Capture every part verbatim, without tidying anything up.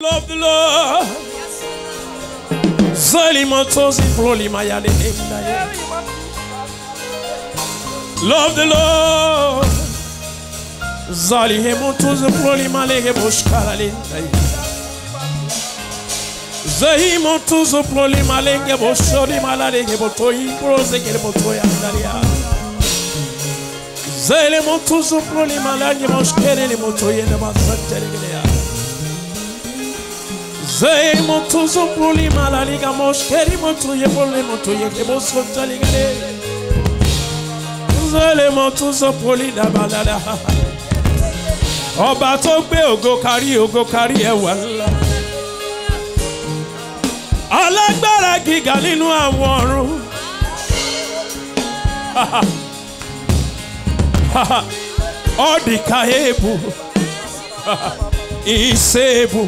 Love the Lord. Love the Lord. Zali hemotoz prolima lege boshkala lindai. Zahi motoz prolima lege boshori malage botoi prose ke botoya ndalia. Zele motoz prolima lege boshkere le motoye na masantele gelea. Zay motozo proli malaliga moshkeri motoye proli motoye ke boskotali gale. Zale motozo proli da balada. Ọba tó gbé ògo kárí ògo kárí ẹwà ńlá. Alágbára gíga nínú àwọn ọ̀run. Ọdìkà èébù. Ìṣèébù.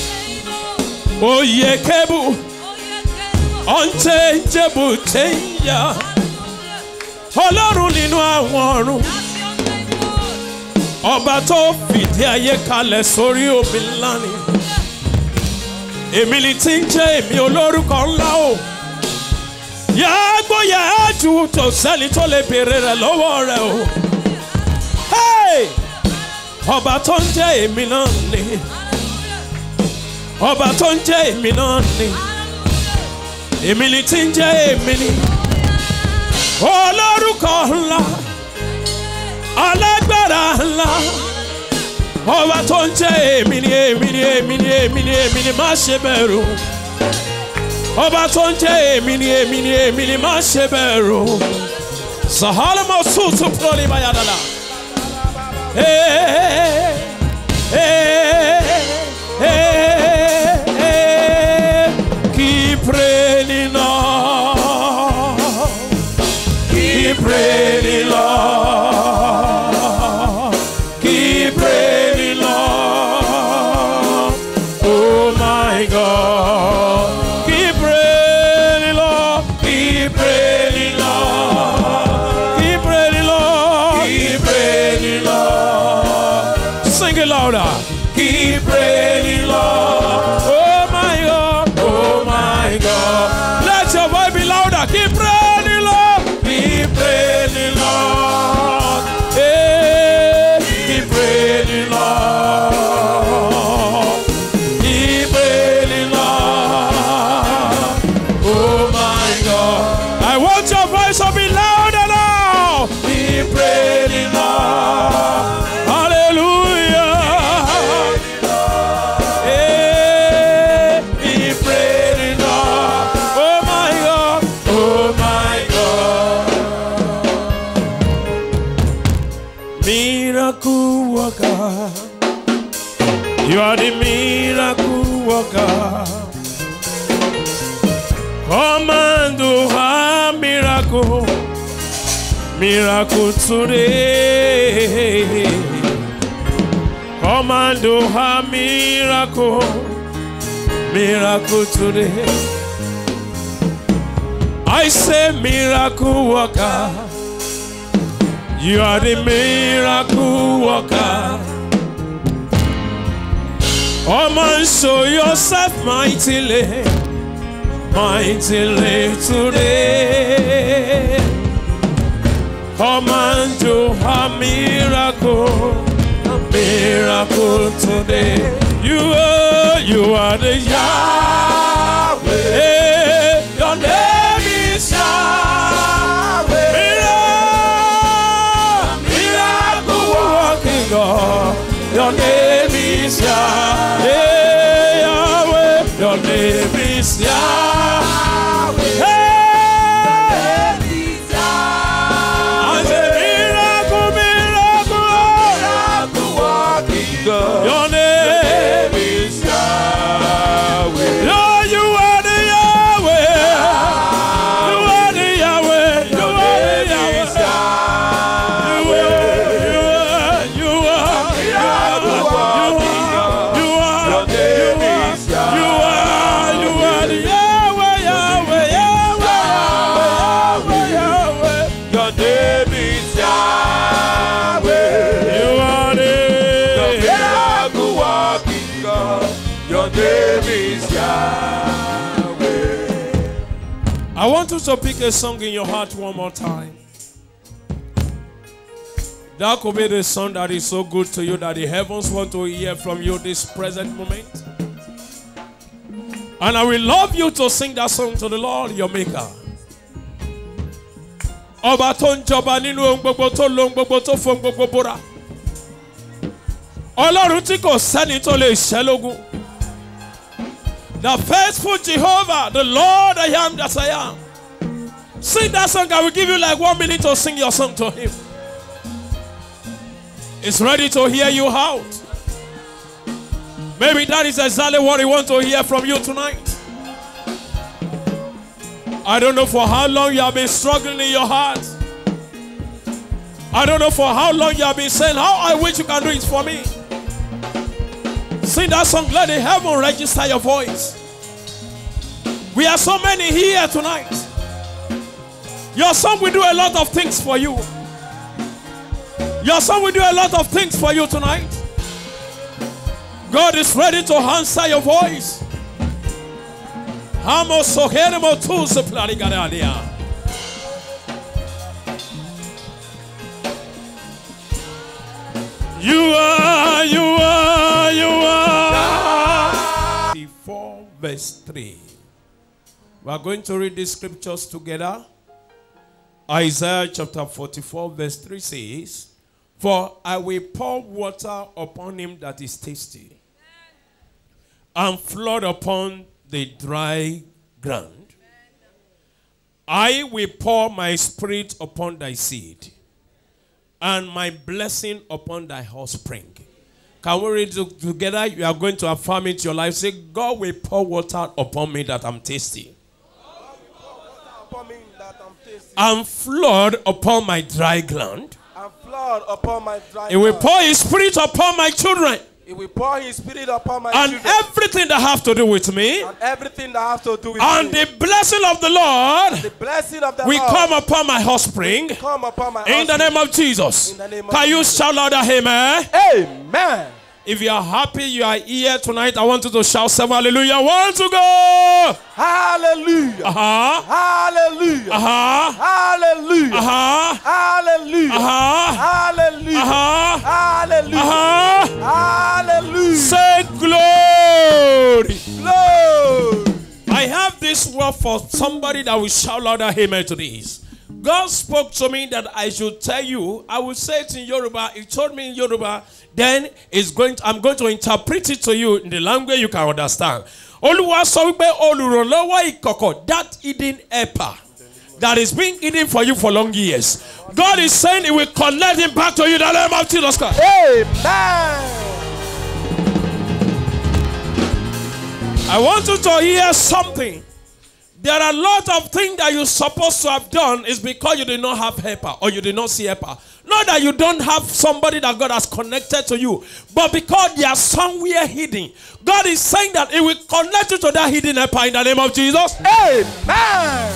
Oyekebu, unchangeable changer. Ọlọ́run nínú àwọn ọ̀run. Ọba tó fìdí ayé kalẹ̀ sórí omi ńlá ni. Èmi ni tí ń jẹ́ èmi olórúkọ ńlá o. Yàgbó yàájú tó sẹ́ni tó lè béèrè rẹ̀ lọ́wọ́ rẹ̀ o. Ọba tó ń jẹ́ èmi náà ni. Ọba tó ń jẹ́ èmi náà ni. Èmi ni tí ń jẹ́ èmi ni. Olórúkọ ńlá. Alágbára ńlá. Ọba tó ń jẹ́ èmi ni èmi ni èmi ni èmi ni èmi ni má ṣe bẹ̀rù. Ọba tó ń jẹ́ èmi ni èmi ni èmi ni má ṣe bẹ̀rù. Sahara mo sutu proli bayadala. Hey, hey, hey. Keep praying, Lord. Keep praying, Lord. Keep praying, Lord. Oh my God. Keep praying, Lord. Keep praying, Lord. Keep praying, Lord. Keep praying, Lord. Sing it louder. Keep praying, Lord. Let your voice be louder. Keep praying, Lord. Keep praying, Lord. Hey, keep praying, Lord. Keep praying, Lord. Oh my God. I want your voice to be louder now. Keep praying, Lord. Hallelujah. Hey, keep praying, Lord. Miracle worker, you are the miracle worker. Come and do a miracle, miracle today. Come and do a miracle, miracle today. I say miracle worker. You are the miracle worker. Come and show yourself mightily, mightily today. Come and do a miracle, a miracle today. You are, you are the Yahweh. Your name is Yahweh. God, your name is Yahweh, Yahweh, your name is Yahweh. Hey, your name is Yahweh. And the miracle, miracle, miracle working God. Your name is Yahweh. name is Yahweh. I want you to pick a song in your heart one more time. That could be the song that is so good to you that the heavens want to hear from you this present moment. And I will love you to sing that song to the Lord your maker. Ọba tó ń jọba nínú ohun gbogbo tó lóhun gbogbo tó fohun gbogbo búra. Ọlọ́run tí kò sẹ́ni tó lè ṣẹ́ lógún. The faithful Jehovah, the Lord I am that I am. Sing that song. I will give you like one minute to sing your song to him. It's ready to hear you out. Maybe that is exactly what he wants to hear from you tonight. I don't know for how long you have been struggling in your heart. I don't know for how long you have been saying, how I wish you can do it for me. Sing that song, let the heaven register your voice. We are so many here tonight. Your song will do a lot of things for you. Your son will do a lot of things for you tonight. God is ready to answer your voice. You are, you are, you are. forty-four verse three. We are going to read these scriptures together. Isaiah chapter forty-four verse three says, for I will pour water upon him that is thirsty, and flood upon the dry ground. I will pour my spirit upon thy seed, and my blessing upon thy offspring. Can we read it together? You are going to affirm it your life. Say, God will pour water upon me that I'm thirsty, and flood upon my dry ground. And flood upon my dry It will pour his spirit upon my children. It will pour his spirit upon my and children. everything that have to do with me. And everything that has to do with and me. the blessing of the Lord The blessing of the will Lord come upon my offspring. Come upon my In the name of Jesus. In the name of Can you Jesus. shout louder, amen? Amen. If you are happy you are here tonight, I want you to shout seven hallelujah. One to go. Hallelujah. Uh-huh. Hallelujah. Uh-huh. Hallelujah. Uh-huh. Hallelujah. Uh-huh. Hallelujah. Uh-huh. Hallelujah. Uh-huh. Hallelujah. Say glory. Glory. I have this word for somebody that will shout louder amen to this. God spoke to me that I should tell you. I will say it in Yoruba. He told me in Yoruba. Then it's going to, I'm going to interpret it to you in the language you can understand. Olúwa sọ wípé olùrànlọ́wọ́ ìkọ̀kọ̀, that hidden helper that is being hidden for you for long years. God is saying he will connect him back to you in the name of Jesus Christ. Amen. I want you to hear something. There are a lot of things that you're supposed to have done is because you did not have helper or you did not see helper. Not that you don't have somebody that God has connected to you, but because they are somewhere hidden. God is saying that he will connect you to that hidden helper in the name of Jesus. Amen.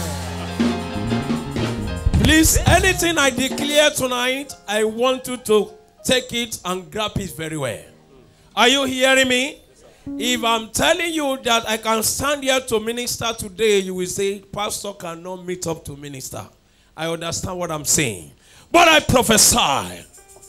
Please, anything I declare tonight, I want you to take it and grab it very well. Are you hearing me? If I'm telling you that I can stand here to minister today, you will say, Pastor cannot meet up to minister. I understand what I'm saying. But I prophesy.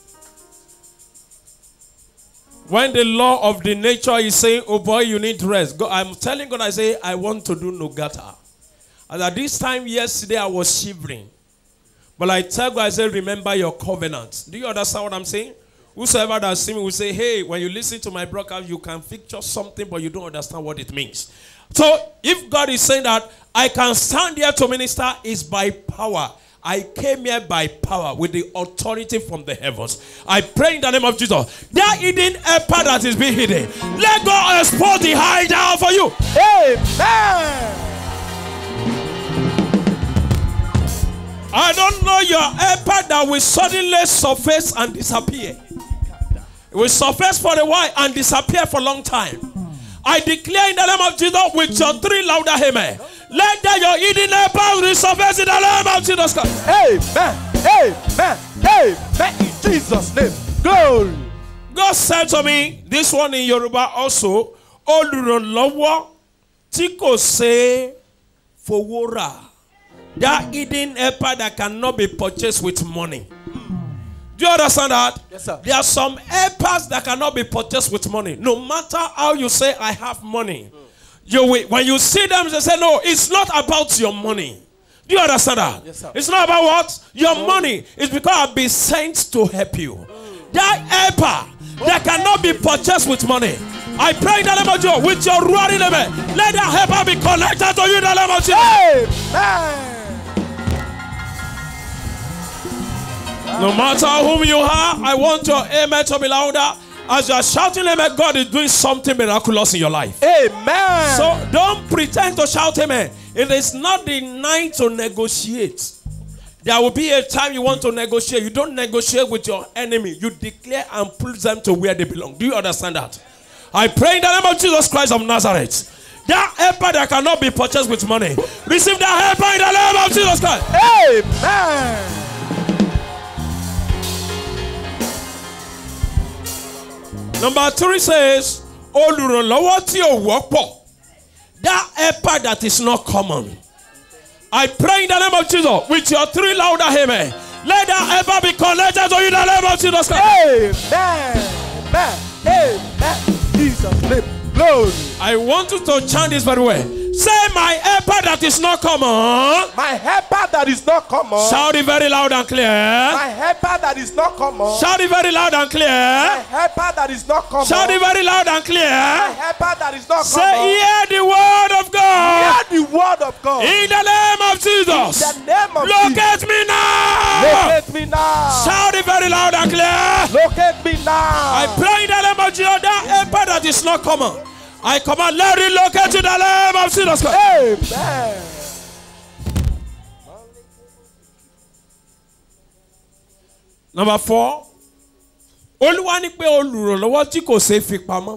When the law of the nature is saying, oh boy, you need rest. God, I'm telling God, I say, I want to do Nogata. And at this time yesterday, I was shivering. But I tell God, I say, remember your covenant. Do you understand what I'm saying? Whosoever that see me will say, hey, when you listen to my broadcast, you can picture something, but you don't understand what it means. So, if God is saying that I can stand here to minister, is by power. I came here by power with the authority from the heavens. I pray in the name of Jesus. That hidden helper that is being hidden, let God expose the hideout for you. Amen. I don't know your helper that will suddenly surface and disappear. It will surface for a while and disappear for a long time. I declare in the name of Jesus with your three louder amen. Let that your hidden helper resurface in the name of Jesus Christ. Amen. Amen. Amen. In Jesus' name. Glory. God said to me, this one in Yoruba also, olùrànlọ́wọ́ tí kò ṣe fowó rà. That hidden helper that cannot be purchased with money. Do you understand that? Yes, sir. There are some helpers that cannot be purchased with money. No matter how you say, I have money. Mm. You will, when you see them, they say, no, it's not about your money. Do you understand that? Yes, sir. It's not about what? Your No. money. It's because I've been sent to help you. Mm. That helper that cannot be purchased with money. I pray in the name of Jesus with your roaring amen. Let that helper be connected to you in the name of Jesus. Amen. No matter whom you are, I want your amen to be louder. As you are shouting amen, God is doing something miraculous in your life. Amen. So don't pretend to shout amen. It is not the night to negotiate. There will be a time you want to negotiate. You don't negotiate with your enemy. You declare and pull them to where they belong. Do you understand that? I pray in the name of Jesus Christ of Nazareth. That helper that cannot be purchased with money. Receive that helper in the name of Jesus Christ. Amen. Number three says, olùrànlọ́wọ́ tí ò wọ́pọ̀. That helper that is not common. I pray in the name of Jesus with your three louder amen. Let that helper be connected to you in the name of Jesus Christ. Amen. Amen. Amen. Jesus name. Glory. I want you to chant this very well. Say, my helper that is not common. My helper that is not common. Shout it very loud and clear. My helper that is not common. Shout it very loud and My clear. helper that is not common. Shout it very loud and My clear. helper that is not Say, common. hear the word of God. Hear the word of God. In the name of Jesus. In the name of Locate Jesus. me now. Locate me now. Shout it very loud and clear. Locate me now. I pray in the name of Jesus. That helper that is not common. I command, let it locate to the name of Jesus Christ. Amen. Number four. Olúwa ní pé olùrànlọ́wọ́ tí kò ṣeé fi pamọ́.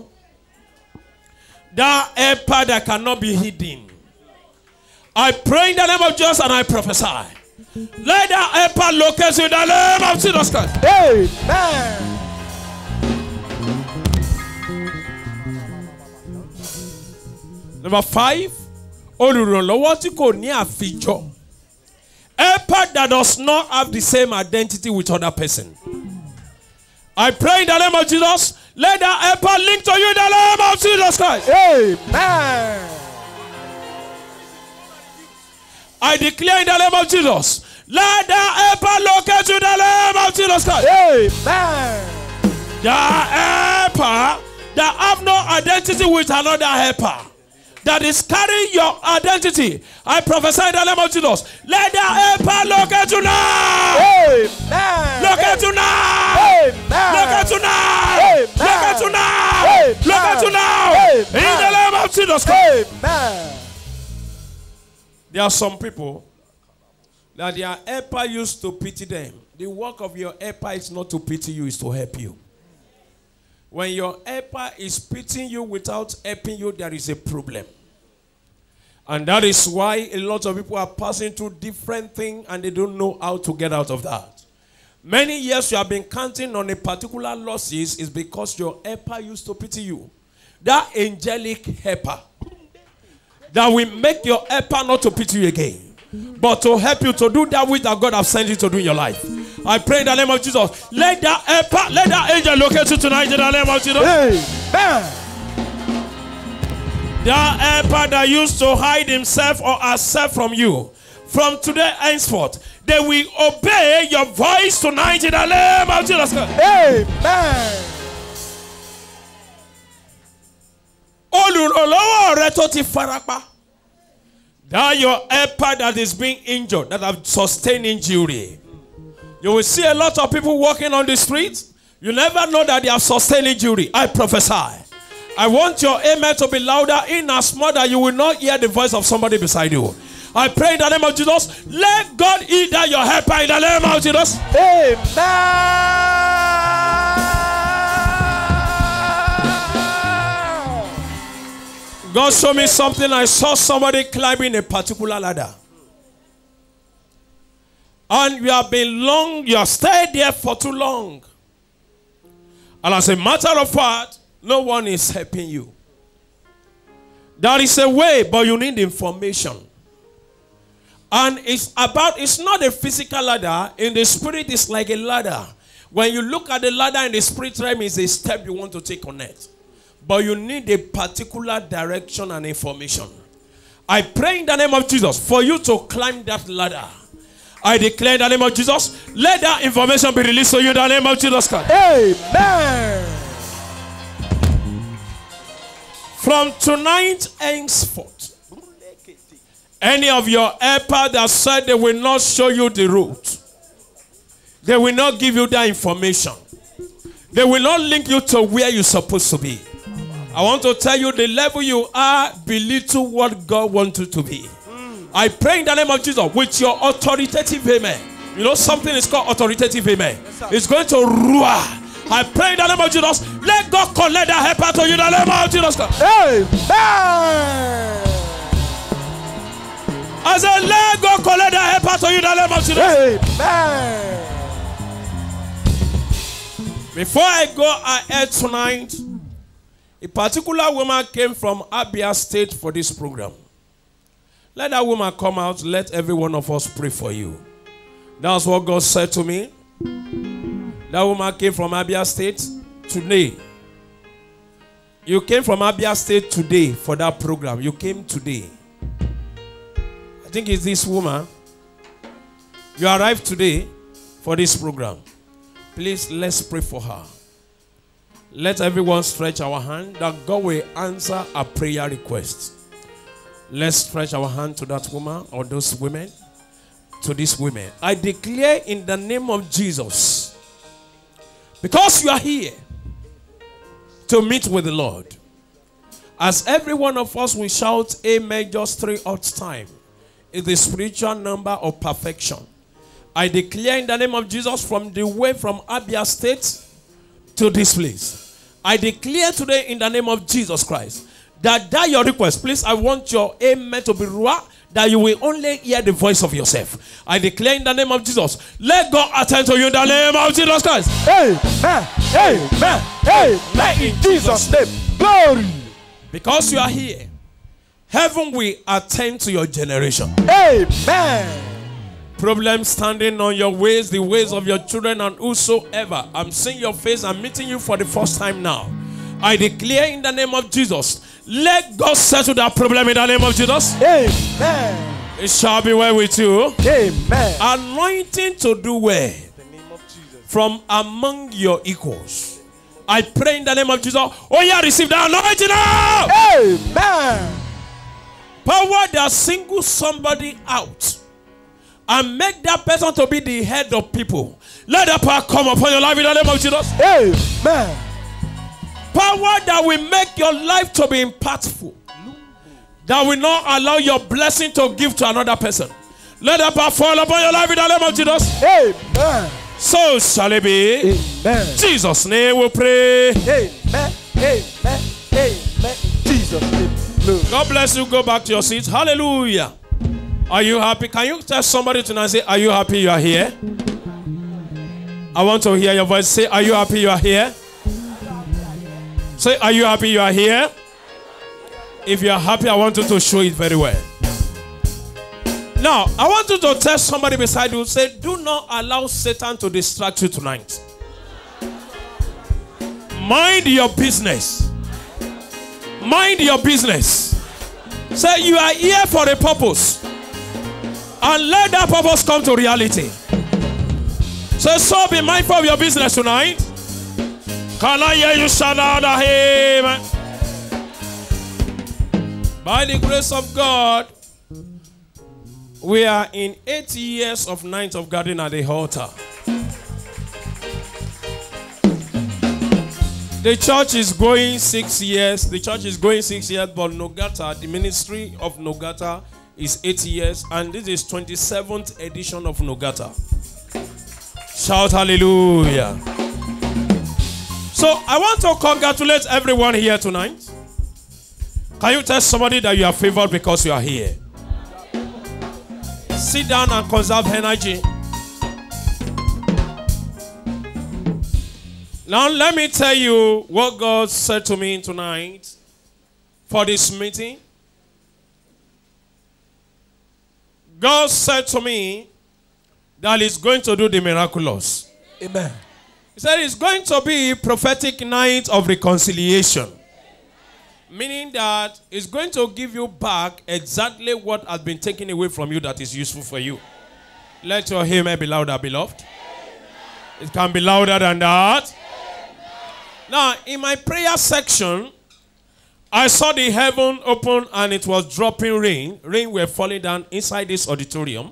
That helper that cannot be hidden. I pray in the name of Jesus and I prophesy. Let that helper locate to the name of Jesus Christ. Amen. Number five, olùrànlọ́wọ́ tí kò ní àfijọ́. Helper that does not have the same identity with other person. I pray in the name of Jesus, let that helper link to you in the name of Jesus Christ. Amen. I declare in the name of Jesus, let that helper locate you in the name of Jesus Christ. Amen. The helper that have no identity with another helper. That is carrying your identity. I prophesy in the name of Jesus. Let the helper locate you now. Amen. Locate you now. Amen. Locate you now. Amen. Locate you now. Amen. Locate you now. Amen. In the name of Jesus Christ. Amen. There are some people that their helper used to pity them. The work of your helper is not to pity you, it's to help you. When your helper is pitying you without helping you, there is a problem. And that is why a lot of people are passing through different things and they don't know how to get out of that. Many years you have been counting on a particular losses is because your helper used to pity you. That angelic helper that will make your helper not to pity you again, but to help you to do that which that God has sent you to do in your life. I pray in the name of Jesus. Let that helper, let that angel locate you tonight in the name of Jesus. Amen. That helper that used to hide himself or herself from you, from today henceforth, they will obey your voice tonight in the name of Jesus. Amen. Olùrànlọ́wọ́ rẹ tó ti farapa. That your helper that is being injured, that have sustained injury. You will see a lot of people walking on the street. You never know that they have sustained injury. I prophesy. I want your amen to be louder in as much that you will not hear the voice of somebody beside you. I pray in the name of Jesus. Let God heal that your helper in the name of Jesus. Amen. God showed me something. I saw somebody climbing a particular ladder. And you have been long, you have stayed there for too long. And as a matter of fact, no one is helping you. There is a way, but you need information. And it's about, it's not a physical ladder. In the spirit, it's like a ladder. When you look at the ladder in the spirit realm, it's a step you want to take on it. But you need a particular direction and information. I pray in the name of Jesus for you to climb that ladder. I declare in the name of Jesus, let that information be released to you in the name of Jesus Christ. Amen. From tonight henceforth, any of your helper that said they will not show you the route, they will not give you that information, they will not link you to where you're supposed to be. I want to tell you, the level you are, belittle what God wants you to be. Mm. I pray in the name of Jesus with your authoritative amen. You know something is called authoritative amen. Yes, it's going to roar. I pray in the name of Jesus, let God collect that helper to you in the name of Jesus. Amen. I said, let God collect that helper to you in the name of Jesus. Amen. Before I go ahead tonight, a particular woman came from Abia State for this program. Let that woman come out. Let every one of us pray for you. That's what God said to me. That woman came from Abia State today. You came from Abia State today for that program. You came today. I think it's this woman. You arrived today for this program. Please, let's pray for her. Let everyone stretch our hand that God will answer a prayer request. Let's stretch our hand to that woman or those women, to these women. I declare in the name of Jesus, because you are here to meet with the Lord, as every one of us will shout amen just three odd times, is the spiritual number of perfection. I declare in the name of Jesus, from the way from Abia State to this place, I declare today in the name of Jesus Christ that that your request, please, I want your amen to be raw, that you will only hear the voice of yourself. I declare in the name of Jesus, let God attend to you in the name of Jesus Christ. Amen. Amen. Amen. In Jesus' name. Glory. Because you are here, heaven will attend to your generation. Amen. Problems standing on your ways, the ways of your children and whosoever. I'm seeing your face. I'm meeting you for the first time now. I declare in the name of Jesus, let God settle that problem in the name of Jesus. Amen. It shall be well with you. Amen. Anointing to do well In the name of Jesus. from among your equals. I pray in the name of Jesus. Oh yeah, receive the anointing now. Amen. Power that singles somebody out and make that person to be the head of people. Let that power come upon your life in the name of Jesus. Amen. Power that will make your life to be impactful, that will not allow your blessing to give to another person. Let that power fall upon your life in the name of Jesus. Amen. So shall it be. Amen. Jesus' name we pray. Amen. Amen. Amen. Jesus' name. God bless you. Go back to your seats. Hallelujah. Are you happy? Can you tell somebody tonight, say, are you happy you are here? I want to hear your voice. Say, are you happy you are here? Say, are you happy you are here? If you are happy, I want you to show it very well. Now, I want you to tell somebody beside you, say, do not allow Satan to distract you tonight. Mind your business. Mind your business. Say, you are here for a purpose. And let that purpose come to reality. Say, so be mindful of your business tonight. Can I hear you shout out amen? By the grace of God, we are in eight years of Night of Garden at the altar. The church is going six years. The church is going six years, but Nogata, the ministry of Nogata, is eight years, and this is twenty-seventh edition of Nogata. Shout hallelujah. So I want to congratulate everyone here tonight. Can you tell somebody that you are favored because you are here? Sit down and conserve energy. Now let me tell you what God said to me tonight for this meeting. God said to me that He's going to do the miraculous. Amen. He said it's going to be a prophetic night of reconciliation. Meaning that it's going to give you back exactly what has been taken away from you that is useful for you. Let your amen be louder, beloved. It can be louder than that. Now, in my prayer section, I saw the heaven open and it was dropping rain. Rain were falling down inside this auditorium.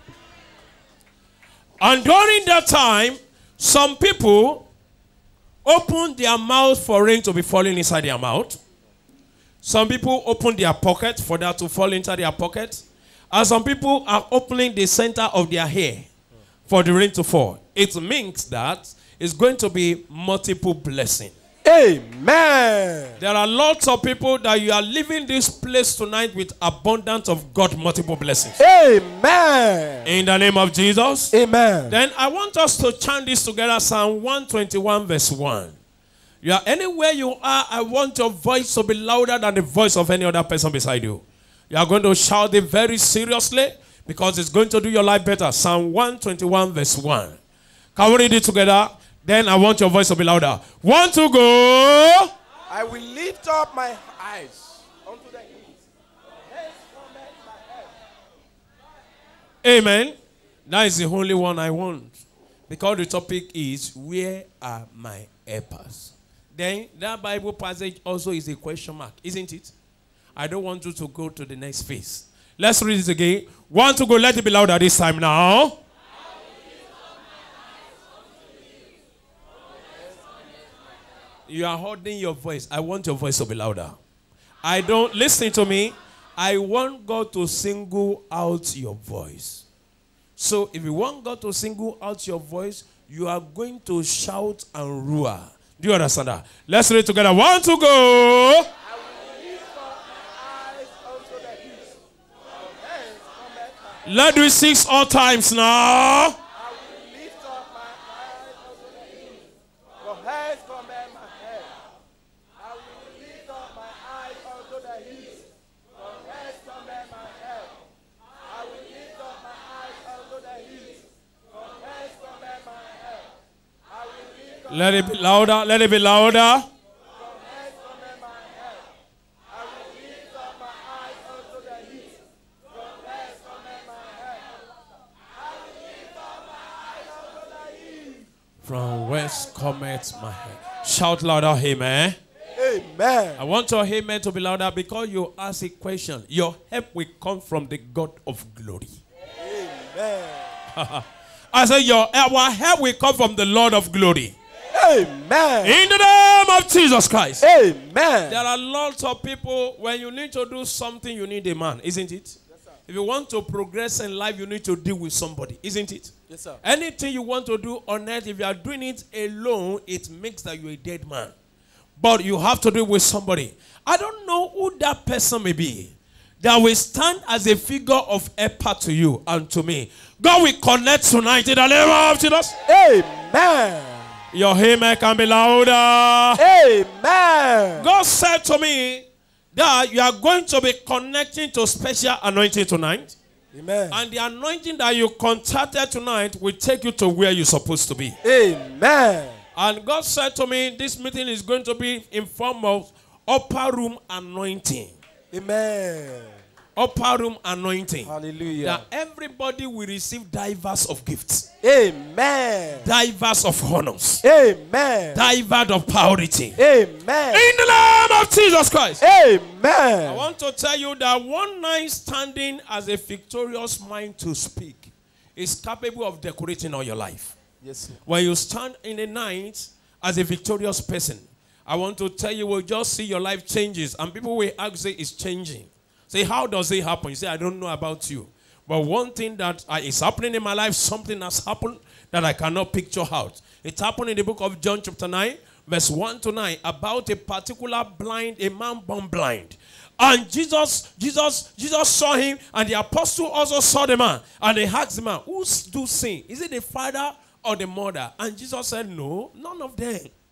And during that time, some people opened their mouth for rain to be falling inside their mouth. Some people opened their pocket for that to fall into their pocket. And some people are opening the center of their hair for the rain to fall. It means that it's going to be multiple blessing. Amen. There are lots of people that you are leaving this place tonight with abundance of God multiple blessings. Amen. In the name of Jesus. Amen. Then I want us to chant this together. Psalm one twenty-one verse one. You are anywhere you are, I want your voice to be louder than the voice of any other person beside you. You are going to shout it very seriously because it's going to do your life better. Psalm one twenty-one verse one. Can we read it together? Then I want your voice to be louder. One to go. I will lift up my eyes unto the east. Amen. That is the only one I want. Because the topic is, where are my helpers? Then that Bible passage also is a question mark, isn't it? I don't want you to go to the next phase. Let's read it again. One to go. Let it be louder this time now. You are holding your voice. I want your voice to be louder. I don't, listen to me. I want God to single out your voice. So if you want God to single out your voice, you are going to shout and roar. Do you understand that? Let's read together. One to go. I will lift up my eyes unto the east. From hence cometh my help. Let's do it six all times now. I will lift up my eyes unto the east. From hence cometh my help. I will lift up my eyes unto the east. From hence cometh my help. I will lift up my eyes unto the east. From hence cometh my help. I will lift up Let it be louder. Let it be louder. from hence cometh my help. I will lift up my eyes unto the east. From hence cometh my help. I will lift up my eyes unto the east. From whence cometh my help? Shout louder, amen. Amen. I want your amen to be louder because you ask a question. Your help will come from the God of glory. Amen. I said, your our help will come from the Lord of glory. Amen. In the name of Jesus Christ. Amen. There are lots of people, when you need to do something, you need a man, isn't it? Yes, sir. If you want to progress in life, you need to deal with somebody, isn't it? Yes, sir. Anything you want to do on earth, if you are doing it alone, it makes that you're a dead man. But you have to do it with somebody. I don't know who that person may be that will stand as a figure of helper to you and to me. God will connect tonight in the name of Jesus. Amen. Your amen can be louder. Amen. God said to me that you are going to be connecting to special anointing tonight. Amen. And the anointing that you contacted tonight will take you to where you're supposed to be. Amen. And God said to me, this meeting is going to be in form of upper room anointing. Amen. Upper room anointing. Hallelujah. That everybody will receive divers of gifts. Amen. Divers of honors. Amen. Divers of purity. Amen. In the name of Jesus Christ. Amen. I want to tell you that one night standing as a victorious mind to speak is capable of decorating all your life. Yes, sir. When you stand in the night as a victorious person, I want to tell you, we'll just see your life changes. And people will ask, say, it's changing. Say, how does it happen? You say, I don't know about you. But one thing that uh, is happening in my life, something has happened that I cannot picture out. It happened in the book of John chapter nine, verse one to nine, about a particular blind, a man born blind. And Jesus, Jesus, Jesus saw him, and the apostle also saw the man. And they asked the man, who do sin? Is it the father or the mother? And Jesus said, no, none of them.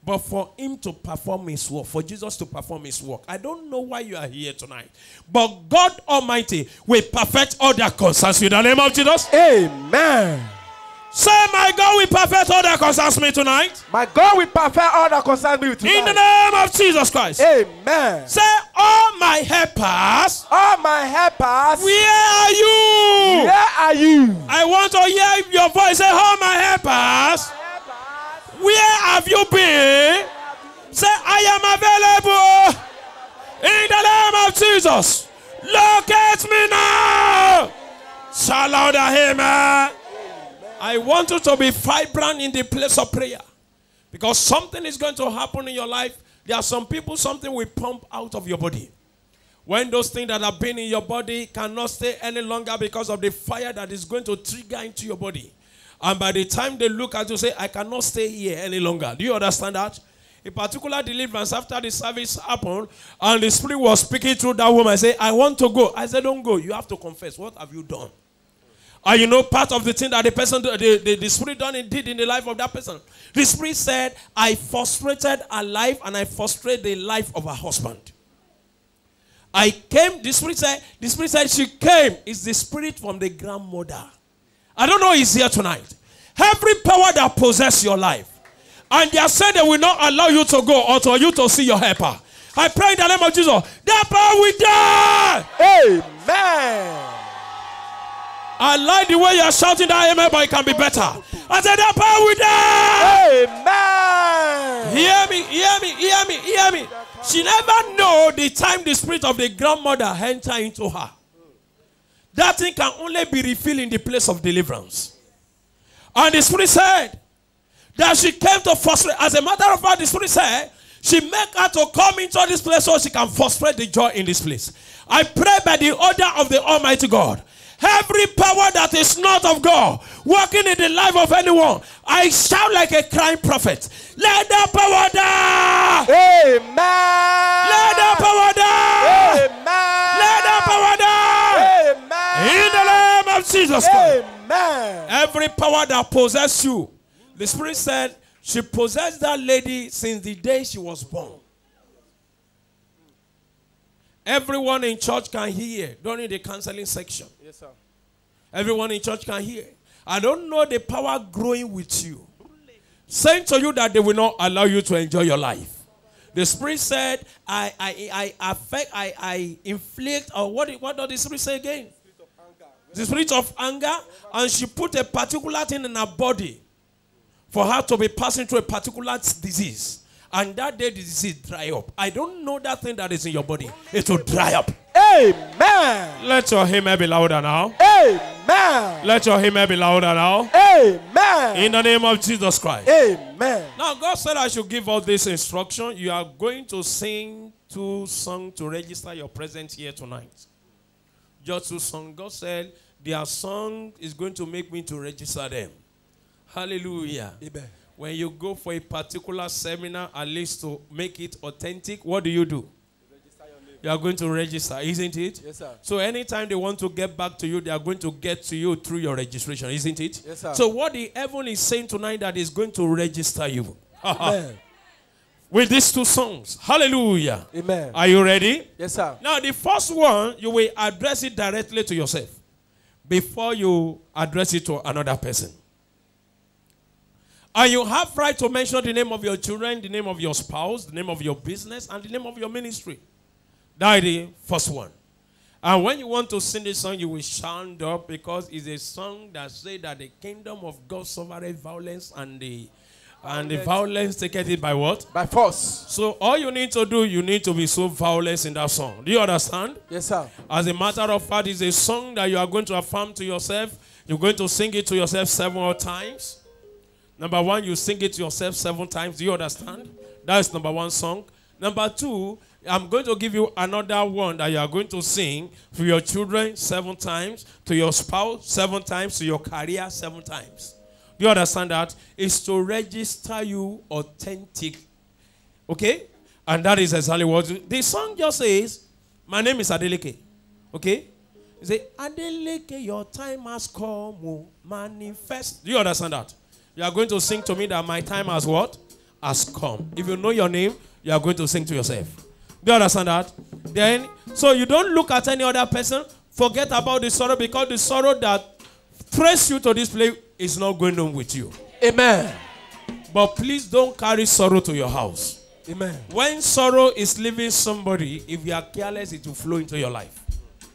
But for him to perform his work, for Jesus to perform his work, I don't know why you are here tonight. But God Almighty will perfect all that concerns you. In the name of Jesus. Amen. Say, my God will perfect all that concerns me tonight. My God will perfect all that concerns me tonight. In the name of Jesus Christ. Amen. Say, all my helpers. All my helpers. Where are you? Where are you? I want to hear your voice. Say, all my helpers. Where have you been? Say, I am available. In the name of Jesus. Locate me now. Shout louder, amen. I want you to be vibrant in the place of prayer. Because something is going to happen in your life. There are some people, something will pump out of your body. When those things that have been in your body cannot stay any longer because of the fire that is going to trigger into your body. And by the time they look at you, say, I cannot stay here any longer. Do you understand that? A particular deliverance after the service happened, and the Spirit was speaking through that woman. I say, I want to go. I said, don't go. You have to confess. What have you done? And you know, part of the thing that the person, the, the, the Spirit done and did in the life of that person. The Spirit said, I frustrated her life and I frustrated the life of her husband. I came, the Spirit said, the Spirit said she came. It's the spirit from the grandmother. I don't know he's here tonight. Every power that possesses your life, and they are saying they will not allow you to go or to you to see your helper. I pray in the name of Jesus, that power will die. Amen. I like the way you are shouting that amen, but it can be better. I said that power will die. Amen. Hear me, hear me, hear me, hear me. She never know the time the spirit of the grandmother enter into her. That thing can only be refilled in the place of deliverance. And the Spirit said that she came to frustrate. As a matter of fact, the Spirit said she make her to come into this place so she can frustrate the joy in this place. I pray by the order of the Almighty God, every power that is not of God working in the life of anyone, I shout like a crying prophet, let that power die. Amen. Let that power die. Amen. Let that power die. Amen. In the name of Jesus Christ. Amen. Every power that possesses you, the Spirit said she possessed that lady since the day she was born. Everyone in church can hear during the counseling section. Yes, sir. Everyone in church can hear. I don't know the power growing with you, saying to you that they will not allow you to enjoy your life. The Spirit said, I I I affect, I I inflict, or what, what does the Spirit say again? The spirit of anger, and she put a particular thing in her body for her to be passing through a particular disease. And that day the disease dry up. I don't know that thing that is in your body. It will dry up. Amen. Let your amen be louder now. Amen. Let your amen be louder now. Amen. In the name of Jesus Christ. Amen. Now God said I should give out this instruction. You are going to sing two songs to register your presence here tonight. Just two songs. God said their song is going to make me to register them. Hallelujah. Amen. When you go for a particular seminar, at least to make it authentic, what do you do? Register your name. You are going to register, isn't it? Yes, sir. So anytime they want to get back to you, they are going to get to you through your registration, isn't it? Yes, sir. So what the heaven is saying tonight that is going to register you. Amen. With these two songs. Hallelujah. Amen. Are you ready? Yes, sir. Now, the first one, you will address it directly to yourself before you address it to another person. And you have right to mention the name of your children, the name of your spouse, the name of your business, and the name of your ministry. That is the first one. And when you want to sing this song, you will stand up because it's a song that says that the kingdom of God suffereth violence and the And the violence taken it by what? By force. So all you need to do, you need to be so violent in that song. Do you understand? Yes, sir. As a matter of fact, it's a song that you are going to affirm to yourself. You're going to sing it to yourself several times. Number one, you sing it to yourself seven times. Do you understand? That's number one song. Number two, I'm going to give you another one that you are going to sing to your children seven times, to your spouse seven times, to your career seven times. Do you understand that? It's to register you authentic. Okay? And that is exactly what the song just says. My name is Adeleke. Okay? You say, Adeleke, your time has come. Oh, manifest. Do you understand that? You are going to sing to me that my time has what? has come. If you know your name, you are going to sing to yourself. Do you understand that? Then, so you don't look at any other person. Forget about the sorrow, because the sorrow that traced you to this place is not going on with you. Amen. But please don't carry sorrow to your house. Amen. When sorrow is leaving somebody, if you are careless, it will flow into your life.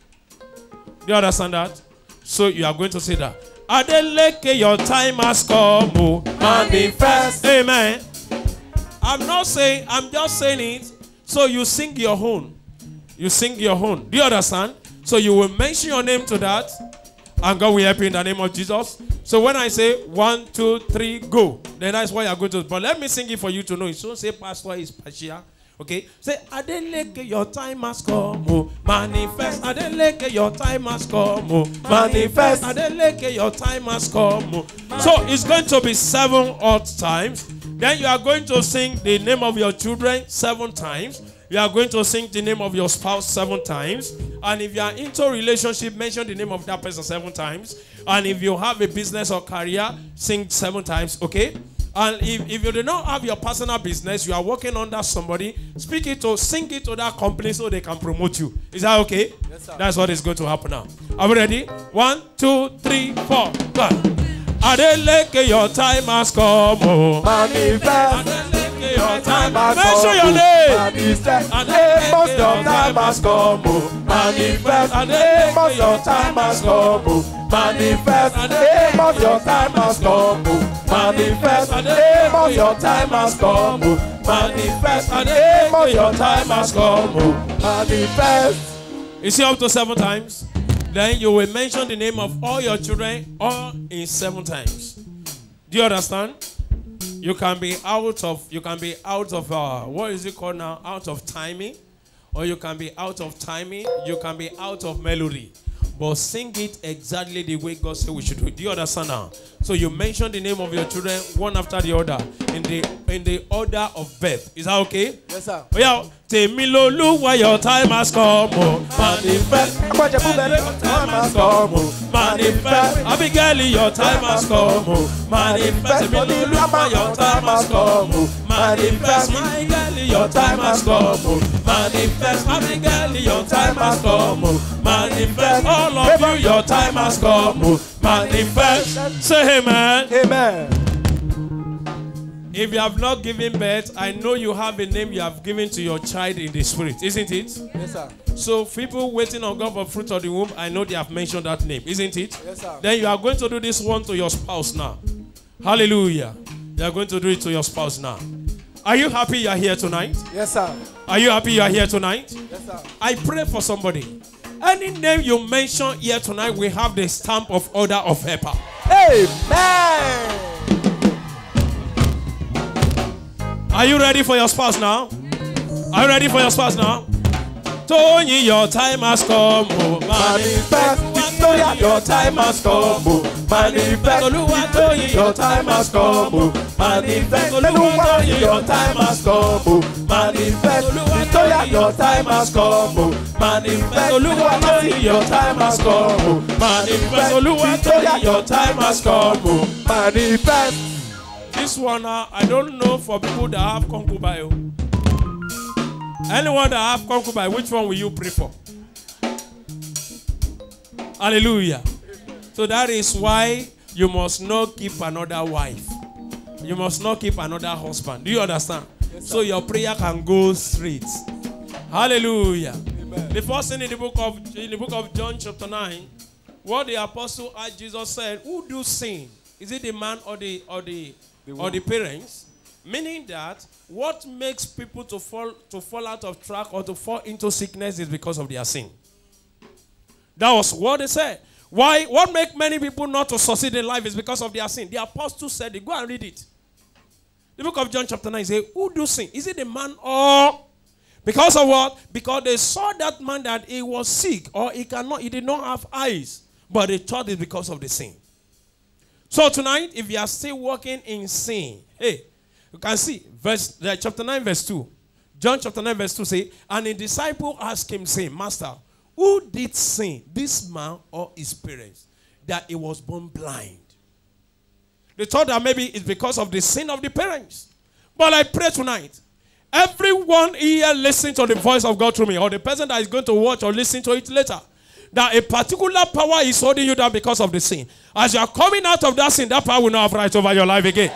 Do you understand that? So you are going to say that. Adeleke, your time has come. Oh, Manifest. Amen. I'm not saying, I'm just saying it. So you sing your own. You sing your own. Do you understand? So you will mention your name to that. And God will help you in the name of Jesus. So when I say one, two, three, go, then that's what you're going to do. But let me sing it for you to know. So say pastor is partial. Okay? Say, Adeleke, your time has come. Oh, manifest. Adeleke, your time has come. Oh, manifest. Adeleke, your time has come. Oh. So it's going to be seven odd times. Then you are going to sing the name of your children seven times. You are going to sing the name of your spouse seven times. And if you are into a relationship, mention the name of that person seven times. And if you have a business or career, sing seven times, okay? And if, if you do not have your personal business, you are working under somebody, speak it to, sing it to that company so they can promote you. Is that okay? Yes, sir. That's what is going to happen now. Are we ready? One, two, three, four, go. Adeleke, your time has come. Oh. Manifest. Adeleke, your time has come. Mention Mention your name. Manifest. Adeleke, Amos, your your time has come. Oh. Manifest. Amos, your time has come. Oh. Manifest. Amos, your time has come. Oh. Manifest. Amos, your time has come. Oh. Manifest. Amos, your time has come. Oh. Manifest. You see up to seven times? Then you will mention the name of all your children all in seven times. Do you understand? You can be out of, you can be out of, uh, what is it called now? Out of timing. Or you can be out of timing. You can be out of melody. But sing it exactly the way God said we should do it. Do you understand now? So you mention the name of your children one after the other in the in the order of birth. Is that okay? Yes, sir. Oh, yeah. Temiloluwa, your time has come. Oh. Manifest. Your time has come. Oh. Manifest. Abigail, your time has come. Oh. Manifest. Temiloluwa, your time has come. Oh. Manifest. Abigail, your time has come. Oh. Manifest. Abigail, your time has come. Oh. Manifest. All of you, your time has come. Oh. Manifest. Say amen. Amen. If you have not given birth, I know you have a name you have given to your child in the spirit, isn't it? Yes, sir. So people waiting on God for fruit of the womb, I know they have mentioned that name, isn't it? Yes, sir. Then you are going to do this one to your spouse now. Hallelujah. You are going to do it to your spouse now. Are you happy you are here tonight? Yes, sir. Are you happy you are here tonight? Yes, sir. I pray for somebody. Any name you mention here tonight, we have the stamp of order of helper. Amen. Are you ready for your spouse now? Are you ready for your spouse now? Tony, your time has come. Oh, manifest. Victoria, your time has come. Oh, manifest. Oluwatoyin, your time has come. Oh, manifest. Oluwatoyin, your time has come. Oh, manifest. Victoria, your time has come. Oh, manifest. Oluwatoyin, your time has come. Oh, manifest. Oluwatoyin, your time has come. Oh, manifest. This one, uh, I don't know for people that have concubine. Anyone that have concubine, which one will you pray for? Hallelujah. So that is why you must not keep another wife. You must not keep another husband. Do you understand? Yes, so your prayer can go straight. Hallelujah. Amen. The first thing in the book of in the book of John chapter nine, what the apostle asked Jesus said, who do sin? Is it the man or the or the or the parents? Meaning that what makes people to fall to fall out of track or to fall into sickness is because of their sin. That was what they said. Why? What makes many people not to succeed in life is because of their sin. The apostle said it. Go and read it. The book of John chapter nine says, who do sin? Is it the man or? Because of what? Because they saw that man that he was sick or he cannot, he did not have eyes. But they thought it's because of the sin. So tonight, if you are still walking in sin, hey, you can see, verse uh, chapter nine, verse two. John chapter nine, verse two say, and a disciple asked him, saying, Master, who did sin, this man or his parents, that he was born blind? They thought that maybe it's because of the sin of the parents. But I pray tonight, everyone here listening to the voice of God through me, or the person that is going to watch or listen to it later, that a particular power is holding you down because of the sin. As you are coming out of that sin, that power will not have right over your life again.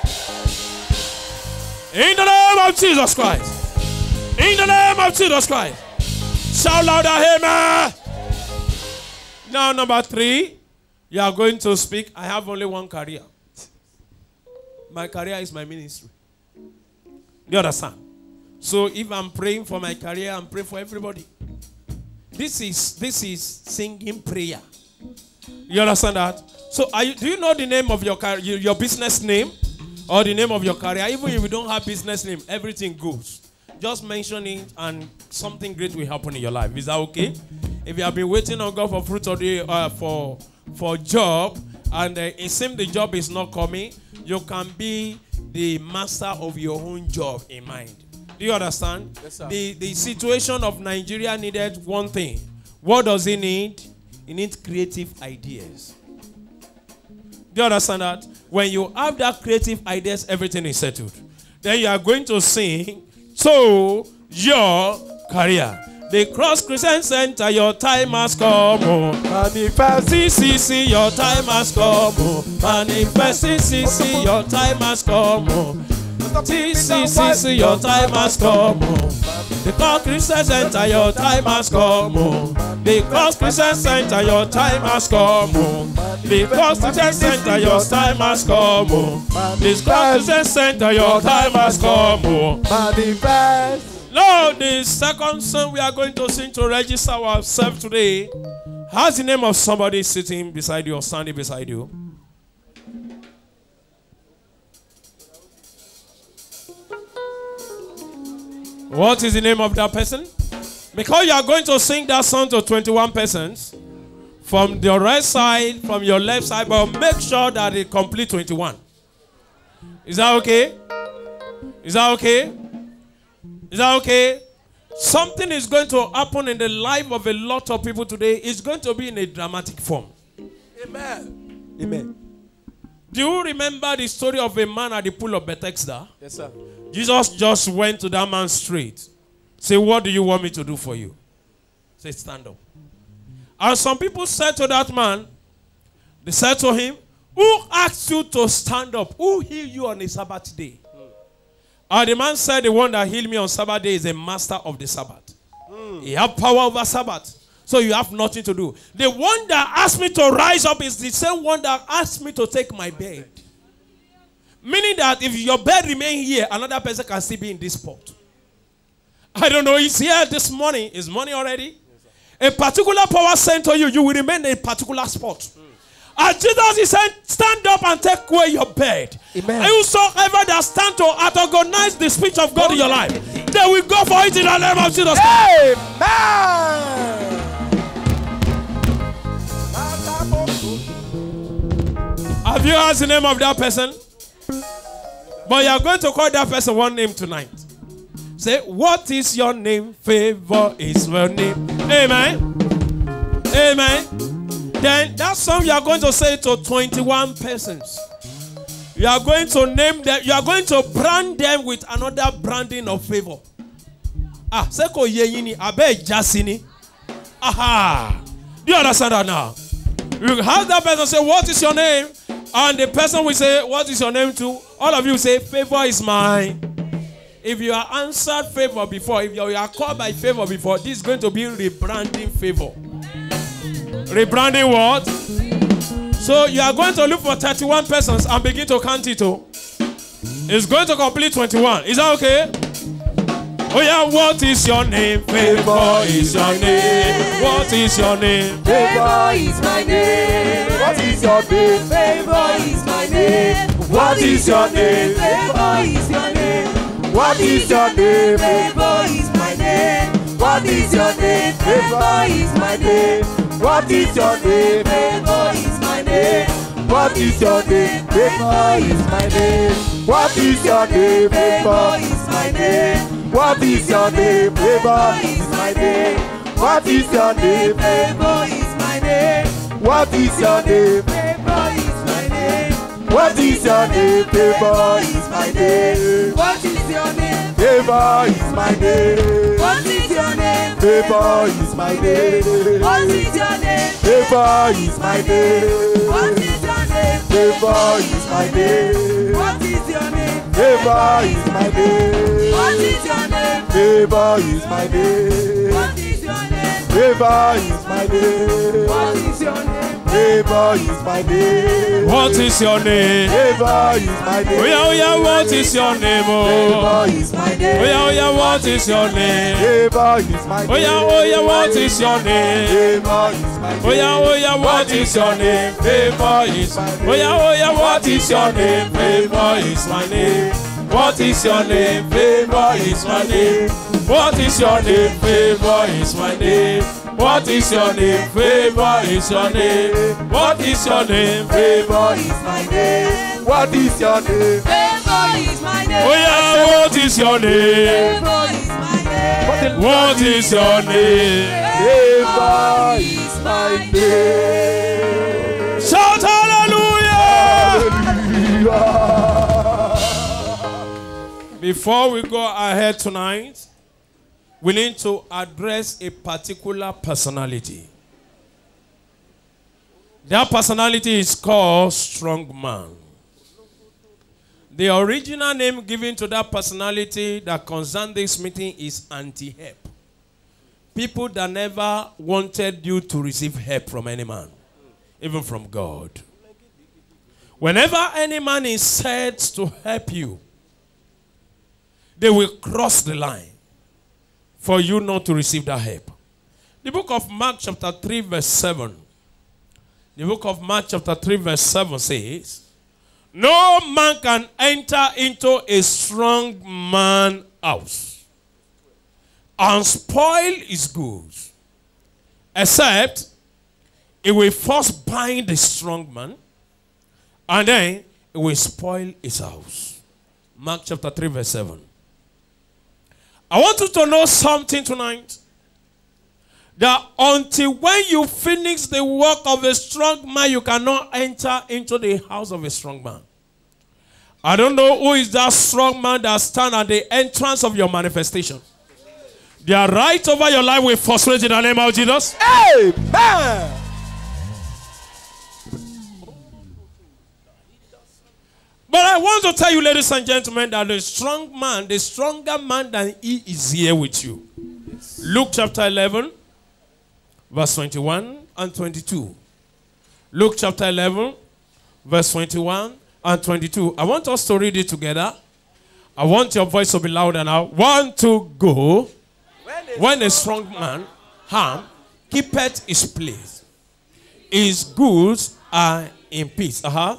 In the name of Jesus Christ. In the name of Jesus Christ. Shout louder, amen. Now, number three, you are going to speak. I have only one career. My career is my ministry. Do you understand? So if I'm praying for my career, I'm praying for everybody. This is this is singing prayer. You understand that? So are you, do you know the name of your your, your business name or the name of your career? Even if you don't have business name, everything goes. Just mention it and something great will happen in your life. Is that okay? If you have been waiting on God for fruit of the uh, for for job and uh, it seems the job is not coming, you can be the master of your own job in mind. Do you understand? Yes, sir. The, the situation of Nigeria needed one thing. What does it need? It needs creative ideas. Do you understand that? When you have that creative ideas, everything is settled. Then you are going to sing to your career. The Cross Christian Center, your time has come. Oh. Manifest, C C C, your time has come. Oh. Manifest, C C C, your time has come. Oh. C C C, your time has come. Oh. The Cross Christian Center, your time has come. Oh. The Cross Christian Center, your time has come. Oh. The Cross Christian Center, your time has come. Oh. The Cross Christian Center, your time has come. Oh. Manifest. Now, the second song we are going to sing to register ourselves today has the name of somebody sitting beside you or standing beside you. What is the name of that person? Because you are going to sing that song to twenty-one persons from the right side, from your left side, but make sure that it complete twenty-one. Is that okay? Is that okay? Is that okay? Something is going to happen in the life of a lot of people today. It's going to be in a dramatic form. Amen. Amen. Do you remember the story of a man at the pool of Bethesda? Yes, sir. Jesus just went to that man straight. Say, what do you want me to do for you? Say, stand up. And some people said to that man, they said to him, who asked you to stand up? Who healed you on a Sabbath day? And the man said, the one that healed me on Sabbath day is a master of the Sabbath. Mm. He has power over Sabbath. So you have nothing to do. The one that asked me to rise up is the same one that asked me to take my bed. Meaning that if your bed remains here, another person can still be in this spot. I don't know, he's here this morning. Is morning already? Yes, a particular power sent to you, you will remain in a particular spot. Mm. As Jesus is saying, stand up and take away your bed. Amen. Whosoever that stand to antagonize the speech of God in your life, they will go for it in the name of Jesus. Amen. Have you asked the name of that person? But you are going to call that person one name tonight. Say, what is your name? Favor is your name. Amen. Amen. Then that song you are going to say to twenty-one persons. You are going to name them. You are going to brand them with another branding of favor. Ah, seko yeyini abe jasini. Aha. Do you understand that now? You have that person say, what is your name? And the person will say, what is your name too? All of you say, favor is mine. If you are answered favor before, if you are called by favor before, this is going to be rebranding favor. Rebranding what? So you are going to look for thirty-one persons and begin to count it. Oh. It's going to complete twenty-one. Is that okay? Oh yeah, what is your name? Favor is your name. What is your name? Favor is my name. What is your name? Favor is my name. What is your name? Favor is your name. What is your name? Favor is my name. What is your name? Favor is my name. What is your name? Favor is my name. What is your name? Favor is my name. What is your name? Favor Favor. is my name. What is your name? Favor is my name. What is your name? Favor is my name. What is your name? Favor is my name. What is your name? Favor Favor. is my name. What is your Favor is my name. What is your name? Favor is my name. What is your name? Favor is my name. What is your name? Favor is my name. What is your name? Favor is my name. What is your name? Favor is my name. What is your name? Favor is my name. What is your name? Favor is my name. What is your name? Favor is my name. Oh yeah, oh yeah, what is your name? Oh, Favor is my oh name. yeah, oh yeah, what is your name? Favor is my name. Oh yeah, oh yeah, what is your name? Favor is my name. Oh yeah, oh yeah, what is your name? Favor is. Oh yeah, oh yeah, what is your name? Favor is my name. What is your name? Favor is my name. What is your name? Favor is my name. What is your name? Favor is your name. What is your name? Favor is my name. What is your name? Favor is my name. Oh yeah, what is your name? Favor is my name. What is your name? Favor is my name. Shout hallelujah! Before we go ahead tonight, we need to address a particular personality. That personality is called strong man. The original name given to that personality that concerns this meeting is anti-help. People that never wanted you to receive help from any man, even from God. Whenever any man is said to help you, they will cross the line for you not to receive that help. The book of Mark chapter three verse seven. The book of Mark chapter three verse seven says, no man can enter into a strong man's house and spoil his goods, except he will first bind the strong man, and then it will spoil his house. Mark chapter three verse seven. I want you to know something tonight. That until when you finish the work of a strong man, you cannot enter into the house of a strong man. I don't know who is that strong man that stands at the entrance of your manifestation. They are right over your life will frustrate in the name of Jesus. Amen. But I want to tell you, ladies and gentlemen, that the strong man, the stronger man than he is here with you. Yes. Luke chapter eleven, verse twenty-one and twenty-two. Luke chapter eleven, verse twenty-one and twenty-two. I want us to read it together. I want your voice to be louder now. One, two, go. When a strong man harm, keepeth his place, his goods are in peace. Uh-huh.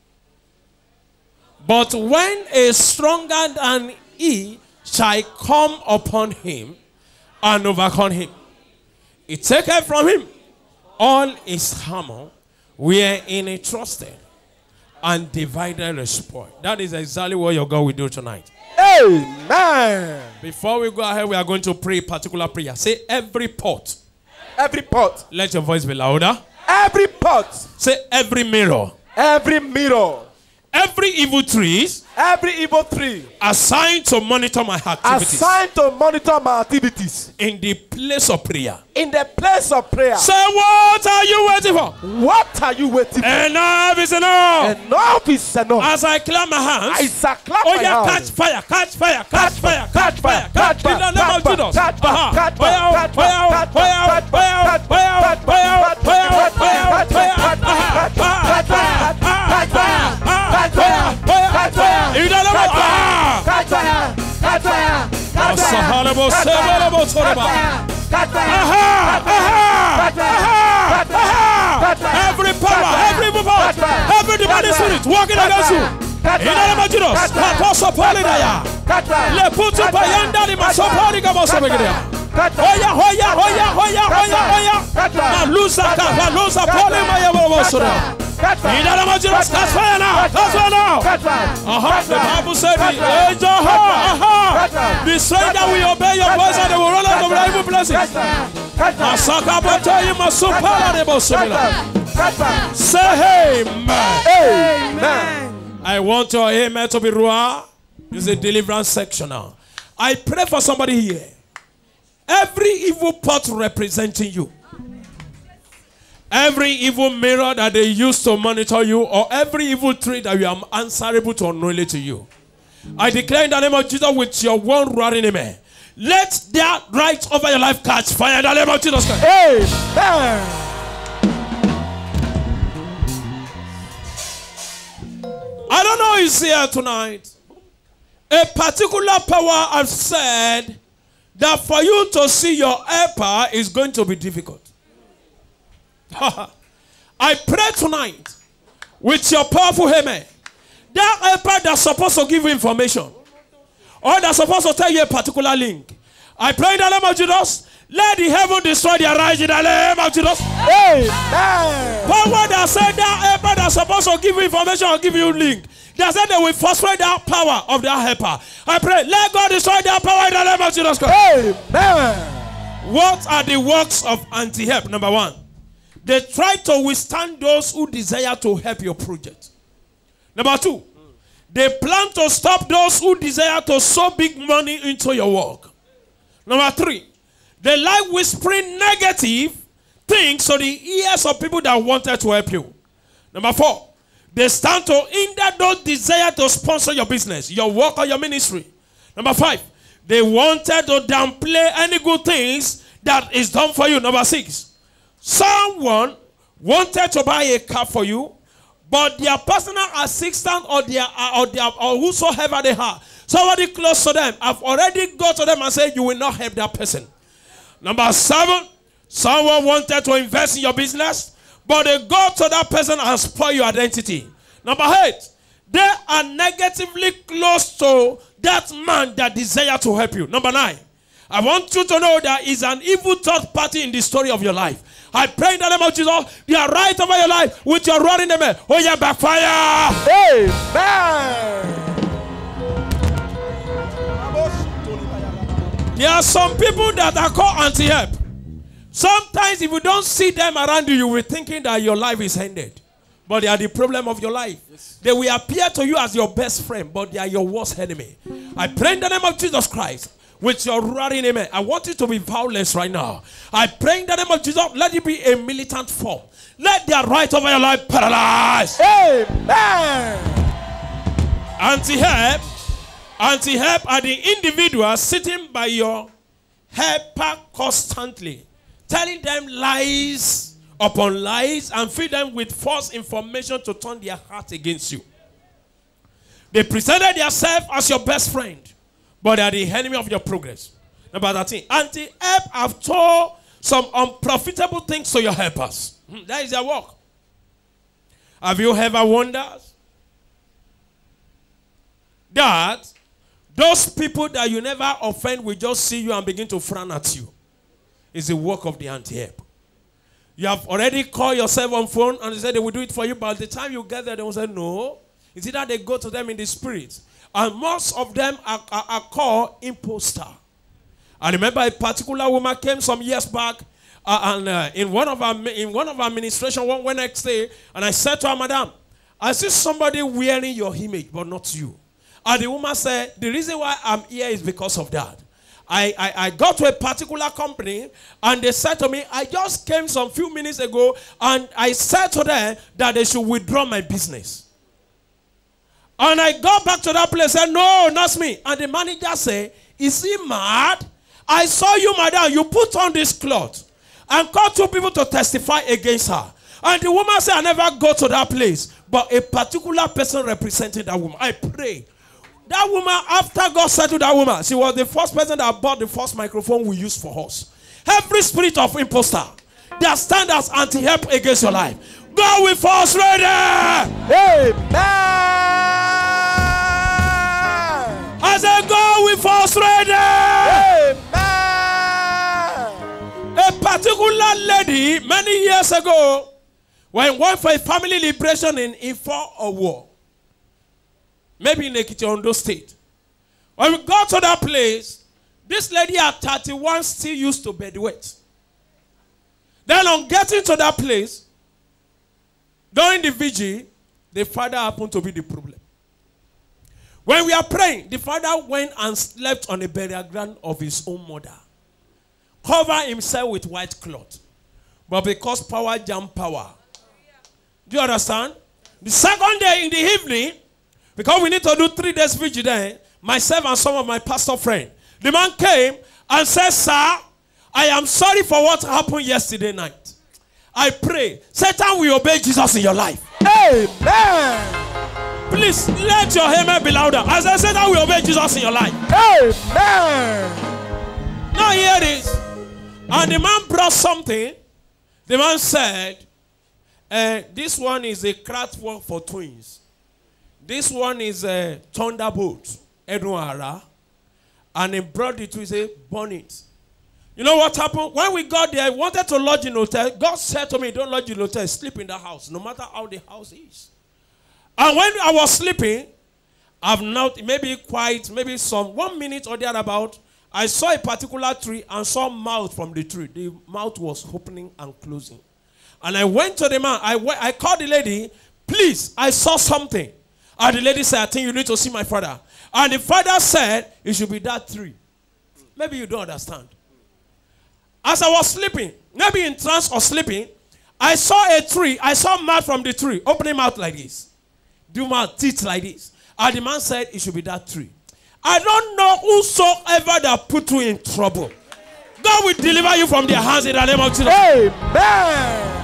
But when a stronger than he shall come upon him and overcome him, he taketh from him all his armor wherein he trusted, and divided the spoil. That is exactly what your God will do tonight. Amen. Before we go ahead, we are going to pray a particular prayer. Say every pot. Every pot. Let your voice be louder. Every pot. Say every mirror. Every mirror. Every evil trees. Every evil tree. Assigned to monitor my activities. Assigned to monitor my activities. In the place of prayer. In the place of prayer. Say what are you waiting for? What are you waiting for? Enough is enough. Enough is enough. As I clap my hands. I shall clap oh my yeah, hands. catch fire, catch fire, catch fire, catch fire, catch fire. In the name of Jesus. Catch fire, catch fire, catch fire, fire, fire, fire, fire, fire, fire, fire, fire, fire, catch fire, catch fire, catch fire, catch fire. In the name of ah. Catch fire, catch fire, catch fire. Catch fire, Aha! Aha! Aha! Aha! Every power, every power, every demonic spirit walking against you. In the name of Jesus. Apostle Paulinaya. Le putu payanda di masopori kama sobegrea. Hoya, hoya, hoya, hoya, hoya, hoya. Malusa ka, malusa poli maya bosora. In the name of Jesus, catch fire now. Catch fire now. Uh-huh. The Bible said, the aha, the stranger will obey your voice and they will run out of the evil places. Say amen. Amen. I want your amen to be raw. It's a deliverance section now. I pray for somebody here. Every evil pot representing you, every evil mirror that they use to monitor you, or every evil tree that you are answerable to unknowingly to you, I declare in the name of Jesus with your one roaring amen, let that right over your life catch fire in the name of Jesus Christ. Amen. I don't know who's here tonight. A particular power has said that for you to see your helper is going to be difficult. I pray tonight with your powerful amen, that helper that's supposed to give you information, or that's supposed to tell you a particular link, I pray in the name of Jesus, let the heaven destroy their rise in the name of Jesus. Amen. Power that said that helper that's supposed to give you information or give you link, that said they will frustrate that power of that helper. I pray, let God destroy that power in the name of Jesus Christ. Amen. What are the works of anti-help? Number one, they try to withstand those who desire to help your project. Number two, they plan to stop those who desire to sow big money into your work. Number three, they like whispering negative things to the ears of people that wanted to help you. Number four, they stand to hinder those desire to sponsor your business, your work, or your ministry. Number five, they wanted to downplay any good things that is done for you. Number six, someone wanted to buy a car for you, but their personal assistant or their or their or whosoever they are, somebody close to them, have already got to them and said you will not help that person. Number seven, someone wanted to invest in your business, but they go to that person and spoil your identity. Number eight, they are negatively close to that man that desire to help you. Number nine, I want you to know that is an evil third party in the story of your life. I pray in the name of Jesus, they are right over your life with your running amen. Oh yeah, backfire. Amen. There are some people that are called anti-help. Sometimes if you don't see them around you, you will be thinking that your life is ended. But they are the problem of your life. Yes. They will appear to you as your best friend, but they are your worst enemy. I pray in the name of Jesus Christ, with your roaring amen, I want you to be violent right now. I pray in the name of Jesus, let it be a militant form. Let their right over your life paralyze. Amen. Anti-help. Anti-help are the individuals sitting by your helper constantly, telling them lies upon lies and feed them with false information to turn their heart against you. They presented themselves as your best friend, but they are the enemy of your progress. Number thirteen, anti-help have told some unprofitable things to your helpers. That is their work. Have you ever wondered that those people that you never offend will just see you and begin to frown at you? It's the work of the anti-help. You have already called yourself on phone and they said they will do it for you, but by the time you get there, they will say no. It's either they go to them in the spirit. And most of them are, are, are called imposter. I remember a particular woman came some years back uh, and uh, in one of our in one of our administration one, one next day, and I said to her, Madam, I see somebody wearing your image, but not you. And the woman said, the reason why I'm here is because of that. I, I, I got to a particular company and they said to me, I just came some few minutes ago and I said to them that they should withdraw my business. And I got back to that place and said, no, not me. And the manager said, is he mad? I saw you, madam, you put on this cloth and called two people to testify against her. And the woman said, I never go to that place. But a particular person representing that woman. I pray. That woman, after God said to that woman, she was the first person that bought the first microphone we used for us. Every spirit of imposter that stands as anti-help against your life, go with us ready. Amen. I said, go with us ready. Amen. A particular lady, many years ago, when went for a family liberation in Ifo or war, maybe in Ekiti Ondo State. When we got to that place, this lady at thirty-one still used to bedwet. Then on getting to that place, during the vigil, the father happened to be the problem. When we are praying, the father went and slept on the burial ground of his own mother. Covered himself with white cloth. But because power jam power. Do you understand? The second day in the evening, because we need to do three days vigil then, myself and some of my pastor friends, the man came and said, sir, I am sorry for what happened yesterday night. I pray Satan will obey Jesus in your life. Amen. Please let your amen be louder. As I said, Satan will obey Jesus in your life. Amen. Now here it is. And the man brought something. The man said, uh, this one is a craft work for twins. This one is a thunderbolt. Edwara. And he brought it to he said, burn it. You know what happened? When we got there, I wanted to lodge in a hotel. God said to me, don't lodge in a hotel, sleep in the house, no matter how the house is. And when I was sleeping, I've not, maybe quiet, maybe some one minute or thereabout, I saw a particular tree and saw mouth from the tree. The mouth was opening and closing. And I went to the man. I, went, I called the lady, please, I saw something. And the lady said, I think you need to see my father. And the father said, it should be that tree. Maybe you don't understand. As I was sleeping, maybe in trance or sleeping, I saw a tree. I saw mouth from the tree, opening mouth like this. Do mouth, teeth like this. And the man said, it should be that tree. I don't know whosoever that put you in trouble. God will deliver you from their hands in the name of Jesus. Amen.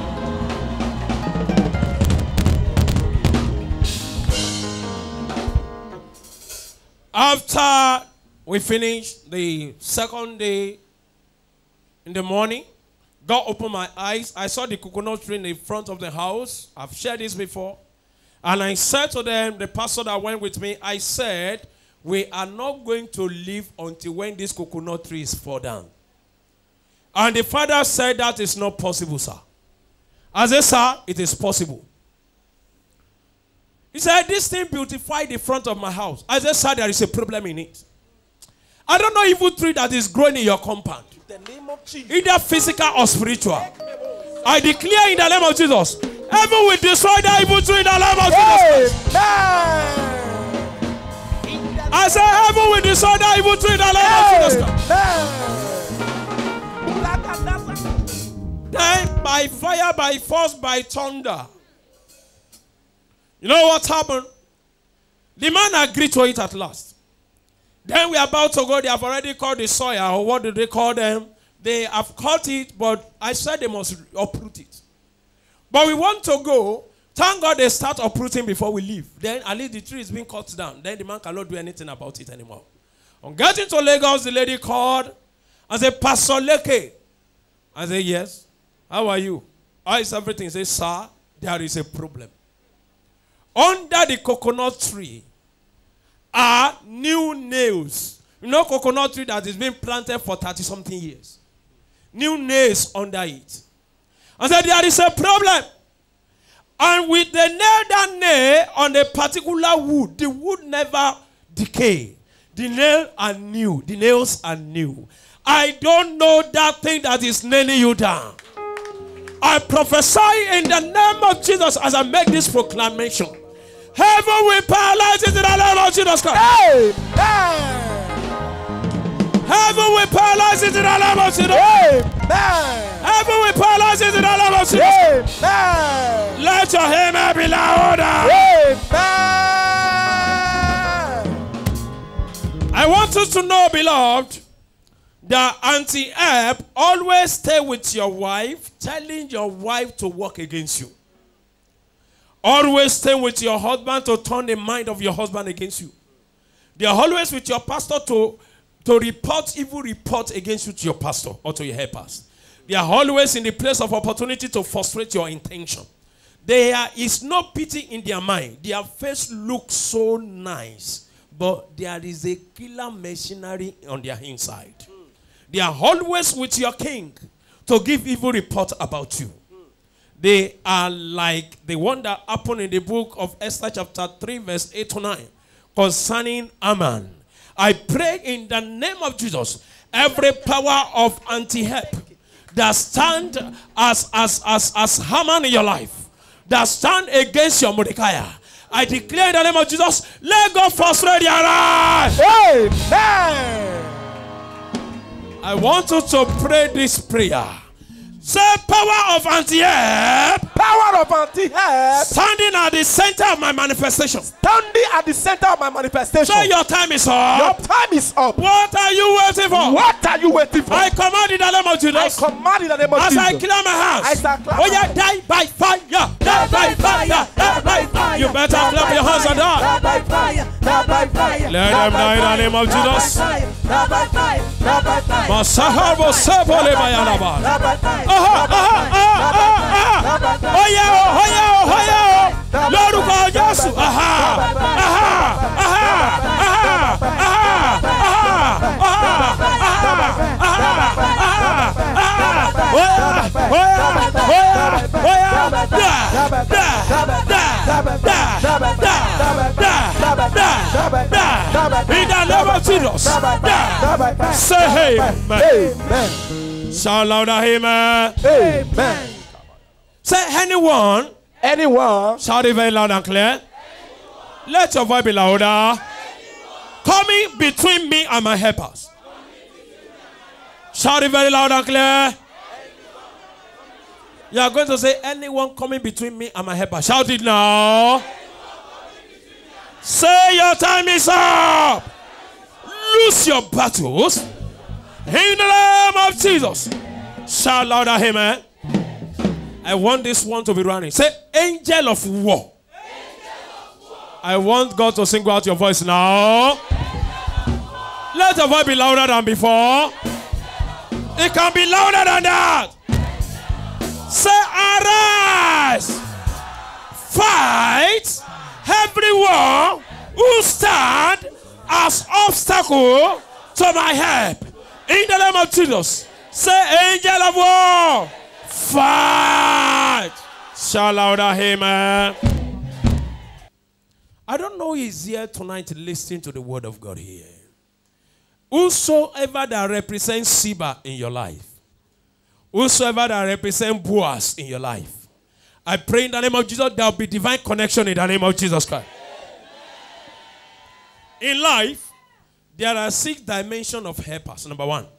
After we finished the second day in the morning, God opened my eyes. I saw the coconut tree in the front of the house. I've shared this before. And I said to them, the pastor that went with me, I said, we are not going to leave until when this coconut tree is fall down. And the father said, that is not possible, sir. I said, sir, it is possible. He said, this thing beautified the front of my house. I said, sir, there is a problem in it. I don't know evil tree that is growing in your compound. In the name of Jesus. Either physical or spiritual. I declare in the name of Jesus, heaven will destroy that evil tree in the name of Jesus. Amen. I say heaven will destroy that evil tree in the name of Jesus. Then by fire, by force, by thunder. You know what happened? The man agreed to it at last. Then we are about to go. They have already called the soil, or what do they call them? They have caught it, but I said they must uproot it. But we want to go. Thank God they start uprooting before we leave. Then at least the tree is being cut down. Then the man cannot do anything about it anymore. On getting to Lagos, the lady called and said, Pastor Leke. I said, yes. How are you? How is everything? He said, sir, there is a problem. Under the coconut tree are new nails. You know coconut tree that has been planted for thirty something years. New nails under it. I said, there is a problem. And with the nail that nail on a particular wood, the wood never decay. The nails are new. The nails are new. I don't know that thing that is nailing you down. I prophesy in the name of Jesus as I make this proclamation. Heaven will paralyze it in the name of Jesus Christ. Amen. Heaven will paralyze it in the name of Jesus. Amen. Heaven will paralyze it in the name of Jesus. Amen. Let your amen be louder. Amen. I want you to know, beloved, that anti-help always stay with your wife, telling your wife to work against you. Always stay with your husband to turn the mind of your husband against you. They are always with your pastor to, to report evil report against you to your pastor or to your helpers. They are always in the place of opportunity to frustrate your intention. There is no pity in their mind. Their face looks so nice, but there is a killer machinery on their inside. They are always with your king to give evil report about you. They are like the one that happened in the book of Esther chapter three verse eight to nine concerning Haman. I pray in the name of Jesus, every power of anti-help that stand as, as, as, as Haman in your life, that stand against your Mordecai, I declare in the name of Jesus, let God frustrate their life. Amen. I want you to pray this prayer. Say, power of anti-help, Power of anti-help standing at the center of my manifestation. standing at the center of my manifestation. Say, your time is Your up. time is up. What are you waiting for? What are you waiting for? I command in the name of I Jesus. command in the name of As Jesus. I clear my house. As I clear Oh my yeah, house. die by fire. Die by fire. Die by fire. You better clap your hands and die. Die by fire. Die by fire. Let them die in the name of Jesus. Die by fire. Die by fire. Masahabo sebole bayanaba. Die by fire. Aha, aha, aha, aha, aha. Oh yeah, oh yeah, oh yeah. Lórúkọ Jésù. Aha, aha, aha, aha, aha, aha, in the name of Jesus. Say amen. Amen. Shout louder, amen. Amen. Say anyone. Anyone Shout it very loud and clear. Let your voice be louder. Coming between me and my helpers. Shout it very loud and clear. You are going to say, anyone coming between me and my helper. Shout it now. Say your time is up. Lose your battles. In the name of Jesus. Shout louder, amen. I want this one to be running. Say, angel of war. Angel of war. I want God to sing out your voice now. Let your voice be louder than before. It can be louder than that. Say, arise, fight everyone who stand as obstacle to my help. In the name of Jesus, say, angel of war, fight. Shout louder, amen. I don't know who is here tonight listening to the word of God here. Whosoever that represents Siba in your life, whosoever that represents Boaz in your life, I pray in the name of Jesus, there will be divine connection in the name of Jesus Christ. Amen. In life, there are six dimensions of helpers. Number one,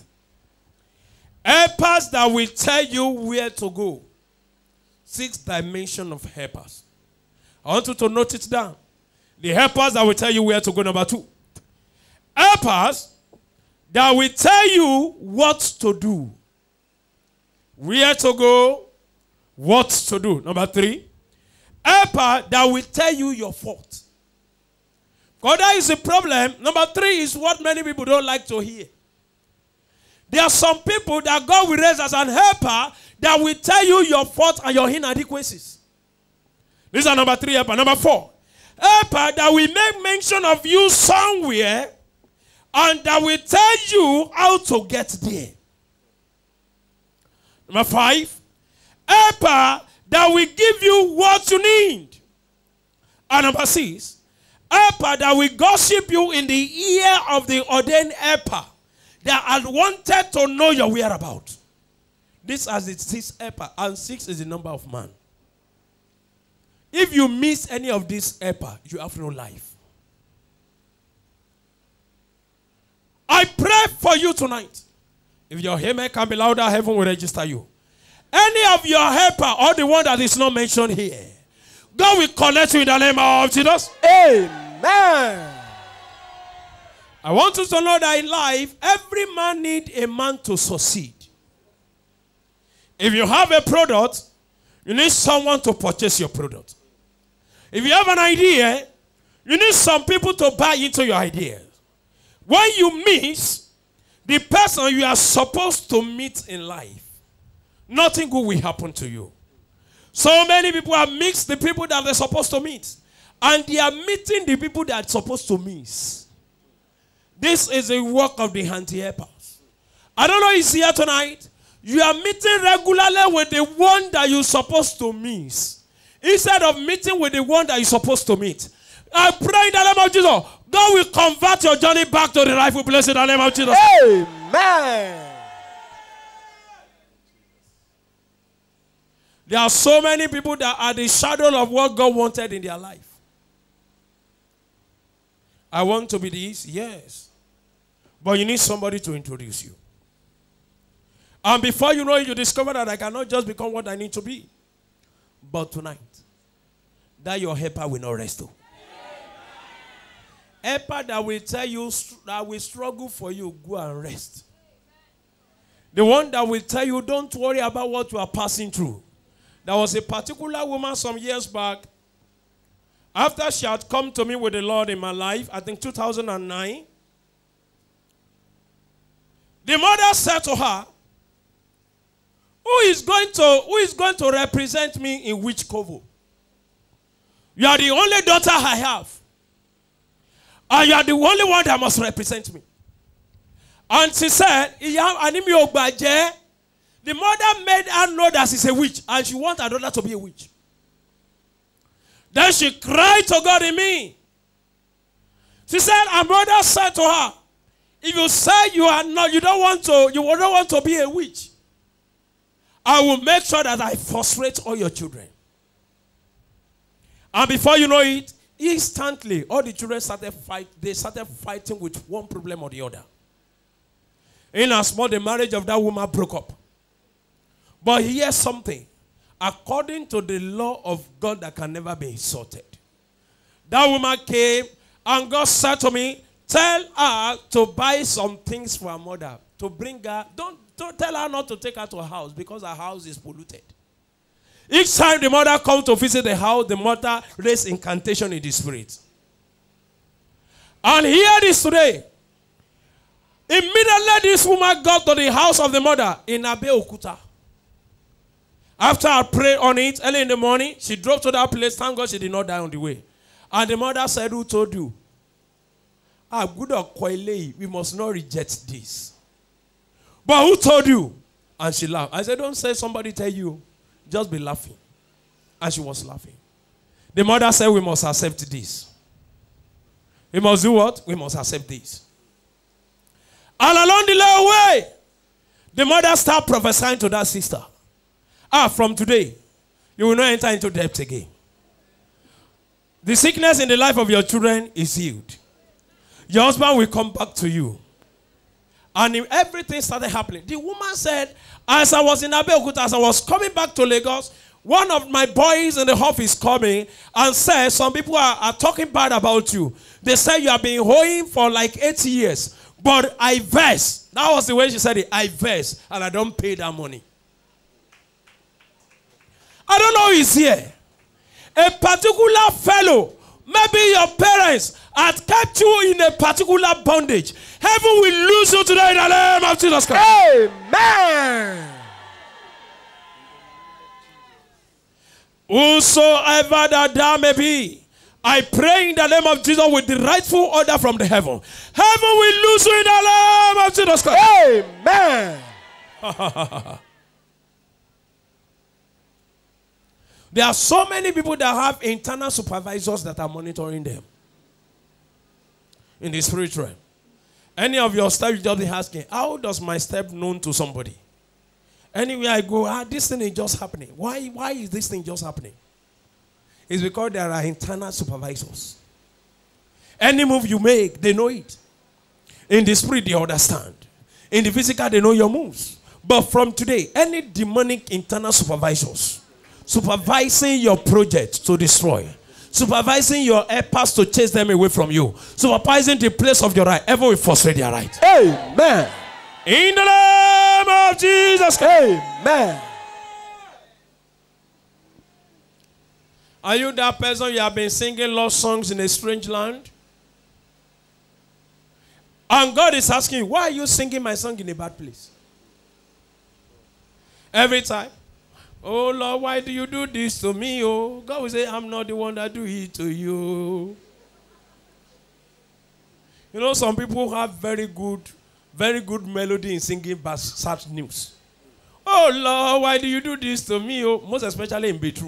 helpers that will tell you where to go. Six dimensions of helpers. I want you to note it down. The helpers that will tell you where to go. Number two, helpers that will tell you what to do. Where to go, what to do. Number three, helper that will tell you your fault. Because that is the problem. Number three is what many people don't like to hear. There are some people that God will raise as an helper that will tell you your fault and your inadequacies. These are number three helper. Number four, helper that will make mention of you somewhere and that will tell you how to get there. Number five, helper that will give you what you need. And number six, helper that will gossip you in the ear of the ordained helper that had wanted to know your whereabouts. This is the sixth helper, and six is the number of man. If you miss any of this helper, you have no life. I pray for you tonight. If your amen can be louder, heaven will register you. Any of your helper or the one that is not mentioned here, God will connect you in the name of Jesus. Amen. I want you to know that in life, every man needs a man to succeed. If you have a product, you need someone to purchase your product. If you have an idea, you need some people to buy into your idea. When you miss the person you are supposed to meet in life, nothing good will happen to you. So many people have mixed the people that they're supposed to meet, and they are meeting the people that are supposed to miss. This is a work of the anti-helpers. I don't know if it's here tonight. You are meeting regularly with the one that you're supposed to miss, instead of meeting with the one that you're supposed to meet. I pray in the name of Jesus, God will convert your journey back to the rightful place in the name of Jesus. Amen. There are so many people that are the shadow of what God wanted in their life. I want to be this, yes. But you need somebody to introduce you. And before you know it, you discover that I cannot just become what I need to be. But tonight, that your helper will not rest. Oh. Helper that will tell you, that will struggle for you, go and rest. The one that will tell you, don't worry about what you are passing through. There was a particular woman some years back. After she had come to me with the Lord in my life, I think two thousand nine, the mother said to her, who is going to, who is going to represent me in which covo? You are the only daughter I have. And you are the only one that must represent me. And she said, the mother made her know that she's a witch. And she wants her daughter to be a witch. Then she cried to God in me. She said, her mother said to her, if you say you are not, you don't want to, you don't want to be a witch, I will make sure that I frustrate all your children. And before you know it, instantly, all the children started fight. They started fighting with one problem or the other. In as small, the marriage of that woman broke up. But here's something. According to the law of God that can never be insulted, that woman came and God said to me, tell her to buy some things for her mother, to bring her. Don't, don't tell her not to take her to her house because her house is polluted. Each time the mother comes to visit the house, the mother raised incantation in the spirit. And here it is today. Immediately this woman got to the house of the mother in Abeokuta. After I prayed on it early in the morning, she drove to that place. Thank God she did not die on the way. And the mother said, who told you? Ah, good or Koile, we must not reject this. But who told you? And she laughed. I said, don't say somebody tell you. Just be laughing. And she was laughing. The mother said, we must accept this. We must do what? We must accept this. And along the way, the mother started prophesying to that sister. Ah, from today, you will not enter into debt again. The sickness in the life of your children is healed. Your husband will come back to you. And everything started happening. The woman said, as I was in Abeokuta, as I was coming back to Lagos, one of my boys in the office coming and said, some people are, are talking bad about you. They said you have been hoeing for like eight years. But I verse. That was the way she said it. I verse. And I don't pay that money. I don't know who is here. A particular fellow, maybe your parents, had kept you in a particular bondage. Heaven will lose you today in the name of Jesus Christ. Amen. Whosoever that thou may be, I pray in the name of Jesus with the rightful order from the heaven. Heaven will lose you in the name of Jesus Christ. Amen. There are so many people that have internal supervisors that are monitoring them. In the spiritual realm. Any of your steps, you just be asking, how does my step known to somebody? Anywhere I go, ah, this thing is just happening. Why, why is this thing just happening? It's because there are internal supervisors. Any move you make, they know it. In the spirit, they understand. In the physical, they know your moves. But from today, any demonic internal supervisors supervising your project to destroy, supervising your efforts to chase them away from you, supervising the place of your right, ever will frustrate their right. Amen. In the name of Jesus. Amen. Are you that person you have been singing love songs in a strange land? And God is asking you, why are you singing my song in a bad place? Every time. Oh Lord, why do you do this to me? Oh, God will say, I'm not the one that do it to you. You know, some people have very good, very good melody in singing bad, sad news. Oh Lord, why do you do this to me? Oh, most especially in bedroom.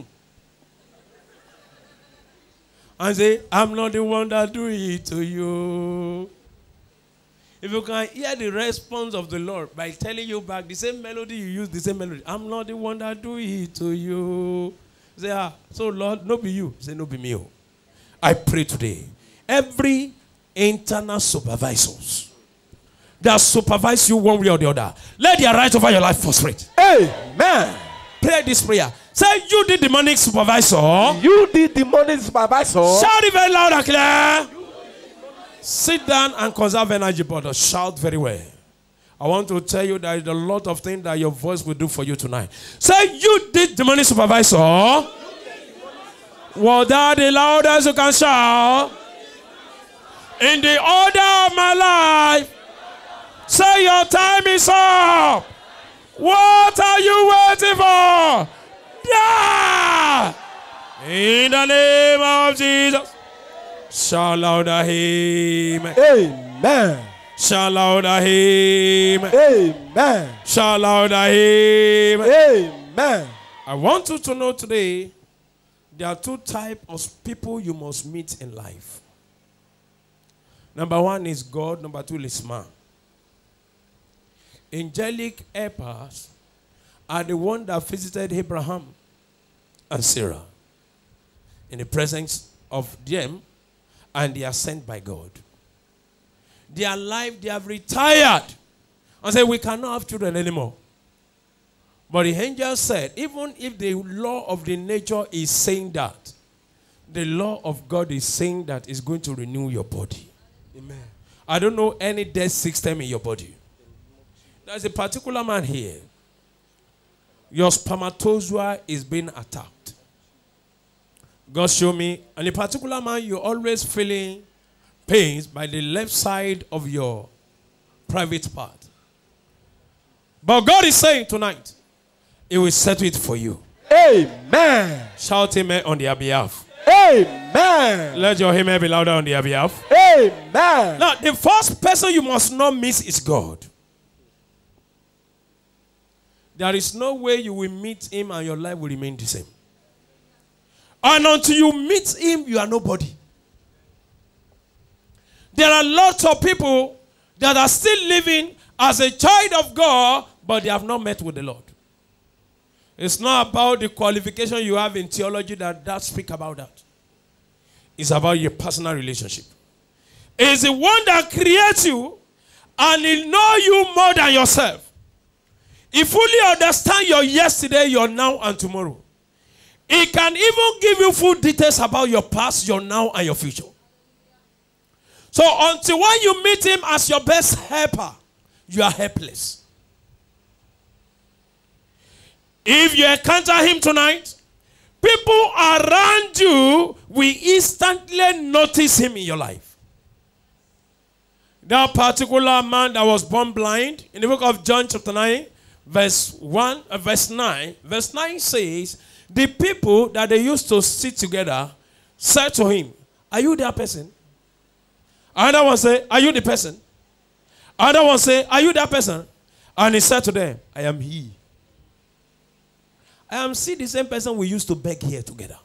And say, I'm not the one that do it to you. If you can hear the response of the Lord by telling you back the same melody you use, the same melody. I'm not the one that do it to you. Say, ah, so Lord, no be you. Say, no be me. I pray today. Every internal supervisors that supervise you one way or the other. Let their right over your life frustrate. Amen. Pray this prayer. Say, you the demonic supervisor. You the demonic supervisor. Shout it very loud and clear. Sit down and conserve energy, brother. Shout very well. I want to tell you that there are a lot of things that your voice will do for you tonight. Say, you the demonic supervisor. Well, that the loudest you can shout. In the order of my life. Say, your time is up. What are you waiting for? Yeah! In the name of Jesus. Shout louder him. Amen. Shout louder him. Amen. Shout louder him. Amen. I want you to know today, there are two types of people you must meet in life. Number one is God. Number two is man. Angelic helpers are the one that visited Abraham and Sarah in the presence of them, and they are sent by God. Their life, they have retired and said, we cannot have children anymore. But the angel said, even if the law of the nature is saying that, the law of God is saying that it's going to renew your body. Amen. I don't know any death system in your body. There's a particular man here. Your spermatozoa is being attacked. God showed me, and a particular man, you're always feeling pains by the left side of your private part. But God is saying tonight, He will settle it for you. Amen. Shout amen on their behalf. Amen. Let your amen be louder on their behalf. Amen. Now, the first person you must not miss is God. There is no way you will meet Him and your life will remain the same. And until you meet Him, you are nobody. There are lots of people that are still living as a child of God, but they have not met with the Lord. It's not about the qualification you have in theology that that speak about that. It's about your personal relationship. It's the one that creates you, and He knows you more than yourself. He fully understands your yesterday, your now, and tomorrow. He can even give you full details about your past, your now, and your future. So until when you meet Him as your best helper, you are helpless. If you encounter Him tonight, people around you will instantly notice Him in your life. That particular man that was born blind, in the book of John chapter nine, verse one, uh, verse nine, verse nine says, the people that they used to sit together said to him, are you that person? Another one say, are you the person? Another one say, are you that person? And he said to them, I am he. I am see the same person we used to beg here together.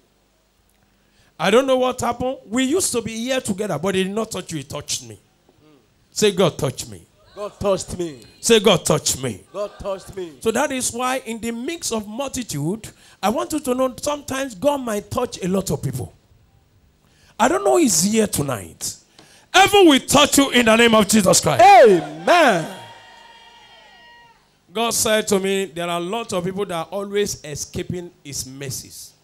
I don't know what happened. We used to be here together, but he did not touch you, he touched me. Mm. Say, God touched me. God touched me. Say, God touched me. God touched me. So that is why in the mix of multitude, I want you to know sometimes God might touch a lot of people. I don't know who's here tonight. Heaven will touch you in the name of Jesus Christ. Amen. God said to me, there are a lot of people that are always escaping His mercies.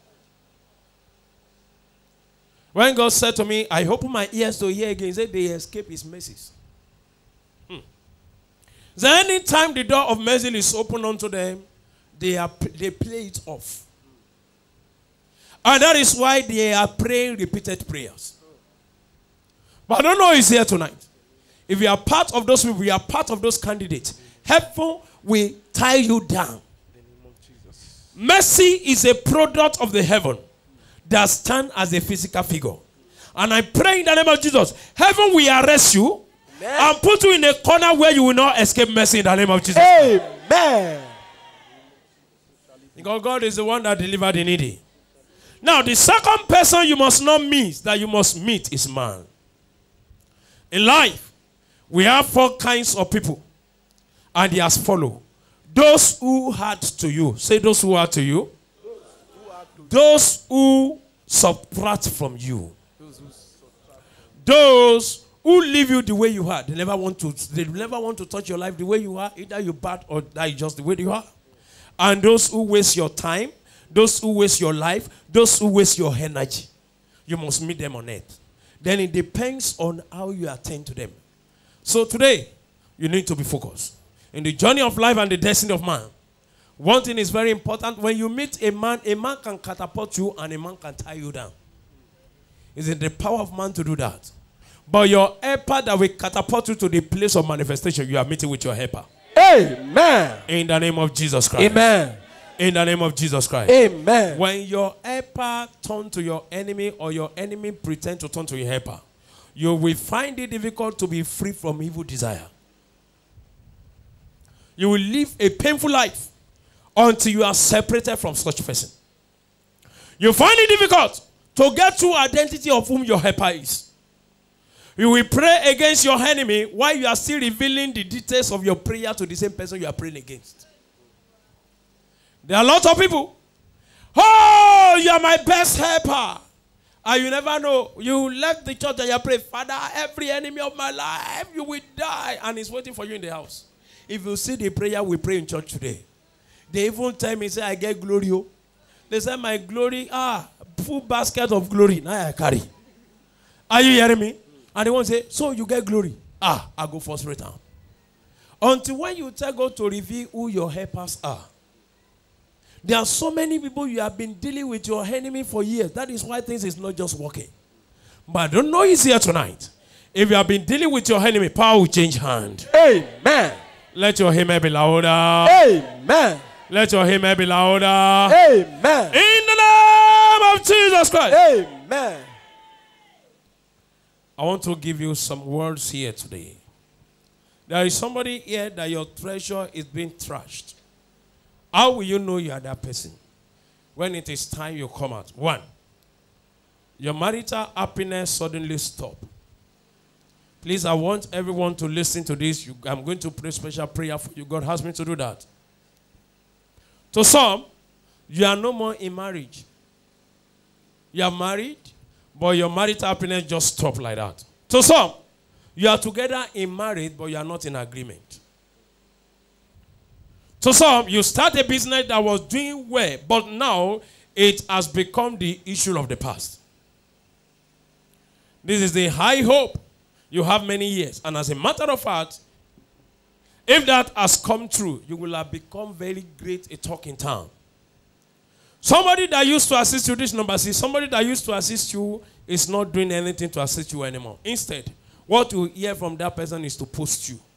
When God said to me, I open my ears to hear again, He said they escape His mercies. Hmm. So anytime the door of mercy is open unto them, they, are, they play it off. And that is why they are praying repeated prayers. But I don't know who is here tonight. If you are part of those people, you are part of those candidates, heaven will tie you down. Mercy is a product of the heaven that stands as a physical figure. And I pray in the name of Jesus, heaven will arrest you. Amen. And put you in a corner where you will not escape mercy in the name of Jesus. Amen. Because God is the one that delivered the needy. Now, the second person you must not miss, that you must meet, is man. In life, we have four kinds of people. And they as follow. Those who add to you. Say those who add to you. Those who subtract from you. those who leave you the way you are, they never want to, they never want to touch your life the way you are. Either you bad or die just the way you are. And those who waste your time, those who waste your life, those who waste your energy, you must meet them on earth. Then it depends on how you attend to them. So today, you need to be focused. In the journey of life and the destiny of man, one thing is very important. When you meet a man, a man can catapult you and a man can tie you down. It's in the power of man to do that. But your helper that will catapult you to the place of manifestation, you are meeting with your helper. Amen. In the name of Jesus Christ. Amen. In the name of Jesus Christ. Amen. When your helper turn to your enemy or your enemy pretend to turn to your helper, you will find it difficult to be free from evil desire. You will live a painful life until you are separated from such person. You find it difficult to get true identity of whom your helper is. You will pray against your enemy while you are still revealing the details of your prayer to the same person you are praying against. There are lots of people. Oh, you are my best helper. And you never know. You left the church and you pray, Father, every enemy of my life, you will die. And he's waiting for you in the house. If you see the prayer we pray in church today, they even tell me, say, I get glory. Oh. They say, my glory, ah, full basket of glory. Now I carry. Are you hearing me? And they won't say, so you get glory. Ah, I go first right now. Until when you tell God to reveal who your helpers are. There are so many people you have been dealing with your enemy for years. That is why things is not just working. But I don't know he's here tonight. If you have been dealing with your enemy, power will change hand. Amen. Let your amen be louder. Amen. Let your amen be louder. Amen. In the name of Jesus Christ. Amen. I want to give you some words here today. There is somebody here that your treasure is being trashed. How will you know you are that person? When it is time you come out. One, your marital happiness suddenly stop. Please, I want everyone to listen to this. You, I'm going to pray special prayer for you. God has me to do that. To some, you are no more in marriage. You are married, but your marital happiness just stopped like that. To some, you are together in marriage, but you are not in agreement. To some, you start a business that was doing well, but now it has become the issue of the past. This is the high hope you have many years. And as a matter of fact, if that has come true, you will have become very great a talk in town. Somebody that used to assist you, this number six, somebody that used to assist you is not doing anything to assist you anymore. Instead, what you hear from that person is to post you.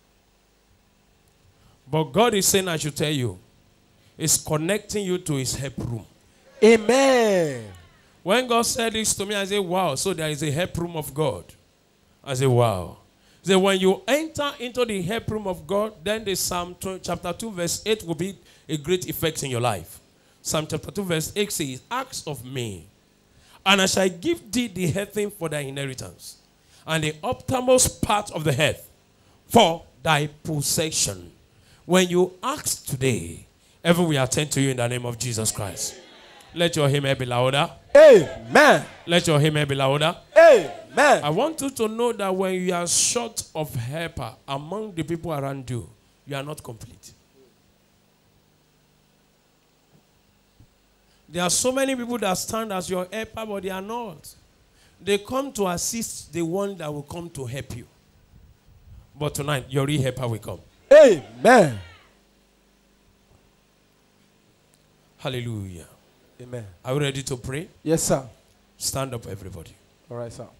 But God is saying, I should tell you, is connecting you to his help room. Amen. When God said this to me, I said, wow, so there is a help room of God. I said, wow. He said, when you enter into the help room of God, then the Psalm chapter two, verse eight will be a great effect in your life. Psalm chapter two, verse eight says, ask of me, and I shall give thee the heaven for thy inheritance, and the uttermost part of the earth for thy possession. When you ask today, heaven will attend to you in the name of Jesus Christ. Let your amen be louder. Amen. Let your amen be louder. Amen. I want you to know that when you are short of helper among the people around you, you are not complete. There are so many people that stand as your helper, but they are not. They come to assist the one that will come to help you. But tonight, your real helper will come. Amen. Hallelujah. Amen. Are we ready to pray? Yes, sir. Stand up, everybody. All right, sir.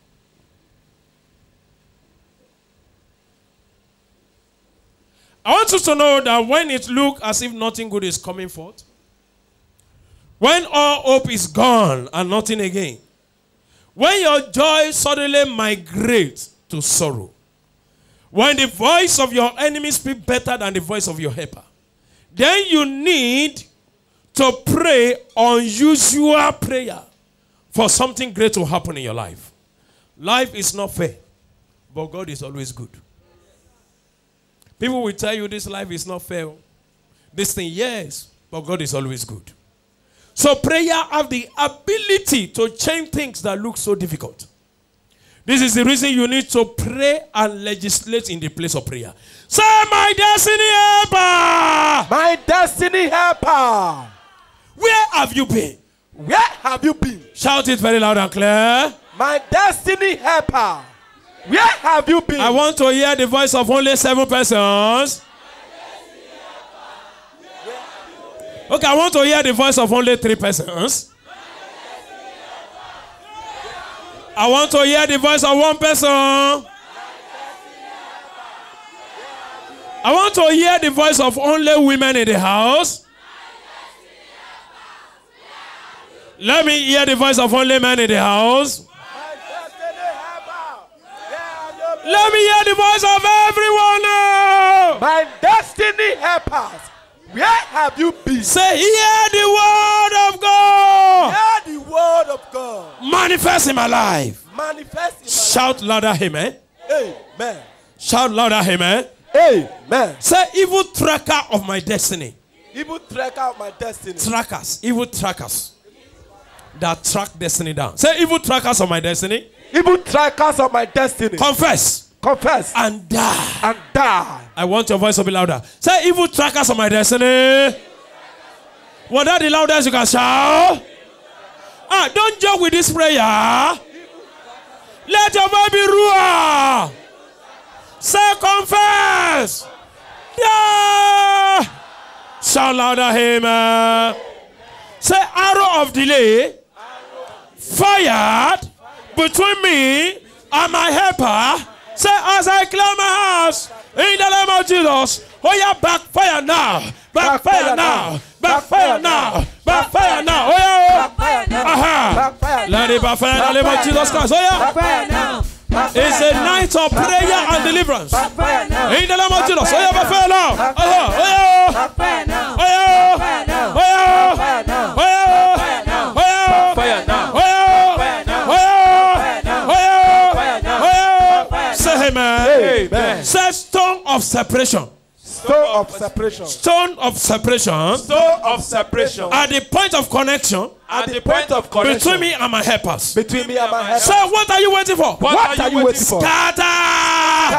I want you to know that when it looks as if nothing good is coming forth, when all hope is gone and nothing again, when your joy suddenly migrates to sorrow, when the voice of your enemy speaks better than the voice of your helper, then you need to pray unusual prayer for something great to happen in your life. Life is not fair, but God is always good. People will tell you this life is not fair. This thing, yes, but God is always good. So prayer has the ability to change things that look so difficult. This is the reason you need to pray and legislate in the place of prayer. Say, my destiny helper. My destiny helper. Where have you been? Where have you been? Shout it very loud and clear. My destiny helper. Where have you been? I want to hear the voice of only seven persons. Okay, I want to hear the voice of only three persons. I want to hear the voice of one person. I want to hear the voice of only women in the house. Let me hear the voice of only men in the house. Let me hear the voice of everyone now. My destiny helpers. Where have you been? Say, hear the word of God. Hear the word of God. Manifest in my life. Manifest in my Shout louder, amen. life. Amen. Shout louder, amen. Amen. Say, evil tracker of my destiny. Evil tracker of my destiny. Trackers, evil trackers that track destiny down. Say, evil trackers of my destiny. Evil trackers of my destiny. Confess Confess and die. and die. I want your voice to be louder. Say, evil trackers of my destiny. What that the loudest you can shout? Ah, don't joke with this prayer. Let your voice be raw. Say, confess. Yeah. Shout louder, amen. Say, arrow of delay fired between me and my helper. Say, as I clear my house in the name of Jesus. Oh yeah, backfire now. Backfire now. Backfire now. Backfire now. Oh yeah. Backfire now. Aha. Backfire Let it backfire in the name of Jesus Christ. Oh yeah. Backfire now. It's a night of prayer and deliverance. Backfire now. In the name of Jesus. Oh yeah, backfire now. Oh yeah. Oh yeah. Backfire now. Oh yeah. Backfire now. Oh yeah. Backfire now. Oh yeah. Backfire now. Oh yeah. Backfire now. Oh yeah. Backfire now. Oh yeah. Backfire now. Oh yeah. Backfire now. Oh yeah. Backfire Say amen. Amen. Say stone of separation. Stone of separation. Stone of separation. Stone of separation. At the point of connection At the point of connection. between me and my helpers. Between me and my helper. Say, what are you waiting for? What are you waiting for? Scatter.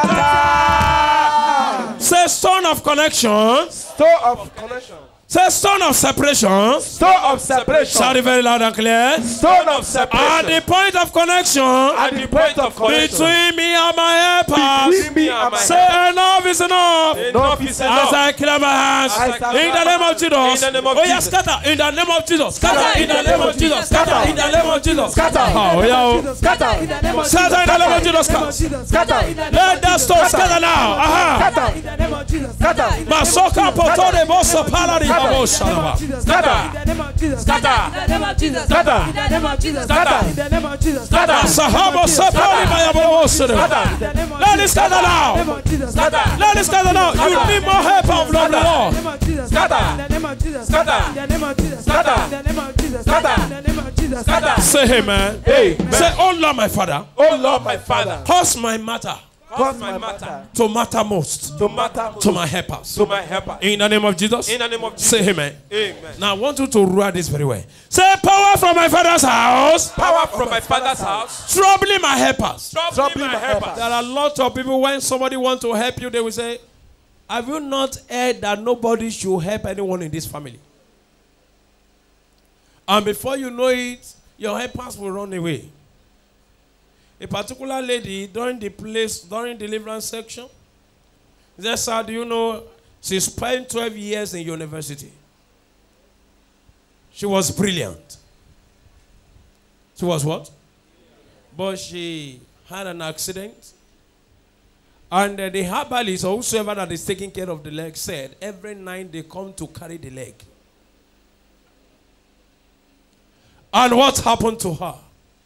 Scatter. Say stone of connection. Stone of connection. Say stone of separation. Stone of separation. Shout it very loud and clear. Stone of At separation. the point of connection At the point of connection. between me and my helpers. Between me and my Say enough is enough. Enough is As enough. I clear my hands As I in the name of Jesus. In the name of Oh yeah, Jesus. scatter in the name of Jesus. Scatter in the name of Jesus. Scatter in the name of Jesus. Scatter. Oh yeah. oh. Scatter in the name of Scatter in the name of Jesus. Scatter in the name Let that stone scatter now. Aha. Scatter in the name of Jesus. Scatter in the Masoka potore boso palari babo shalaba. Scatter in the name of Jesus. Scatter in the name of Jesus. Scatter in the name of Jesus. Scatter in the name of Jesus. Scatter. Sahabo sapali bayabo sere. Let it scatter now. Scatter. Let it scatter now. You need more help of Lord the Lord. Scatter in the name of Jesus. Scatter in the name of Jesus. Scatter in the name of Jesus. Scatter in the name of Jesus. Scatter. Say amen. Amen. Say, oh Lord, my Father, Oh Lord, my Father. cause my matter Cause my matter to matter most to matter to my helpers. to my helper. In the name of Jesus. In the name of Jesus. Say amen. Amen. Now I want you to rule this very well. Say, power from my father's house, Power from my father's house. troubling my helpers. Troubling my helper. There are a lot of people, when somebody wants to help you, they will say, have you not heard that nobody should help anyone in this family? And before you know it, your helpers will run away. A particular lady during the place, during deliverance section, they said, do you know, she spent twelve years in university. She was brilliant. She was what? But she had an accident. And uh, the herbalist or whosoever that is taking care of the leg said, every night they come to carry the leg. And what happened to her?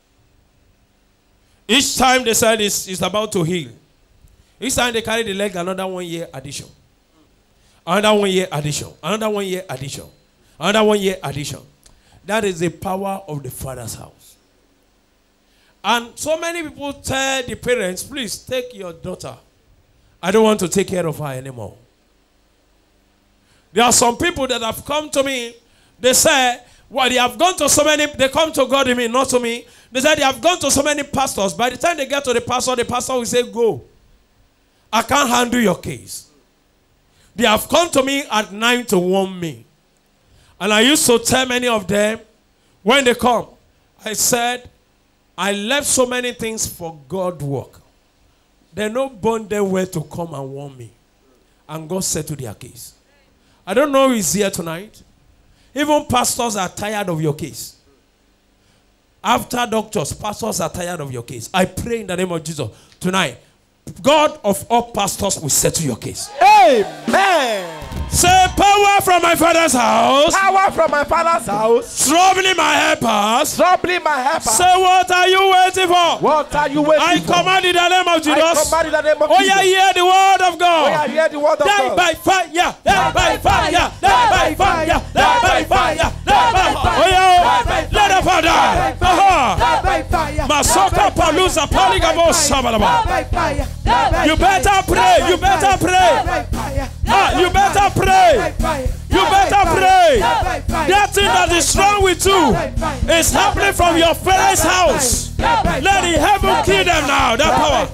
Each time they said it's, it's about to heal. Each time they carry the leg, another one year addition. Another one year addition. Another one year addition. Another one year addition. That is the power of the Father's house. And so many people tell the parents, please take your daughter. I don't want to take care of her anymore. There are some people that have come to me. They say, well, they have gone to so many, they come to God in me, not to me. They said they have gone to so many pastors. By the time they get to the pastor, the pastor will say, go. I can't handle your case. They have come to me at night to warn me. And I used to tell many of them, when they come, I said, I left so many things for God work. They no born them where to come and warn me. And God settled their case. I don't know who is here tonight. Even pastors are tired of your case. After doctors, pastors are tired of your case. I pray in the name of Jesus tonight, God of all pastors will settle your case. Amen. Say, power from my father's house. Power from my father's house. Troubling my helpers. Troubling my helpers. Say, what are you waiting for? What are you waiting I for? command in the name of Jesus. I command in the name of oh, Jesus. yeah, hear the word of God. Oh, yeah, hear the word of die God. by fire. Die by fire. Die by fire. Die by fire. Die by fire. Oh, yeah. Let the fire die. Die by fire. Masoka palusa paligabo sabalaba. Die by fire. You better pray. You better pray. Ah, you better pray. You better pray. That thing that is wrong with you is happening from your parents' house. Let the heaven kill them now. That power.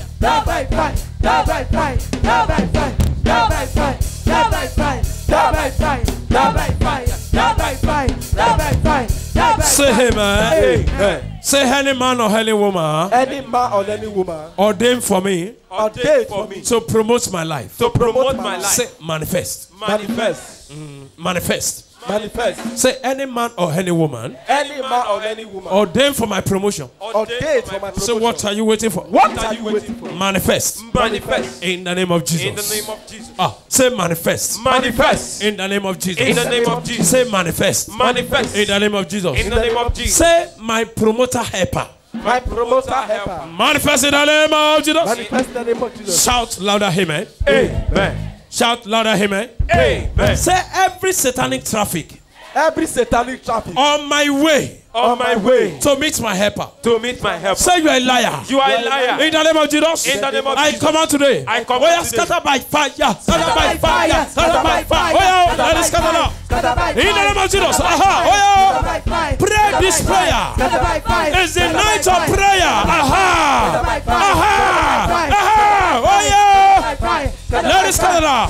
Say, hey man. Amen. Say, any man or any woman Any man or any woman ordained for me ordained for me to promote my life. to promote my life. Say, manifest. Manifest. Manifest. Manifest. Say, any man or any woman Any man or any woman ordained for my promotion. ordained for my So promotion. what are you waiting for? What are you waiting for? Manifest. Manifest. In the name of Jesus. In the name of Jesus. Ah, say manifest. Manifest. In the name of Jesus. In the name of Jesus. Say manifest. Manifest. In the name of Jesus. In the name of Jesus. Say my promoter helper. My promoter helper. Manifest in the name of Jesus. Manifest in the name of Jesus. Shout louder, amen. Amen. Shout louder, amen. Amen. Say every satanic traffic Every satanic traffic on my way On my way to meet my helper. to meet my helper. Say you are a liar. You are a liar. In the name of Jesus. In the name of I Jesus. command today. I command Oh, yeah, today. scatter by fire. Scatter by fire. Scatter by fire. Oh, yeah, let it scatter now. In the name of Jesus. Aha. Oh, yeah. Pray this prayer. It's the night of prayer. Aha. Aha. Aha. Oh, yeah. Let it scatter now.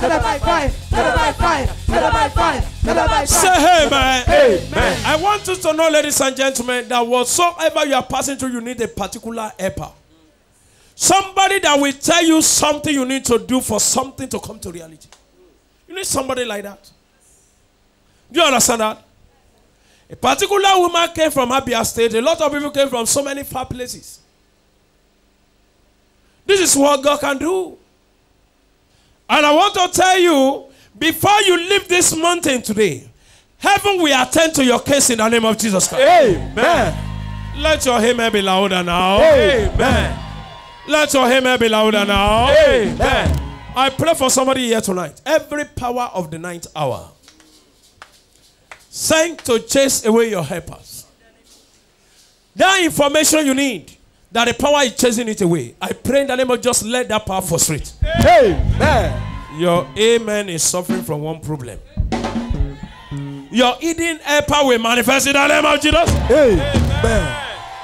Say, hey, man. Amen. I want you to know, ladies and gentlemen, that whatsoever you are passing through, you need a particular helper. Somebody that will tell you something you need to do for something to come to reality. You need somebody like that. Do you understand that? A particular woman came from Abia State. A lot of people came from so many far places. This is what God can do. And I want to tell you, before you leave this mountain today, heaven will attend to your case in the name of Jesus Christ. Amen. Let your amen be louder now. Amen. Let your amen be louder now. Amen. I pray for somebody here tonight. Every power of the ninth hour sent to chase away your helpers. That information you need, that the power is chasing it away. I pray in the name of just let that power frustrate. Amen. Your amen is suffering from one problem. Your hidden helper will manifest in the name of Jesus. Amen.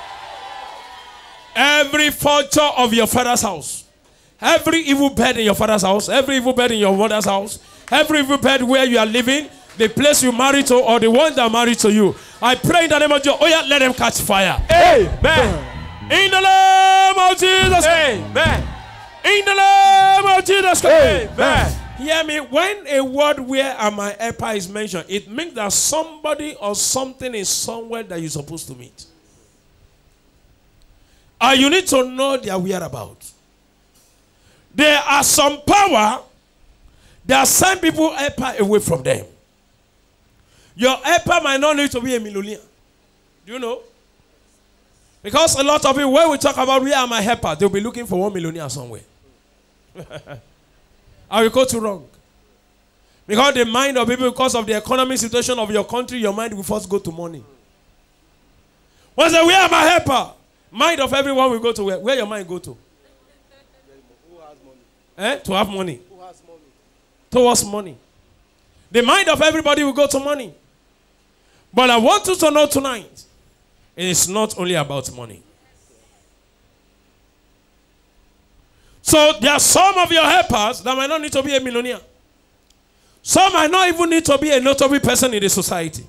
Every fortune of your father's house, every evil bed in your father's house, every evil bed in your mother's house, every evil bed where you are living, the place you married to, or the one that married to you, I pray in the name of Jesus. Oh yeah, let them catch fire. Amen. In the name of Jesus. Amen. In the name of Jesus. Amen. Hear me. When a word where am I helper is mentioned, it means that somebody or something is somewhere that you're supposed to meet. And you need to know their whereabouts. There are some power that send people helper away from them. Your helper might not need to be a millionaire. Do you know? Because a lot of people, when we talk about where are my helper, they'll be looking for one millionaire somewhere. I will go too wrong. Because the mind of people, because of the economic situation of your country, your mind will first go to money. When they say, where are my helper? Mind of everyone will go to where? Where your mind go to? Who has money? Eh? To have money. Who has money? Towards money. The mind of everybody will go to money. But I want you to know tonight, It is not only about money. So there are some of your helpers that might not need to be a millionaire. Some might not even need to be a notable person in the society.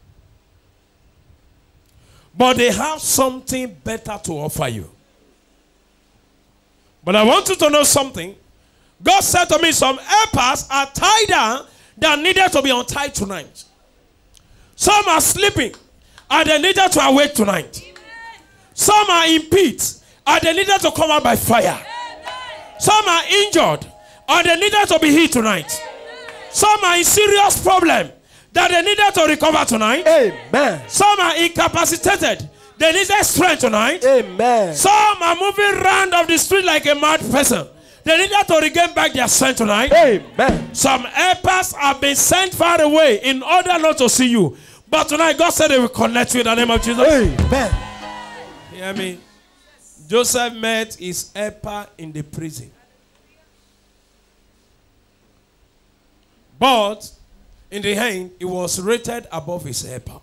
But they have something better to offer you. But I want you to know something. God said to me, some helpers are tied down that needed to be untied tonight. Some are sleeping and they needed to awake tonight. Some are in pits and they needed to come out by fire. Some are injured and they needed to be healed tonight. Some are in serious problem that they needed to recover tonight. Amen. Some are incapacitated. They needed strength tonight. Amen. Some are moving around of the street like a mad person. They needed to regain back their strength tonight. Amen. Some helpers have been sent far away in order not to see you. But tonight God said they will connect you in the name of Jesus. Amen. Hear me? Joseph met his helper in the prison. But in the end, he was rated above his helper.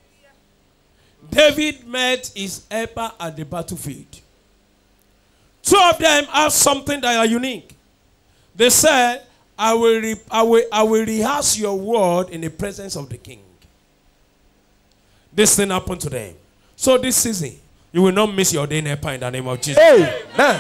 David met his helper at the battlefield. Two of them have something that are unique. They said, I will, re- I will, I will rehearse your word in the presence of the king. This thing happened to them. So this season, you will not miss your day helper in the name of Jesus. Amen.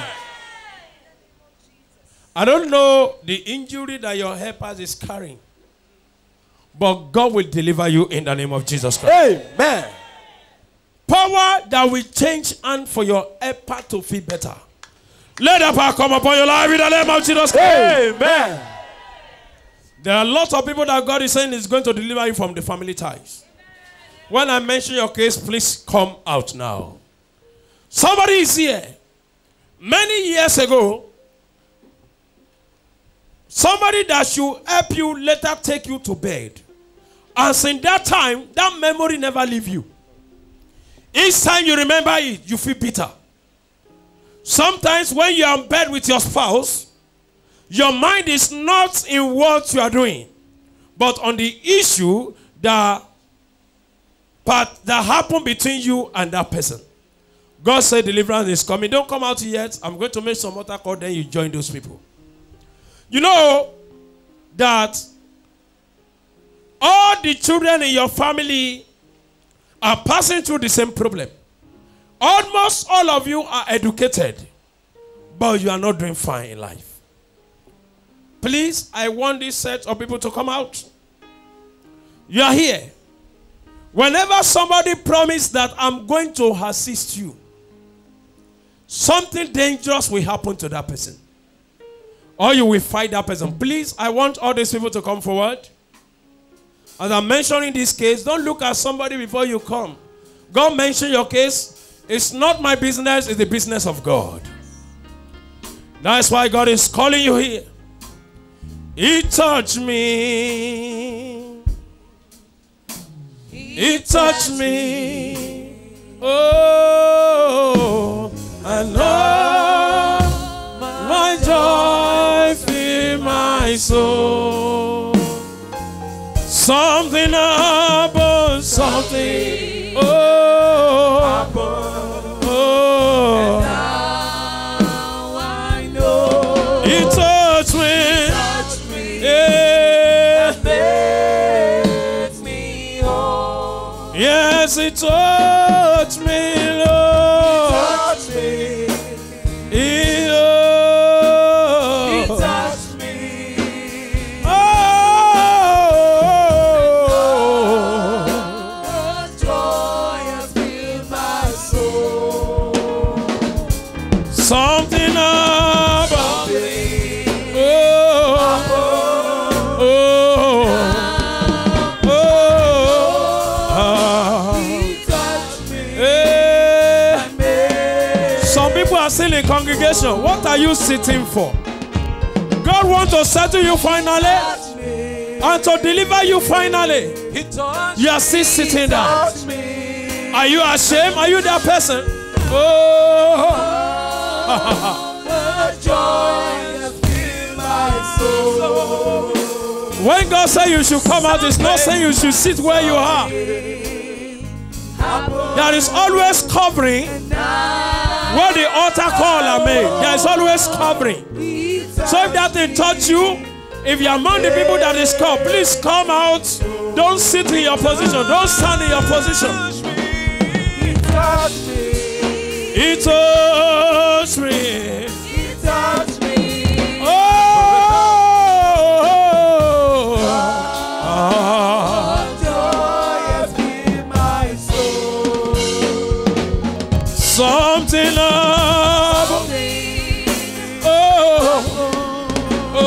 I don't know the injury that your helper is carrying, but God will deliver you in the name of Jesus Christ. Amen. Power that will change hand for your helper to feel better. Let that power come upon your life in the name of Jesus Christ. Amen. There are lots of people that God is saying is going to deliver you from the family ties. When I mention your case, please come out now. Somebody is here. Many years ago, somebody that should help you later take you to bed. And since that time, that memory never leave you. Each time you remember it, you feel bitter. Sometimes when you are in bed with your spouse, your mind is not in what you are doing, but on the issue that, part that happened between you and that person. God said deliverance is coming. Don't come out yet. I'm going to make some other call, then you join those people. You know that all the children in your family are passing through the same problem. Almost all of you are educated, but you are not doing fine in life. Please, I want this set of people to come out. You are here. Whenever somebody promises that I'm going to assist you, something dangerous will happen to that person. Or you will fight that person. Please, I want all these people to come forward. As I'm mentioning this case, don't look at somebody before you come. God mentioned your case. It's not my business, it's the business of God. That's why God is calling you here. He touched me. He touched me. Oh, I know my joy filled my soul. Something happened, something. Oh, oh. Now I know He touched me. Yeah. makes me whole. Yes, He touched me, Lord. Touch me, He, oh. He touched me. Oh. What joy has filled my soul. Something about Something oh, oh, oh, ah. He touched me Eh. and made Some people are still in congregation. What are you sitting for? God wants to settle you finally me. and to deliver you finally. He touched You are still sitting down. touched me. Are you ashamed? Are you that person? Oh, What joy has filled my soul. when God said you should come out, it's not saying you should sit where you are. Happened There is always covering where the altar call are made. There is always covering. So if that thing touch you, if you are among the people that is called, please come out. Don't sit in your position. Don't stand in your position. He touched me. He touched me. He touched me. Oh, Joy has been my soul. something up. Oh, oh,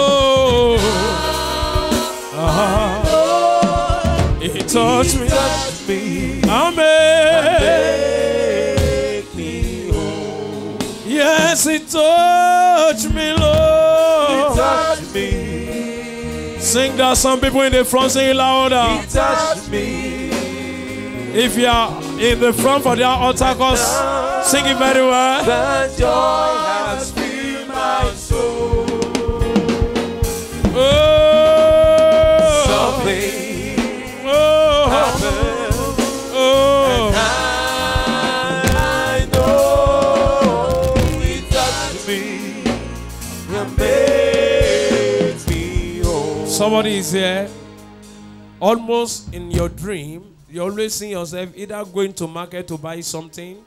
ah. He touched me. Touched me. Amen. Make me whole. Yes, He touched me, He Lord. touched me. Sing that. Some people in the front sing it louder. He touched me. If you are in the front for their altar course, sing it very well. The joy has filled my soul. Oh, Something oh, happened. oh. I know He touched me and made me whole. Somebody is here. Almost in your dream, you always see yourself either going to market to buy something.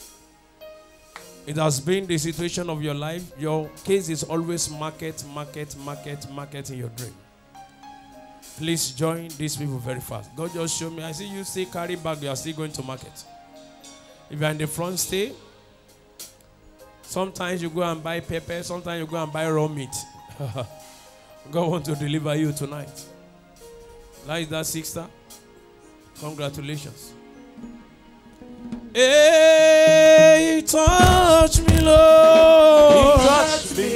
It has been the situation of your life. Your case is always market, market, market, market in your dream. Please join these people very fast. God just showed me. I see you still carry bag. You are still going to market. If you are in the front, stay. Sometimes you go and buy pepper. Sometimes you go and buy raw meat. God wants to deliver you tonight. Like that, sister. Congratulations. Hey, He touched me, Lord. He touched me.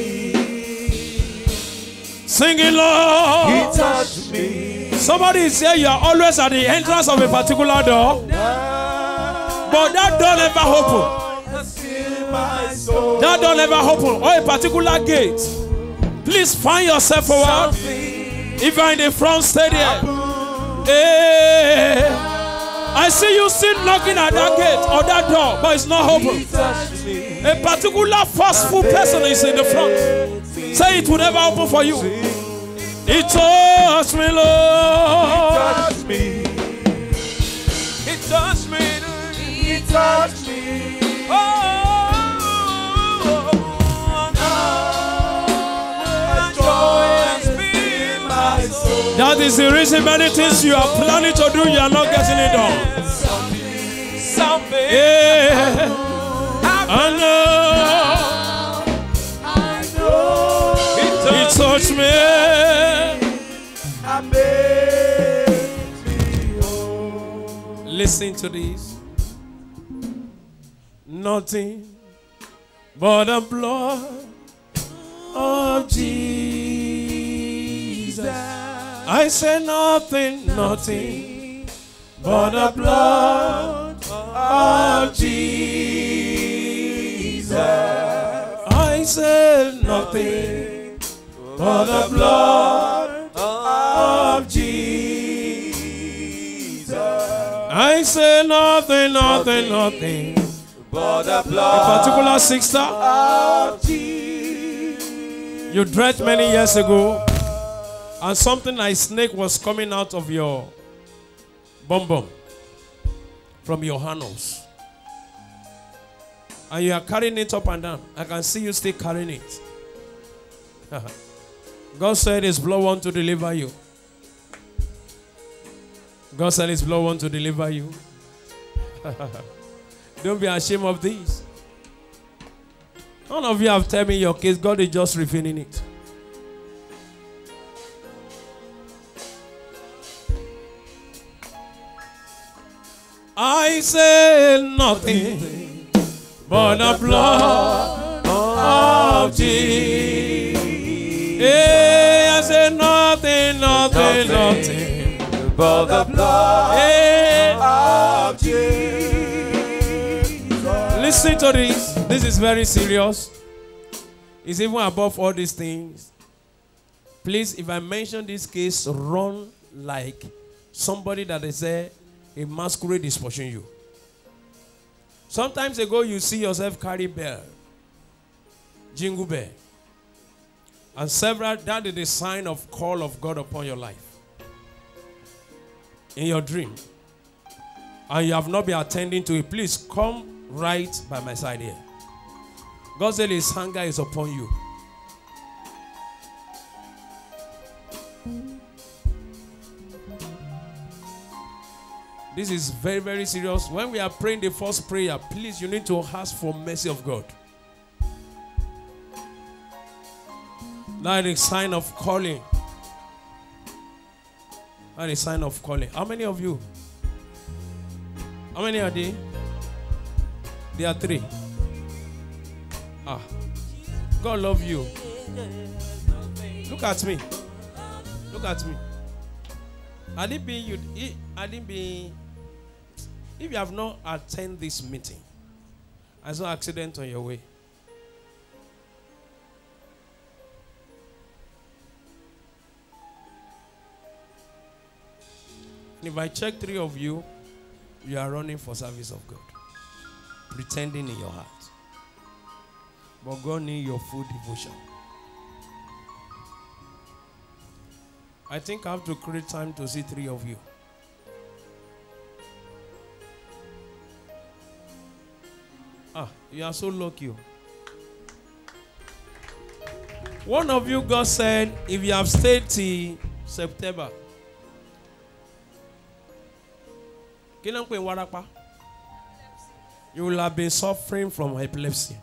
Sing it, Lord. He touched me. Somebody is here. You are always at the entrance of a particular door, but that door never open. Has filled my soul. That door never open. Or a particular gate. Please find yourself forward. If you are in the front, stay there. Hey, I see you still knocking at that gate or that door, but it's not open. He touched me. A particular forceful person is in the front. Say it will never open for you. He touched me, Lord. Touched me. He touched me. He touched me. Oh, Joy has been my soul. that is the reason many things you are planning to do, you are not getting it done. Something. Yeah, I know. I know. He touched me. I made me whole. Listen to this. Nothing but the blood of Jesus. I say nothing, nothing but the blood of Jesus. I say nothing but the blood of Jesus. I say nothing, nothing, nothing But the a blood particular sister of Jesus. you dread many years ago, and something like snake was coming out of your bum bum from your handles, and you are carrying it up and down. I can see you still carrying it. God said His blood wants to deliver you. God said His blood wants to deliver you. Don't be ashamed of this. None of you have told me your case. God is just revealing it. I say nothing but the blood of Jesus. Yeah, I say nothing, nothing, nothing But the blood Yeah. of Jesus. Listen to this. This is very serious. It's even above all these things. Please, if I mention this case, run like somebody that is there, a masquerade is pushing you. Sometimes ago you see yourself carry bell, jingle bell. And several, that is the sign of call of God upon your life. In your dream. And you have not been attending to it. Please come right by my side here. God said his anger is upon you. This is very, very serious. When we are praying the first prayer, please, you need to ask for mercy of God. That is a sign of calling. That is a sign of calling. How many of you? How many are they? There are three. Ah. God love you. Look at me. Look at me. I didn't be you. I didn't be. If you have not attended this meeting, I saw an accident on your way. If I check three of you, you are running for service of God, pretending in your heart. But God needs your full devotion. I think I have to create time to see three of you. Ah, you are so lucky. One of you, God said, if you have stayed till September, you will have been suffering from epilepsy.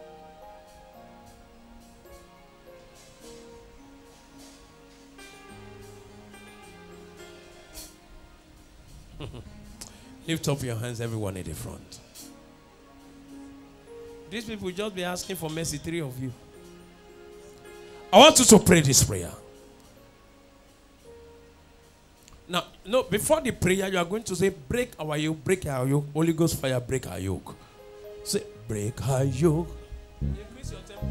Lift up your hands, everyone at the front. These people just be asking for mercy, three of you. I want you to pray this prayer. Now, no, before the prayer, you are going to say, break our yoke, break our yoke. Holy Ghost fire, break our yoke. Say, break our yoke. Increase your tempo.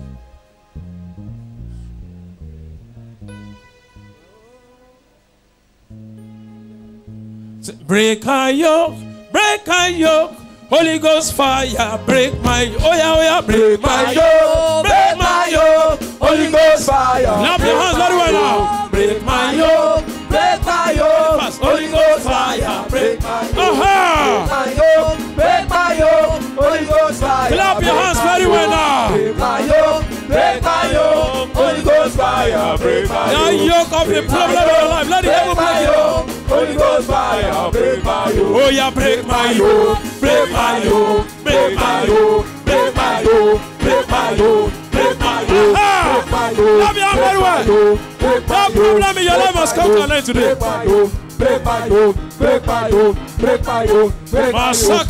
Say, break our yoke, break our yoke. Holy Ghost fire, break my yoke. Oh yeah, oh yeah, break my yoke, break my yoke. Holy Ghost fire. Clap your hands very well now. Break my yoke. Break my yoke, Holy Ghost fire. Break my yoke, uh-huh. break my yoke, Holy Ghost fire. Clap your hands very well now. Break my yoke, break my yoke, Holy Ghost fire. Break my yoke. The yoke of the problem of your life, let the devil break it. Holy Ghost fire. Break my yoke. Oh yeah, break my yoke, break my yoke, break my yoke, break my yoke, break my yoke, break my yoke, break my yoke. Clap your hands very well. No problem in your life must come to an end today. Break my yoke, break my yoke, break my yoke, break my yoke, break my yoke,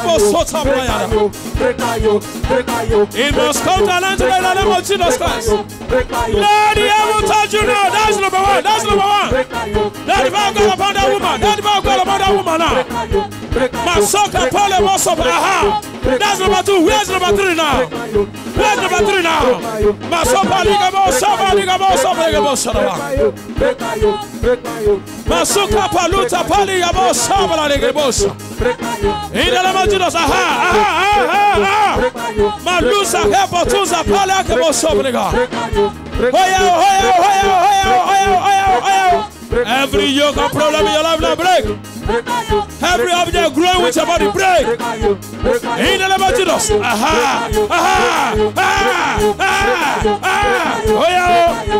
break my yoke, break my yoke. It must come to an end today in the name of Jesus Christ. Break my yoke. Let the devil touch you now. That's number one. That's number one. Break my yoke. Let the devil go upon that woman. Let the devil go upon that woman now. Break my yoke. Break my yoke. Masoka Pole Mosop. Aha. That's number two. Where's number three now? Where's number three now? Masopa Ligabo Saba Ligabo Saba Ligabo Saba. Break my yoke. Break my yoke. Masuka Paluta Pali Gabo Saba Ligabo Saba. In the name of Jesus. Aha. Aha. Aha. Aha. Malusa Hepo Tuza Pala Gabo Saba Ligabo. Hoya, hoya, hoya, hoya, hoya, hoya, hoya. Every yoke of problem in your life now break. Every object growing with your body break. In the name of Jesus. Aha, aha, aha, aha, aha.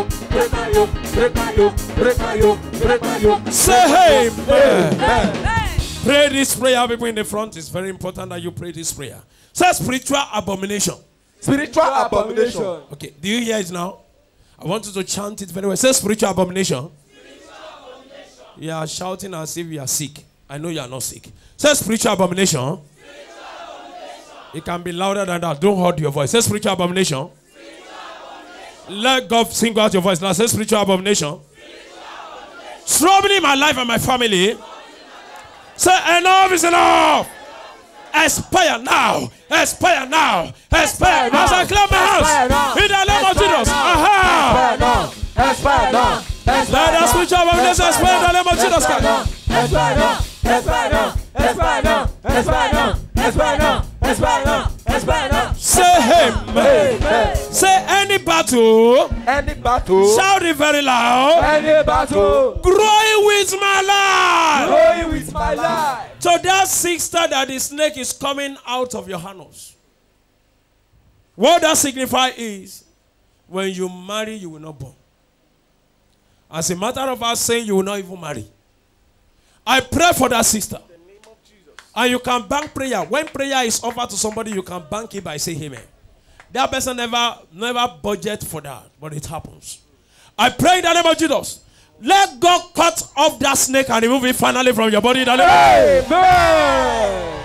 Hoya. Say amen. Pray this prayer, people in the front. It's very important that you pray this prayer. Say spiritual abomination. Spiritual abomination. Okay, do you hear it now? I want you to chant it very well. Say spiritual abomination. Spiritual abomination. You are shouting as if you are sick. I know you are not sick. Say spiritual abomination. Spiritual abomination. It can be louder than that. Don't hold your voice. Say spiritual abomination. Spiritual abomination. Let God sing out your voice now. Say spiritual abomination. Spiritual abomination. Troubling my life and my family. Say enough is enough. Expire now. Expire now. Expire now. As I clap my hands. In the name of Jesus. Aha. Expire now. Let us switch our witness expire in the name of Jesus Christ. Expire now. Expire now. Expire now. Expire now. Expire now. Expire now. Expire now. Say him. Amen. Say any battle. Any battle. Shout it very loud. Any battle. Growing with my life. Growing with my life. So that sister that the snake is coming out of your hands. What that signifies is when you marry, you will not born. As a matter of fact, saying you will not even marry. I pray for that sister. In the name of Jesus. And you can bank prayer. When prayer is offered to somebody, you can bank it by saying amen. That person never, never budget for that, but it happens. I pray in the name of Jesus. Let God cut off that snake and remove it finally from your body. In the name of Amen.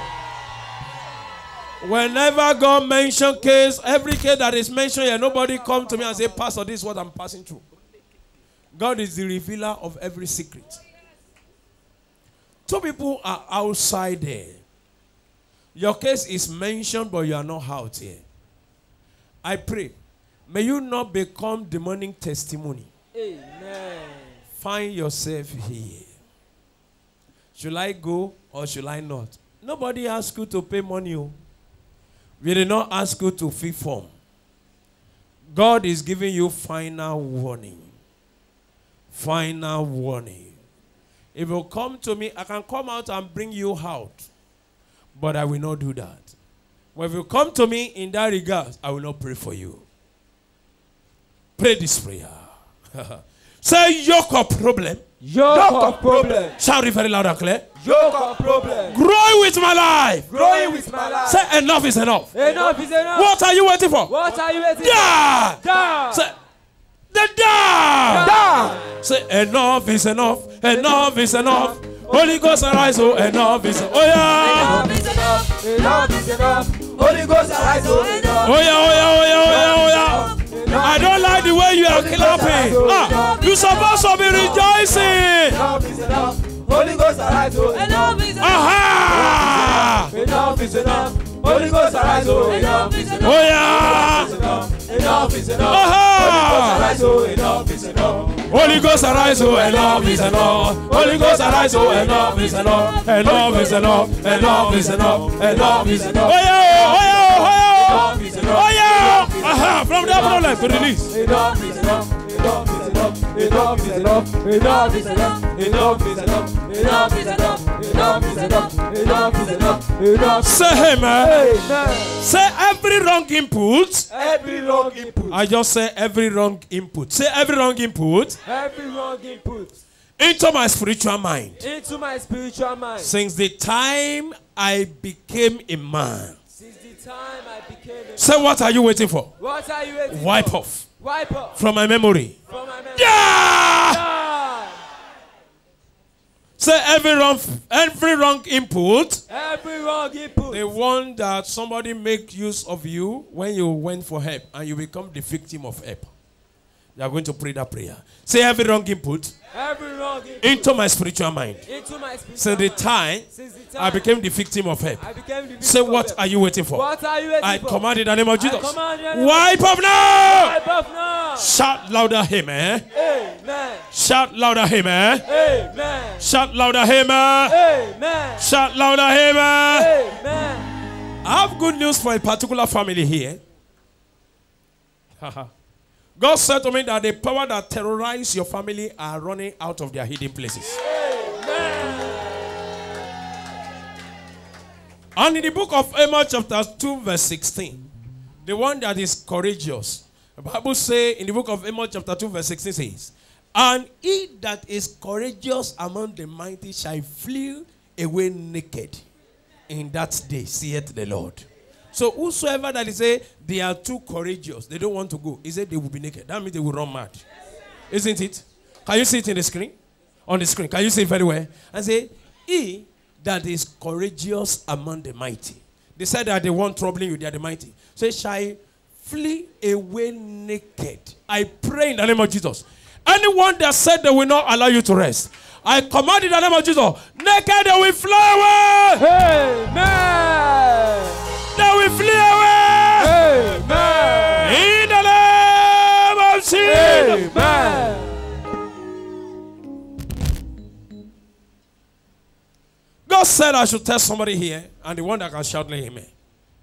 Whenever God mentions case, every case that is mentioned here, nobody come to me and say, Pastor, this is what I'm passing through. God is the revealer of every secret. Two people are outside there. Your case is mentioned, but you are not out here. I pray, may you not become demonic testimony. Amen. Find yourself here. Should I go or should I not? Nobody asked you to pay money. We did not ask you to fill form. God is giving you final warning. Final warning. If you come to me, I can come out and bring you out. But I will not do that. But if you come to me in that regard, I will not pray for you. Pray this prayer. Say yoke of problem. Yoke of problem. Shout it very loud and clear. Yoke of problem. Growing with my life. Growing with my life. Say enough is enough. Enough is enough. What are you waiting for? What are you waiting Die. for? Die. Say the die. Die. Say enough is enough. Enough is enough. Holy Ghost arise, oh enough is enough. Oh yeah. Enough is enough. Enough is enough. Holy Ghost arise, oh enough. Oh yeah, oh yeah, oh yeah, oh yeah, oh yeah. I don't like the way you are clapping. Ah, you're supposed to be rejoicing. Enough is enough. Holy Ghost arise, oh enough is enough. Aha! Enough is enough. Holy Ghost arise, oh enough is enough. Oh yeah! Enough is enough. Aha! Enough is enough. Holy Ghost arise, oh enough is enough. Holy Ghost arise, oh enough is enough. Enough is enough. Enough is enough. Enough is enough. Oh yeah! Oh yeah! Oh yeah! Oh yeah! Aha! From that problem to release. Enough is enough. Enough is enough. Enough is enough. Enough is enough. Enough is enough. Enough is enough. Enough is enough. Enough is enough. Enough. Say hey man. Amen. Say every wrong input. Every wrong input. I just say every wrong input. Say every wrong input. Every wrong input. Into my spiritual mind. Into my spiritual mind. Since the time I became a man. Since the time I became a Say what are you waiting for? What are you waiting Wipe for? off. Wipe off. From my memory. From my memory. Yeah! Die. Say every wrong, every wrong input. Every wrong input. The one that somebody make use of you when you went for help and you become the victim of help. You are going to pray that prayer. Say every wrong input. Every wrong input. Into my spiritual mind. Into my spiritual Since the mind. time Since the time I became the victim of help. I became the victim Say of what help. are you waiting for? What are you waiting I for? command in the name of Jesus. I command in the name of Wipe off now! Wipe off now. Shout louder, amen. Amen. Shout louder, amen. Amen. Shout louder, amen. Amen. Shout louder, amen. Amen. I have good news for a particular family here. God said to me that the power that terrorize your family are running out of their hidden places. And in the book of Amos chapter two verse sixteen, the one that is courageous, the Bible says in the book of Amos chapter two verse sixteen says, and he that is courageous among the mighty shall flee away naked in that day, saith the Lord. So whosoever that is say they are too courageous, they don't want to go, he said they will be naked. That means they will run mad. Isn't it? Can you see it in the screen? On the screen. Can you see it very well? And say, he that is courageous among the mighty. They said that they want troubling you, they are the mighty. Say, shall flee away naked. I pray in the name of Jesus. Anyone that said they will not allow you to rest, I command in the name of Jesus, naked they will fly away. Amen. They will flee away. Amen. In the name of Jesus. Amen. God said I should tell somebody here, and the one that can shout, let him in.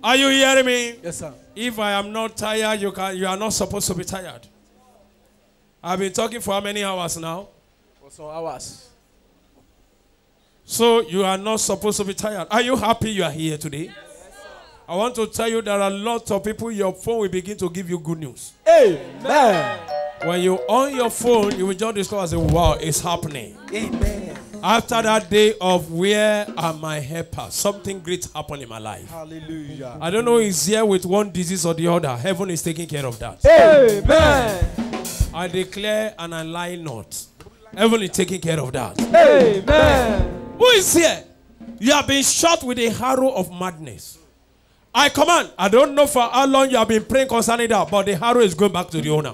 Are you hearing me? Yes, sir. If I am not tired, you can. You are not supposed to be tired. I've been talking for how many hours now? For some hours. So you are not supposed to be tired. Are you happy you are here today? Yes, I want to tell you there are a lot of people, your phone will begin to give you good news. Amen. When you on your phone, you will just discover, say, wow, it's happening. Amen. After that day of where are my helpers, something great happened in my life. Hallelujah. I don't know if it's here with one disease or the other. Heaven is taking care of that. Amen. I declare and I lie not. Heaven is taking care of that. Amen. Who is here? You have been shot with a arrow of madness. I command. I don't know for how long you have been praying concerning that, but the arrow is going back to the owner.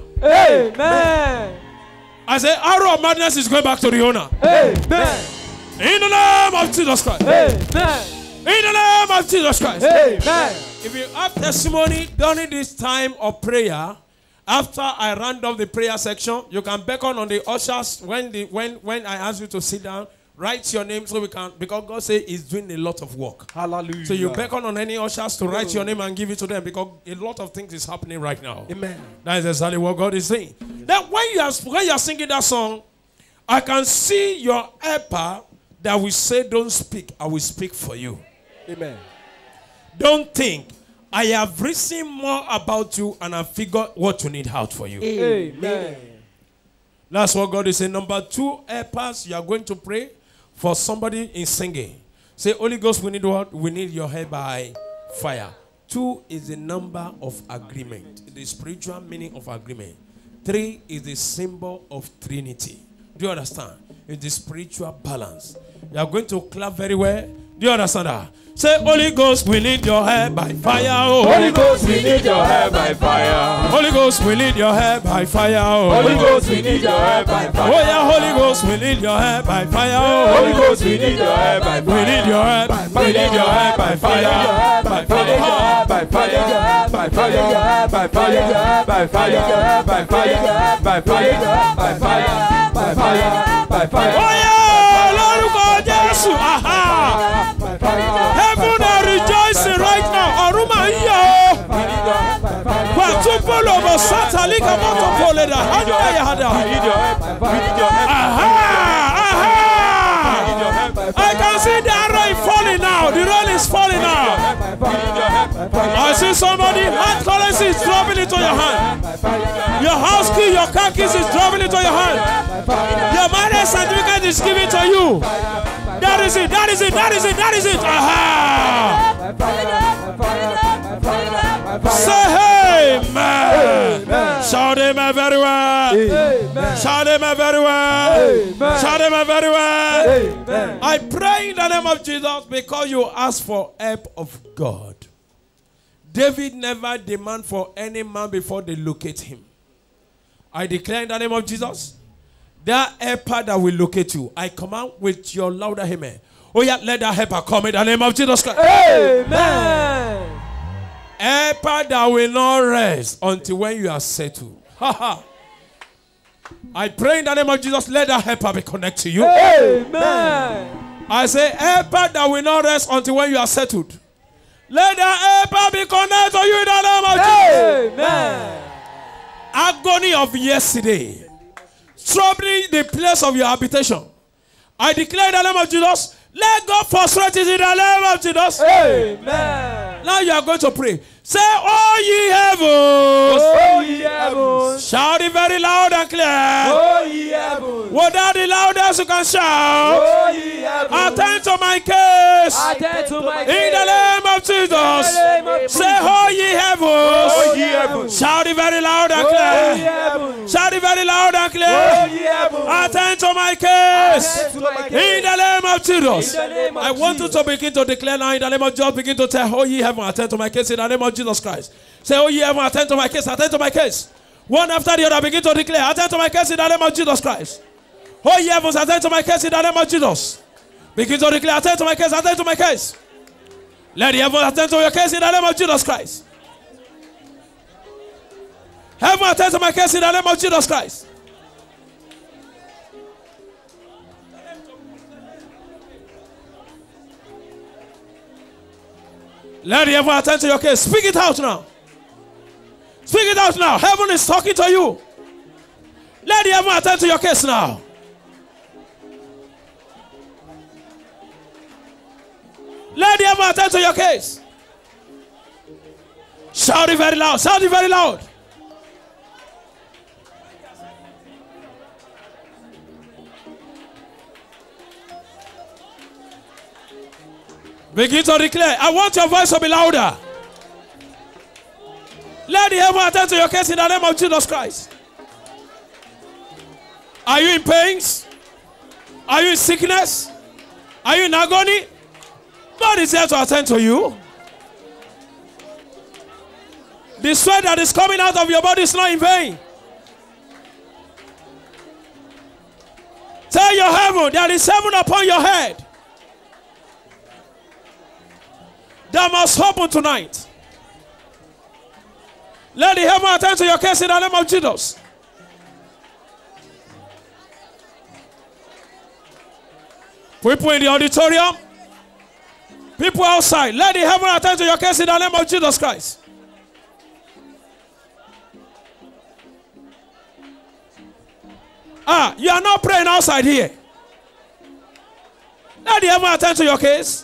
Amen. I say, arrow of madness is going back to the owner. Amen. In the name of Jesus Christ. Amen. In the name of Jesus Christ. Amen. If you have testimony during this time of prayer, after I round off the prayer section, you can beckon on the ushers when the when when I ask you to sit down. Write your name so we can, because God says He's doing a lot of work. Hallelujah. So you beckon on any ushers to write your name and give it to them, because a lot of things is happening right now. Amen. That is exactly what God is saying. Then when you are when you are singing that song, I can see your helper that will say, "Don't speak, I will speak for you." Amen. Don't think. I have written more about you and I figured what you need out for you. Amen. That's what God is saying. Number two, helpers, you are going to pray for somebody in singing. Say, Holy Ghost, we need what? We need your help by fire. Two is the number of agreement, the spiritual meaning of agreement. Three is the symbol of Trinity. Do you understand? It's the spiritual balance. You are going to clap very well. Do you understand that? Say, Holy Ghost, we need your help by fire. Oh. Holy Ghost, we need your help by fire. Holy Ghost, we need your help by fire. Oh. Holy Ghost, we need your help by fire. Oh yeah, Holy Ghost, we need your help by fire. Oh. Holy Ghost, we need your help by fire. We need your help. We need your help by fire. By fire. By fire. By fire. By fire. By fire. By fire. By fire. By fire. By fire. By fire. Oh yeah, Lord Jesus. Aha. Heaven are rejoicing right now. Aruma iyo. Kwatupolo bo satalika moto poleda. Handa ya hada. Aha. Aha. I can see the arrow falling now. The roll is falling now. I see somebody hand currency is dropping into your hand. Your house key, your car keys is dropping into your hand. Your marriage certificate is given to you. That is it, that is it, that is it, that is it. Aha! Say amen. Shout amen very well. Amen. Shout amen very well. Amen. Shout amen very well. Amen. I pray in the name of Jesus because you ask for help of God. David never demand for any man before they locate him. I declare in the name of Jesus, that helper that will locate you, I command with your louder amen. Oh yeah, let that helper come in the name of Jesus Christ. Amen. Helper that will not rest until when you are settled. I pray in the name of Jesus, let that helper be connected to you. Amen. I say helper that will not rest until when you are settled. Let that helper be connected to you in the name of Jesus. Amen. Agony of yesterday, troubling the place of your habitation. I declare in the name of Jesus, let God frustrate it in the name of Jesus. Amen. Now you are going to pray. Say, oh ye heavens. Oh ye heavens. Shout it very loud and clear. Oh ye heavens. Without the loudest you can shout. Oh ye heavens. Attend to my case. Attend to my In the name of Jesus. name of Say, oh ye heavens. Oh ye heavens. Shout it very loud and Oh ye clear. heavens. Shout it very loud and Oh clear. ye heavens. Attend to my case. Attend to my In case. the name of Jesus. In the name of I want you Jesus. to begin to declare now in the name of Jesus. Begin to tell, oh ye heaven, attend to my case in the name of Jesus Christ. Say, oh ye heaven, attend to my case, attend to my case. One after the other, begin to declare, attend to my case in the name of Jesus Christ. Oh ye heavens, attend to my case in the name of Jesus. Begin to declare, attend to my case, attend to my case. Let the heaven attend to your case in the name of Jesus Christ. Heaven, attend to my case in the name of Jesus Christ. Let the heaven attend to your case. Speak it out now. Speak it out now. Heaven is talking to you. Let the heaven attend to your case now. Let the heaven attend to your case. Shout it very loud. Shout it very loud. Begin to declare. I want your voice to be louder. Let the heaven attend to your case in the name of Jesus Christ. Are you in pains? Are you in sickness? Are you in agony? God is here to attend to you. The sweat that is coming out of your body is not in vain. Tell your heaven, there is heaven upon your head. That must happen tonight. Let the heaven attend to your case in the name of Jesus. People in the auditorium, people outside, let the heaven attend to your case in the name of Jesus Christ. Ah, you are not praying outside here. Let the heaven attend to your case.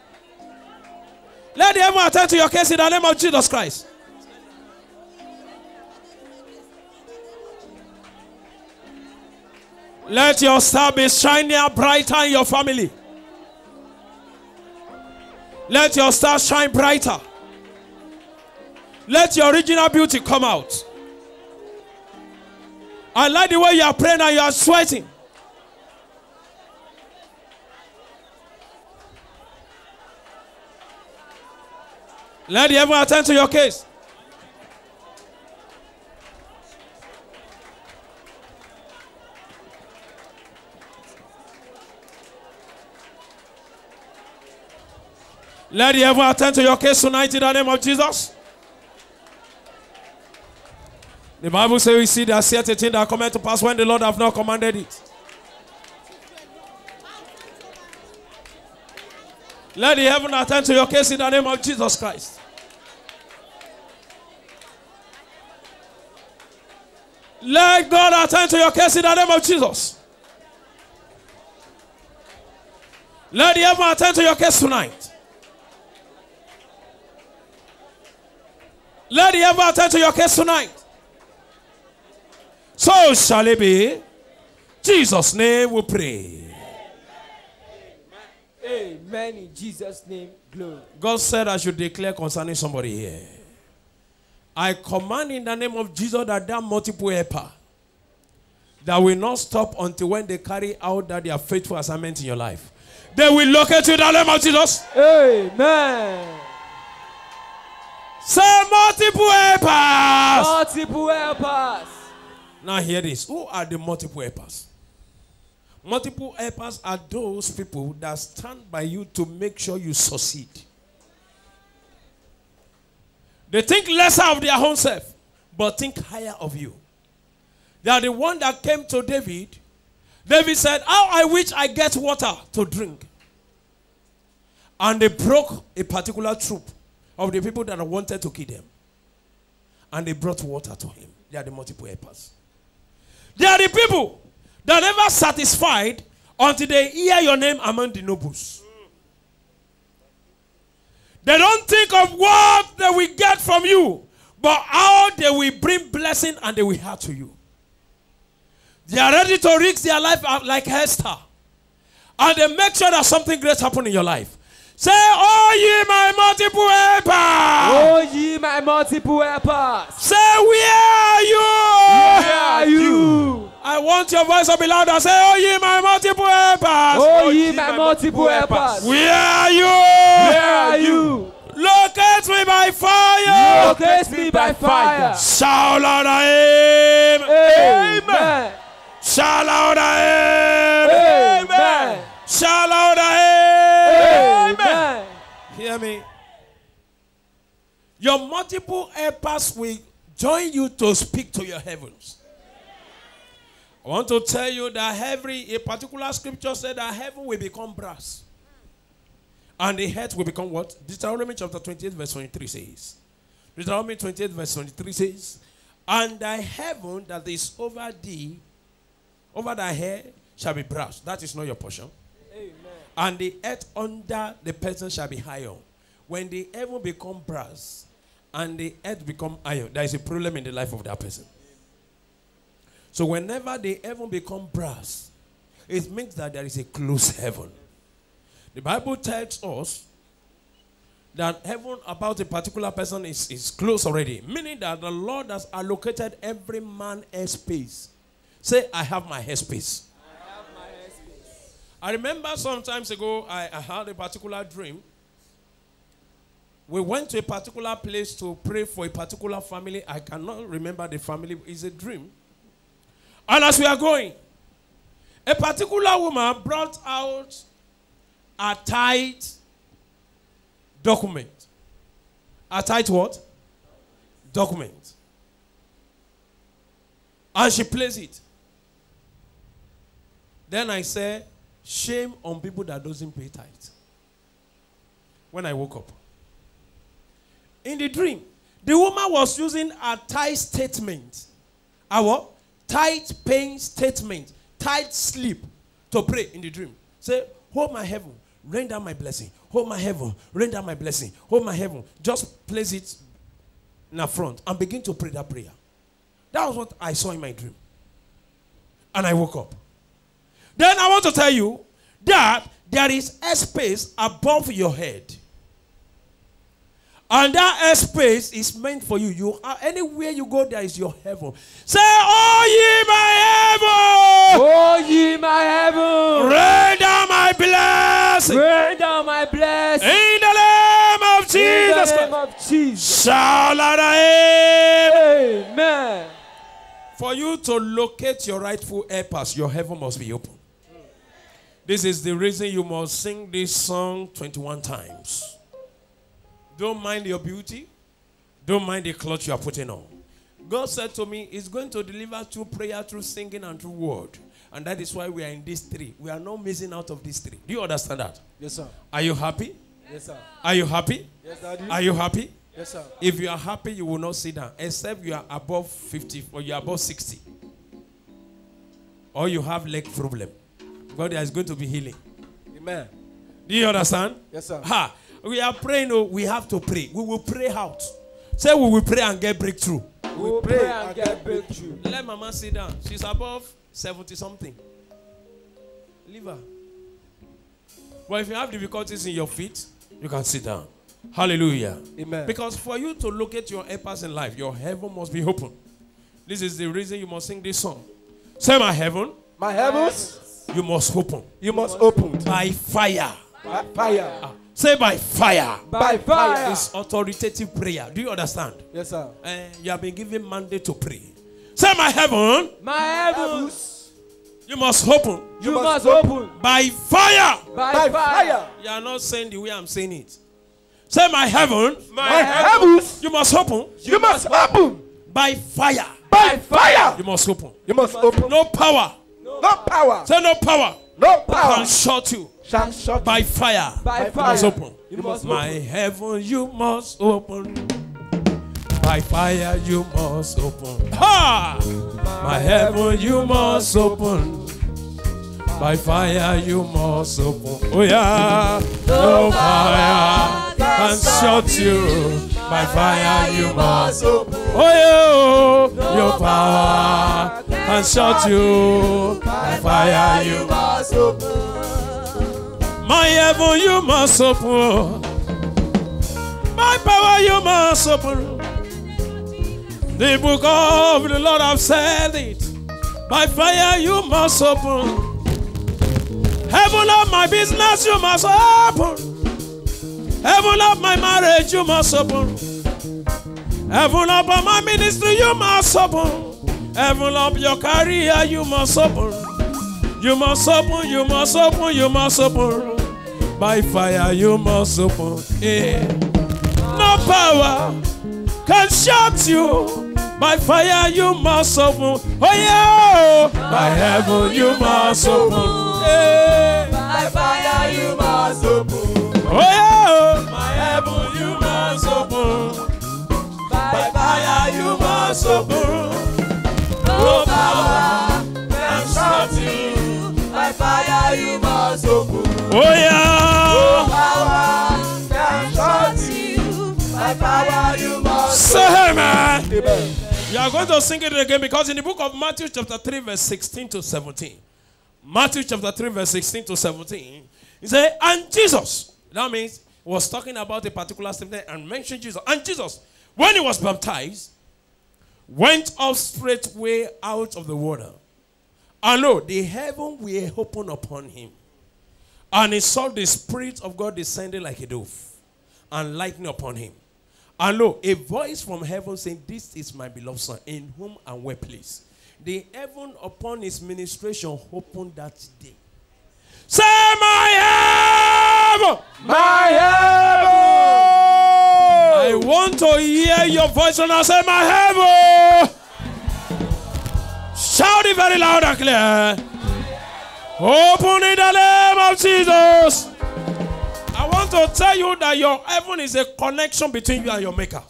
Let the heaven attend to your case in the name of Jesus Christ. Let your star be shining brighter in your family. Let your star shine brighter. Let your original beauty come out. I like the way you are praying and you are sweating. Let the heaven attend to your case. Let the heaven attend to your case tonight in the name of Jesus. The Bible says we see that certain thing that cometh to pass when the Lord have not commanded it. Let the heaven attend to your case in the name of Jesus Christ. Let God attend to your case in the name of Jesus. Let the heaven attend to your case tonight. Let the heaven attend to your case tonight. So shall it be. Jesus' name we pray. Amen. In Jesus' name, glory. God said I should declare concerning somebody here. I command in the name of Jesus that that multiple helper that will not stop until when they carry out that their faithful assignment in your life. They will locate you in the name of Jesus. Amen. Say multiple helpers. Multiple helpers. Now hear this. Who are the multiple helpers? Multiple helpers are those people that stand by you to make sure you succeed. They think lesser of their own self, but think higher of you. They are the one that came to David. David said, how I wish I get water to drink. And they broke a particular troop of the people that wanted to kill them. And they brought water to him. They are the multiple helpers. They are the people that are never satisfied until they hear your name among the nobles. They don't think of what they will get from you, but how they will bring blessing and they will add to you. They are ready to risk their life like Esther. And they make sure that something great happens in your life. Say, oh ye my multiple helpers. Oh ye my multiple helpers. Say, where are you? Where are you? I want your voice to be louder. Say, oh ye my multiple helpers. Oh ye my multiple helpers. Where are you? Where are you? Locate me by fire. Locate me by fire. Shout louder, aim. Amen. Shout louder, aim. Amen. Shout louder, aim. Amen. Hear me. Your multiple helpers will join you to speak to your heavens. I want to tell you that every a particular scripture said that heaven will become brass. And the earth will become what? Deuteronomy chapter twenty-eight verse twenty-three says. Deuteronomy twenty-eight verse twenty-three says, and thy heaven that is over thee, over thy head, shall be brass. That is not your portion. Amen. And the earth under the person shall be iron. When the heaven become brass and the earth become iron, there is a problem in the life of that person. So whenever the heaven become brass, it means that there is a closed heaven. The Bible tells us that heaven about a particular person is, is closed already. Meaning that the Lord has allocated every man a space. Say, I have my airspace. I have my airspace. I remember some times ago, I, I had a particular dream. We went to a particular place to pray for a particular family. I cannot remember the family. It's a dream. And as we are going, a particular woman brought out a tight document. A tight what? Document. And she placed it. Then I said, shame on people that doesn't pay tithe. When I woke up. In the dream, the woman was using a tithe statement. A what? Tithe paying statement. Tithe slip to pray in the dream. Say, hold my heaven, rain down my blessing. Hold my heaven, rain down my blessing. Hold my heaven. Just place it in the front and begin to pray that prayer. That was what I saw in my dream. And I woke up. Then I want to tell you that there is a space above your head. And that space is meant for you. You are anywhere you go, there is your heaven. Say, oh ye my heaven! Oh ye my heaven! Rain down my blessing! Rain down my blessing! In the name of Jesus! In the name of Jesus! Shout out amen! Amen! For you to locate your rightful helpers, your heaven must be open. This is the reason you must sing this song twenty-one times. Don't mind your beauty. Don't mind the clothes you are putting on. God said to me, He's going to deliver through prayer, through singing, and through word. And that is why we are in these three. We are not missing out of these three. Do you understand that? Yes, sir. Are you happy? Yes, sir. Are you happy? Yes, Daddy. Are you happy? Yes, sir. If you are happy, you will not sit down. Except you are above fifty or you are above sixty. Or you have leg problem. God is going to be healing. Amen. Do you understand? Yes, sir. Ha! We are praying, oh, we have to pray. We will pray out. Say we will pray and get breakthrough. We will pray and get breakthrough. Let Mama sit down. She's above seventy something. Leave her. Well, if you have difficulties in your feet, you can sit down. Hallelujah. Amen. Because for you to locate your helpers in life, your heaven must be open. This is the reason you must sing this song. Say, my heaven, my heavens, you must open. You must open by fire. By fire. Ah. Say by fire. By fire. It's authoritative prayer. Do you understand? Yes, sir. Uh, you have been given mandate to pray. Say, my heaven, my heavens, you must open. You, you must open by fire. By, by fire. fire. You are not saying the way I'm saying it. Say, my heaven, my, my heavens, you must open. You, you must open by fire. By fire. You must open. You must open. No power. No, no power. Say no power. No power can shut you. Shall shut by fire. By you fire. Must open. You must my open. heaven, you must open. By fire, you must open. Ha! My, my heaven, you must open. By fire, you must open. Oh yeah. No, no fire can shut you. By fire, you must open. Oh yeah. No power can shut you. By fire, you must open. My heaven, you must open. My power, you must open. The book of the Lord have said it. By fire, you must open. Heaven of my business, you must open. Heaven of my marriage, you must open. Heaven of my ministry, you must open. Heaven of your career, you must open. You must open, you must open, you must open. By fire, you must open. Yeah. No power can shut you. By fire, you must open. Oh yeah. By heaven, you must open. Yeah. By fire, you must open. Oh yeah. My heaven you must open. By fire you must open. No power can stop you. By fire you must open. Oh yeah. No power can stop you. By power you must open. Say amen. Amen. You are going to sing it again because in the book of Matthew chapter three verse sixteen to seventeen. Matthew chapter three verse sixteen to seventeen. He said, and Jesus, that means he was talking about a particular statement and mentioned Jesus. And Jesus, when he was baptized, went up straightway out of the water. And lo, the heaven were opened upon him. And he saw the Spirit of God descending like a dove and lightning upon him. And lo, a voice from heaven saying, this is my beloved Son, in whom I am well pleased. The heaven upon his ministration opened that day. Say, my heaven! My heaven! I want to hear your voice when I say, my heaven! Shout it very loud and clear. Open in the name of Jesus. I want to tell you that your heaven is a connection between you and your maker.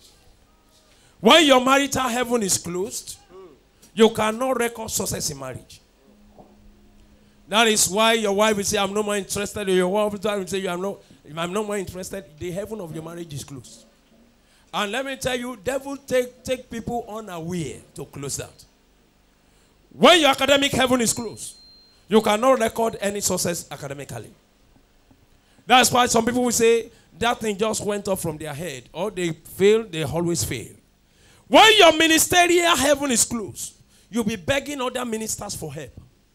When your marital heaven is closed, you cannot record success in marriage. That is why your wife will say, I'm no more interested. Or your wife will say, I'm no, I'm no more interested. The heaven of your marriage is closed. And let me tell you, devil take, take people unaware to close that. When your academic heaven is closed, you cannot record any success academically. That's why some people will say, that thing just went off from their head. Or they fail, they always fail. When your ministerial heaven is closed, you'll be begging other ministers for help.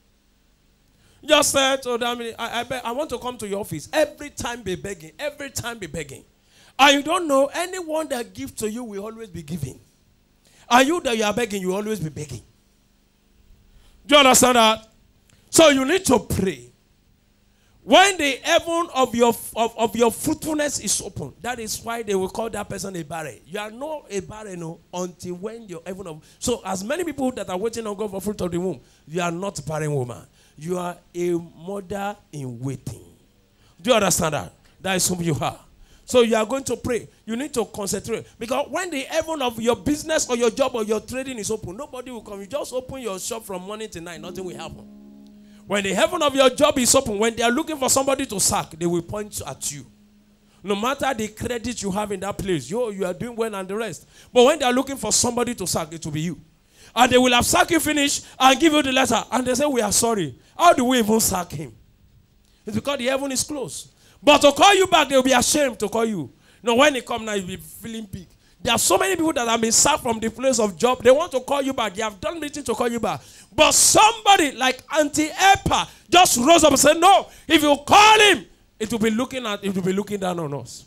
Just said to them, I, I, beg, I want to come to your office. Every time be begging. Every time be begging. And you don't know, anyone that gives to you will always be giving. And you that you are begging, you will always be begging. Do you understand that? So you need to pray. When the heaven of your, of, of your fruitfulness is open, that is why they will call that person a barren. You are not a barren no, until when your heaven of... So as many people that are waiting on God for fruit of the womb, you are not a barren woman. You are a mother in waiting. Do you understand that? That is whom you are. So you are going to pray. You need to concentrate. Because when the heaven of your business or your job or your trading is open, nobody will come. You just open your shop from morning to night. Nothing will happen. When the heaven of your job is open, when they are looking for somebody to sack, they will point at you. No matter the credit you have in that place, you, you are doing well and the rest. But when they are looking for somebody to sack, it will be you. And they will have sacked you finished and give you the letter. And they say, we are sorry. How do we even sack him? It's because the heaven is closed. But to call you back, they will be ashamed to call you. No, when they come now, you'll be feeling big. There are so many people that have been sacked from the place of job. They want to call you back. They have done everything to call you back. But somebody like Auntie Epa just rose up and said, no, if you call him, it will be looking at, it will be looking down on us.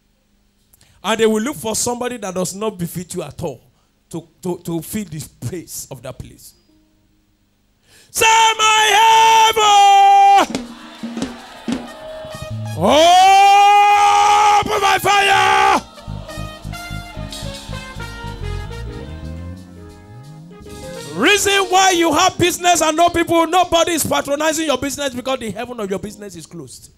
And they will look for somebody that does not befit you at all to, to, to fill the space of that place. Say, my heaven! Open my fire! Reason why you have business and no people, nobody is patronizing your business because the heaven of your business is closed.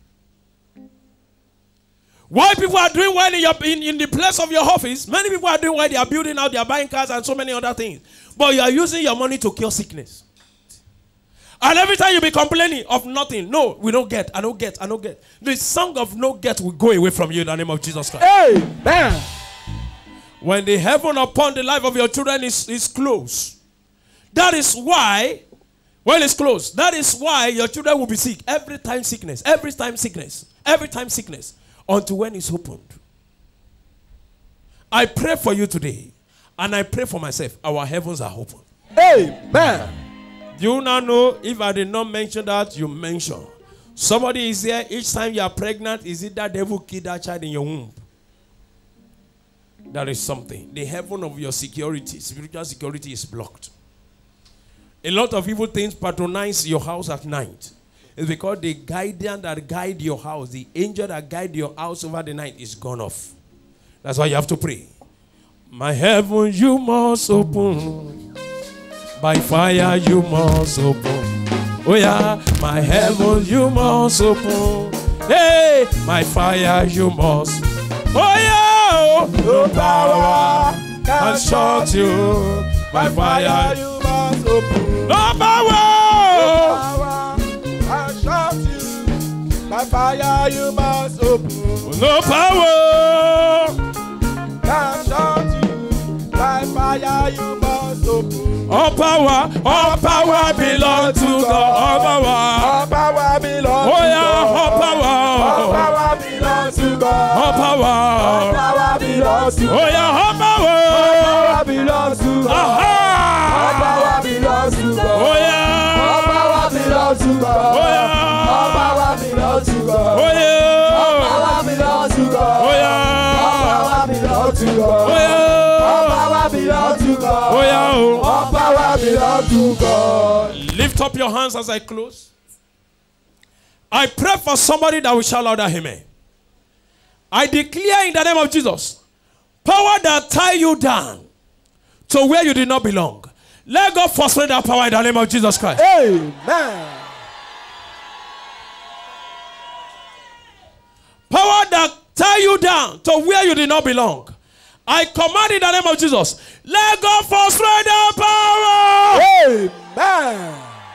Why people are doing well in, your, in, in the place of your office, many people are doing well, they are building out, they are buying cars and so many other things. But you are using your money to cure sickness. And every time you be complaining of nothing, no, we don't get, I don't get, I don't get. The song of no get will go away from you in the name of Jesus Christ. Amen. When the heaven upon the life of your children is, is closed, that is why, when it's closed, that is why your children will be sick. Every time sickness, every time sickness, every time sickness, until when it's opened. I pray for you today, and I pray for myself. Our heavens are open. Amen. Do you now know, if I did not mention that, you mention. Somebody is here, each time you are pregnant, is it that devil killed that child in your womb? That is something. The heaven of your security, spiritual security is blocked. A lot of evil things patronize your house at night. It's because the guardian that guide your house, the angel that guide your house over the night is gone off. That's why you have to pray. My heaven you must open. By fire you must open. Oh yeah, my heaven you must open. Hey, my fire you must. Oh yeah, No power can shut you. My fire you. you must open. No power. Power can shut you. By fire you must open. No power. Can shut you. By fire you must open. All power, all power belongs to God. All power. All power belongs Oh to yeah, God. all power. All power belongs to God. All power. All power belongs to Oh God. yeah, all All power. power belongs to God. All Aha. power belongs to God. Oh All yeah. power belongs to God. Oh All yeah. power belongs to God. Oh All yeah. power belongs to God. Oh All yeah. power belongs to God. Oh All yeah. power belongs to God. Oh yeah. All power belongs to God. Lift up your hands as I close. I pray for somebody that will shout louder, amen. I declare in the name of Jesus, power that tie you down to where you did not belong. Let God frustrate that power in the name of Jesus Christ. Amen. Power that tie you down to where you did not belong. I command in the name of Jesus, let God frustrate that power. Amen.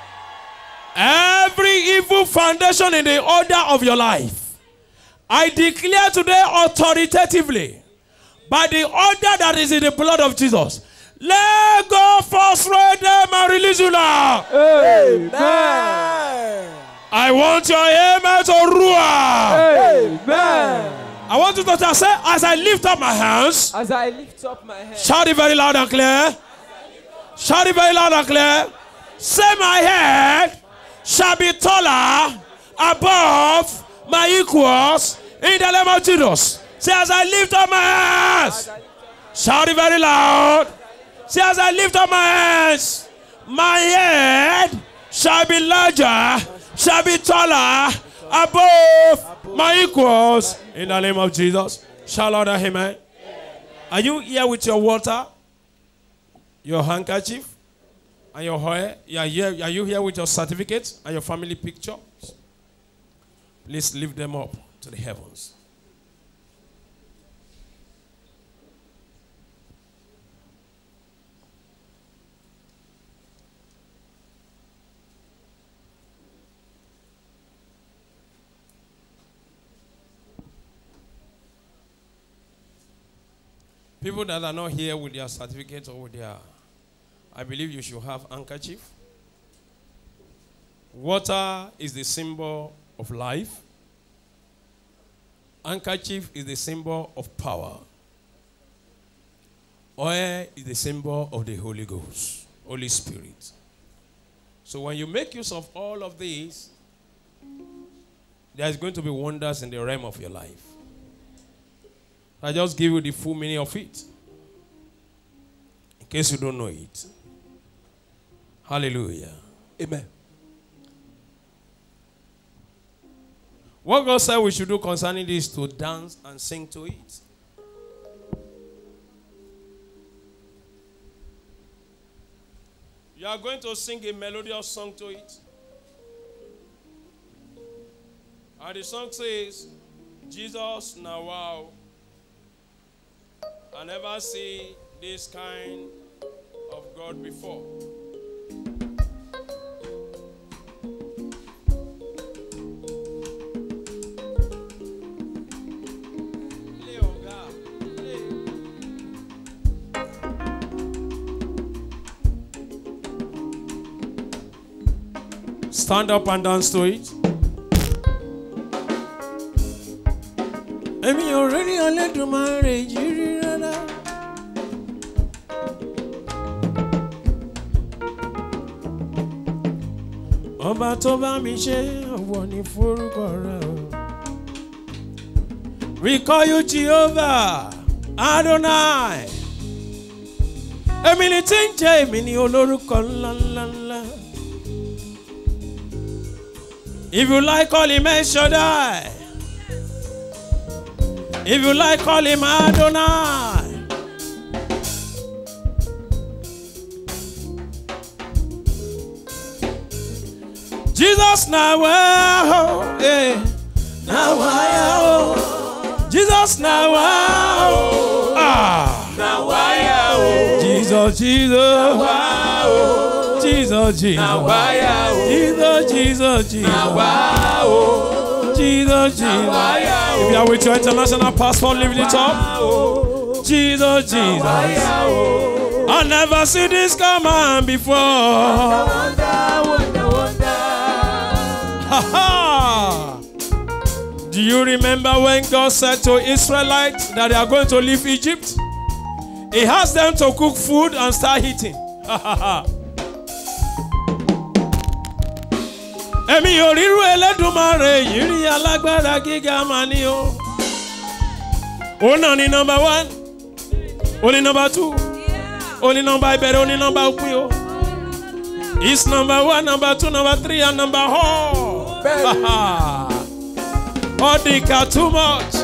Every evil foundation in the order of your life, I declare today authoritatively, by the order that is in the blood of Jesus, let God frustrate them and release you now. Amen. I want your amen to roar. Amen. I want you to say, as I lift up my hands, As I lift up my hands. shout it very loud and clear. Shout it very loud and clear. Say, my head shall be taller above my equals in the name of Jesus. Say, as I lift up my hands. Shout it very loud. Say, as I lift up my hands, my head shall be larger, shall be taller above my equals in the name of Jesus. Shout out, amen. Are you here with your water, your handkerchief, and your hair? You are, here, are you here with your certificate and your family picture? Please lift them up to the heavens. People that are not here with their certificate or with their, I believe you should have handkerchief. Water is the symbol of life. Handkerchief is the symbol of power. Oil is the symbol of the Holy Ghost, Holy Spirit. So when you make use of all of these, there is going to be wonders in the realm of your life. I just give you the full meaning of it, in case you don't know it. Hallelujah. Amen. What God said we should do concerning this is to dance and sing to it. You are going to sing a melodious song to it. And the song says, Jesus now wow. I never see this kind of God before. Stand up and dance to it. I mean, you're already on let to marriage. Ọba tó bá mi ṣe ọ̀wọ̀ ní forúkọ rẹ̀ o. We call you Jehovah Adonai. Èmi ni tí ń jẹ́ èmi ni olórúkọ ńlá ńlá ńlá. If you like, call him El Shaddai. If you like, call him Adonai. Jesus now, well, yeah. Now, now wow. Jesus now wow. Ah. Now wow. Jesus, Jesus. Wow. Jesus, Jesus. Now wow. Jesus, Jesus, Jesus. Now wow. Jesus, Jesus. Wow. If you are with your international passport, lift it up. Jesus, Jesus. Wow. I never see this command before. Wonder, wonder, wonder. Ha ha! Do you remember when God said to Israelites that they are going to leave Egypt? He asked them to cook food and start eating. Ha ha ha! Èmi ò ríru Ẹlẹ́dùmarè yìí rí alágbára gíga mà ní o. Òun náà ni number one. Ó ní number two. Ó ní number ìbẹ̀rẹ̀, ó ní number òpin o. It's number one, number two, number three, and number four. Odika too much.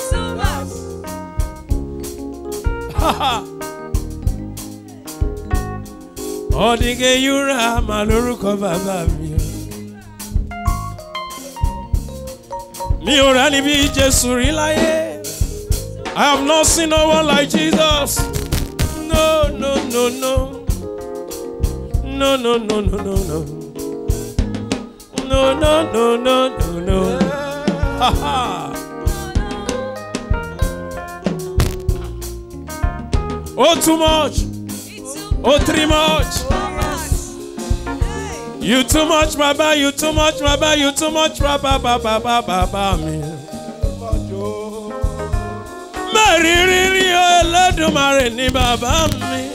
Odike yura malorúkọ bàbá mi. Mi ò rà níbi Jésù rí láyé. I have not seen no one like Jesus. No, no, no, no. No, no, no, no, no, no. No, no, no, no, no, no. Ha ha. Oh, too much. Oh, three much. You too much, Baba. You too much, Baba. You too much, Baba. Baba, Baba, Baba, me. Mary, really, Ẹlẹ́dùmarè ni Baba mi.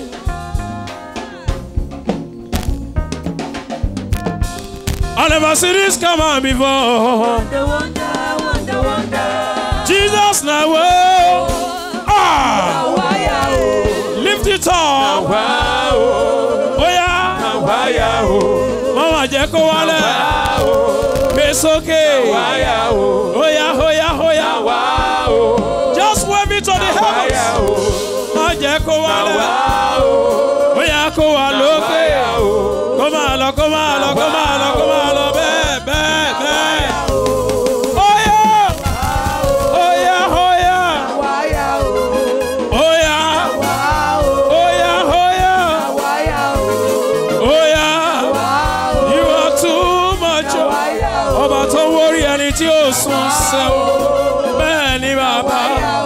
I never see this come on before. Wonder, wonder, wonder, wonder. Jesus now, oh, ah, Wow. lift it up. Wow. Oh yeah, Wow. Mama jẹ́ kó wálẹ̀. Gbé sókè. Wow. Oh yeah, oh yeah, oh yeah. Wow. Just wave it to the heavens. Má jẹ́ kó wálẹ̀. Wow. Oh yeah, kó wá lókè. Kó máa lọ, kó máa lọ, kó máa lọ, kó máa lọ bẹ́ẹ̀, bẹ́ẹ̀, bẹ́ẹ̀. Oh yeah, oh yeah, oh yeah. Oh yeah, oh yeah, oh yeah. Oh yeah, you are too much. Ọba tó wórí ẹni tí ó sùn sẹ́wọ̀n. Bẹ́ẹ̀ ni bàbá.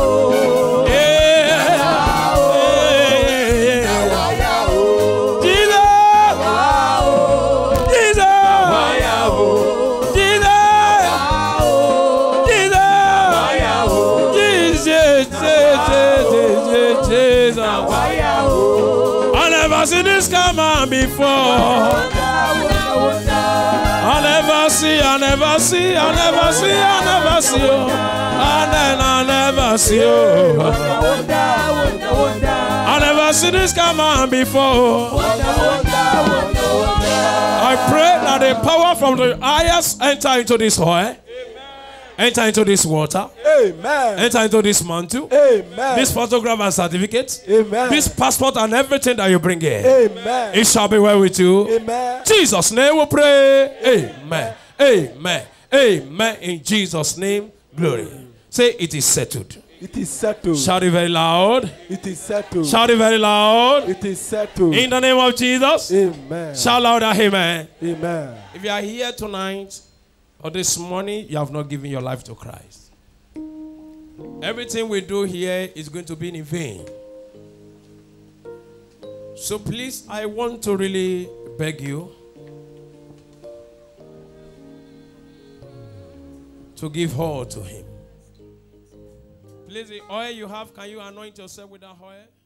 I never see this come on before. I never see, I never see, I never see, I never see you. And then I never see you. I never see this come on before. I pray that the power from the highest enter into this oil. Enter into this water. Amen. Enter into this mantle. Amen. This photograph and certificate. Amen. This passport and everything that you bring in. Amen. It shall be well with you. Amen. Jesus' name we pray. Amen. Amen. Amen. In Jesus' name, glory. Say it is settled. It is settled. Shout it very loud. It is settled. Shout it very loud. It is settled. In the name of Jesus. Amen. Shout louder. Amen. Amen. If you are here tonight or this morning, you have not given your life to Christ. Everything we do here is going to be in vain. So please, I want to really beg you to give all to Him. Please, the oil you have, can you anoint yourself with that oil?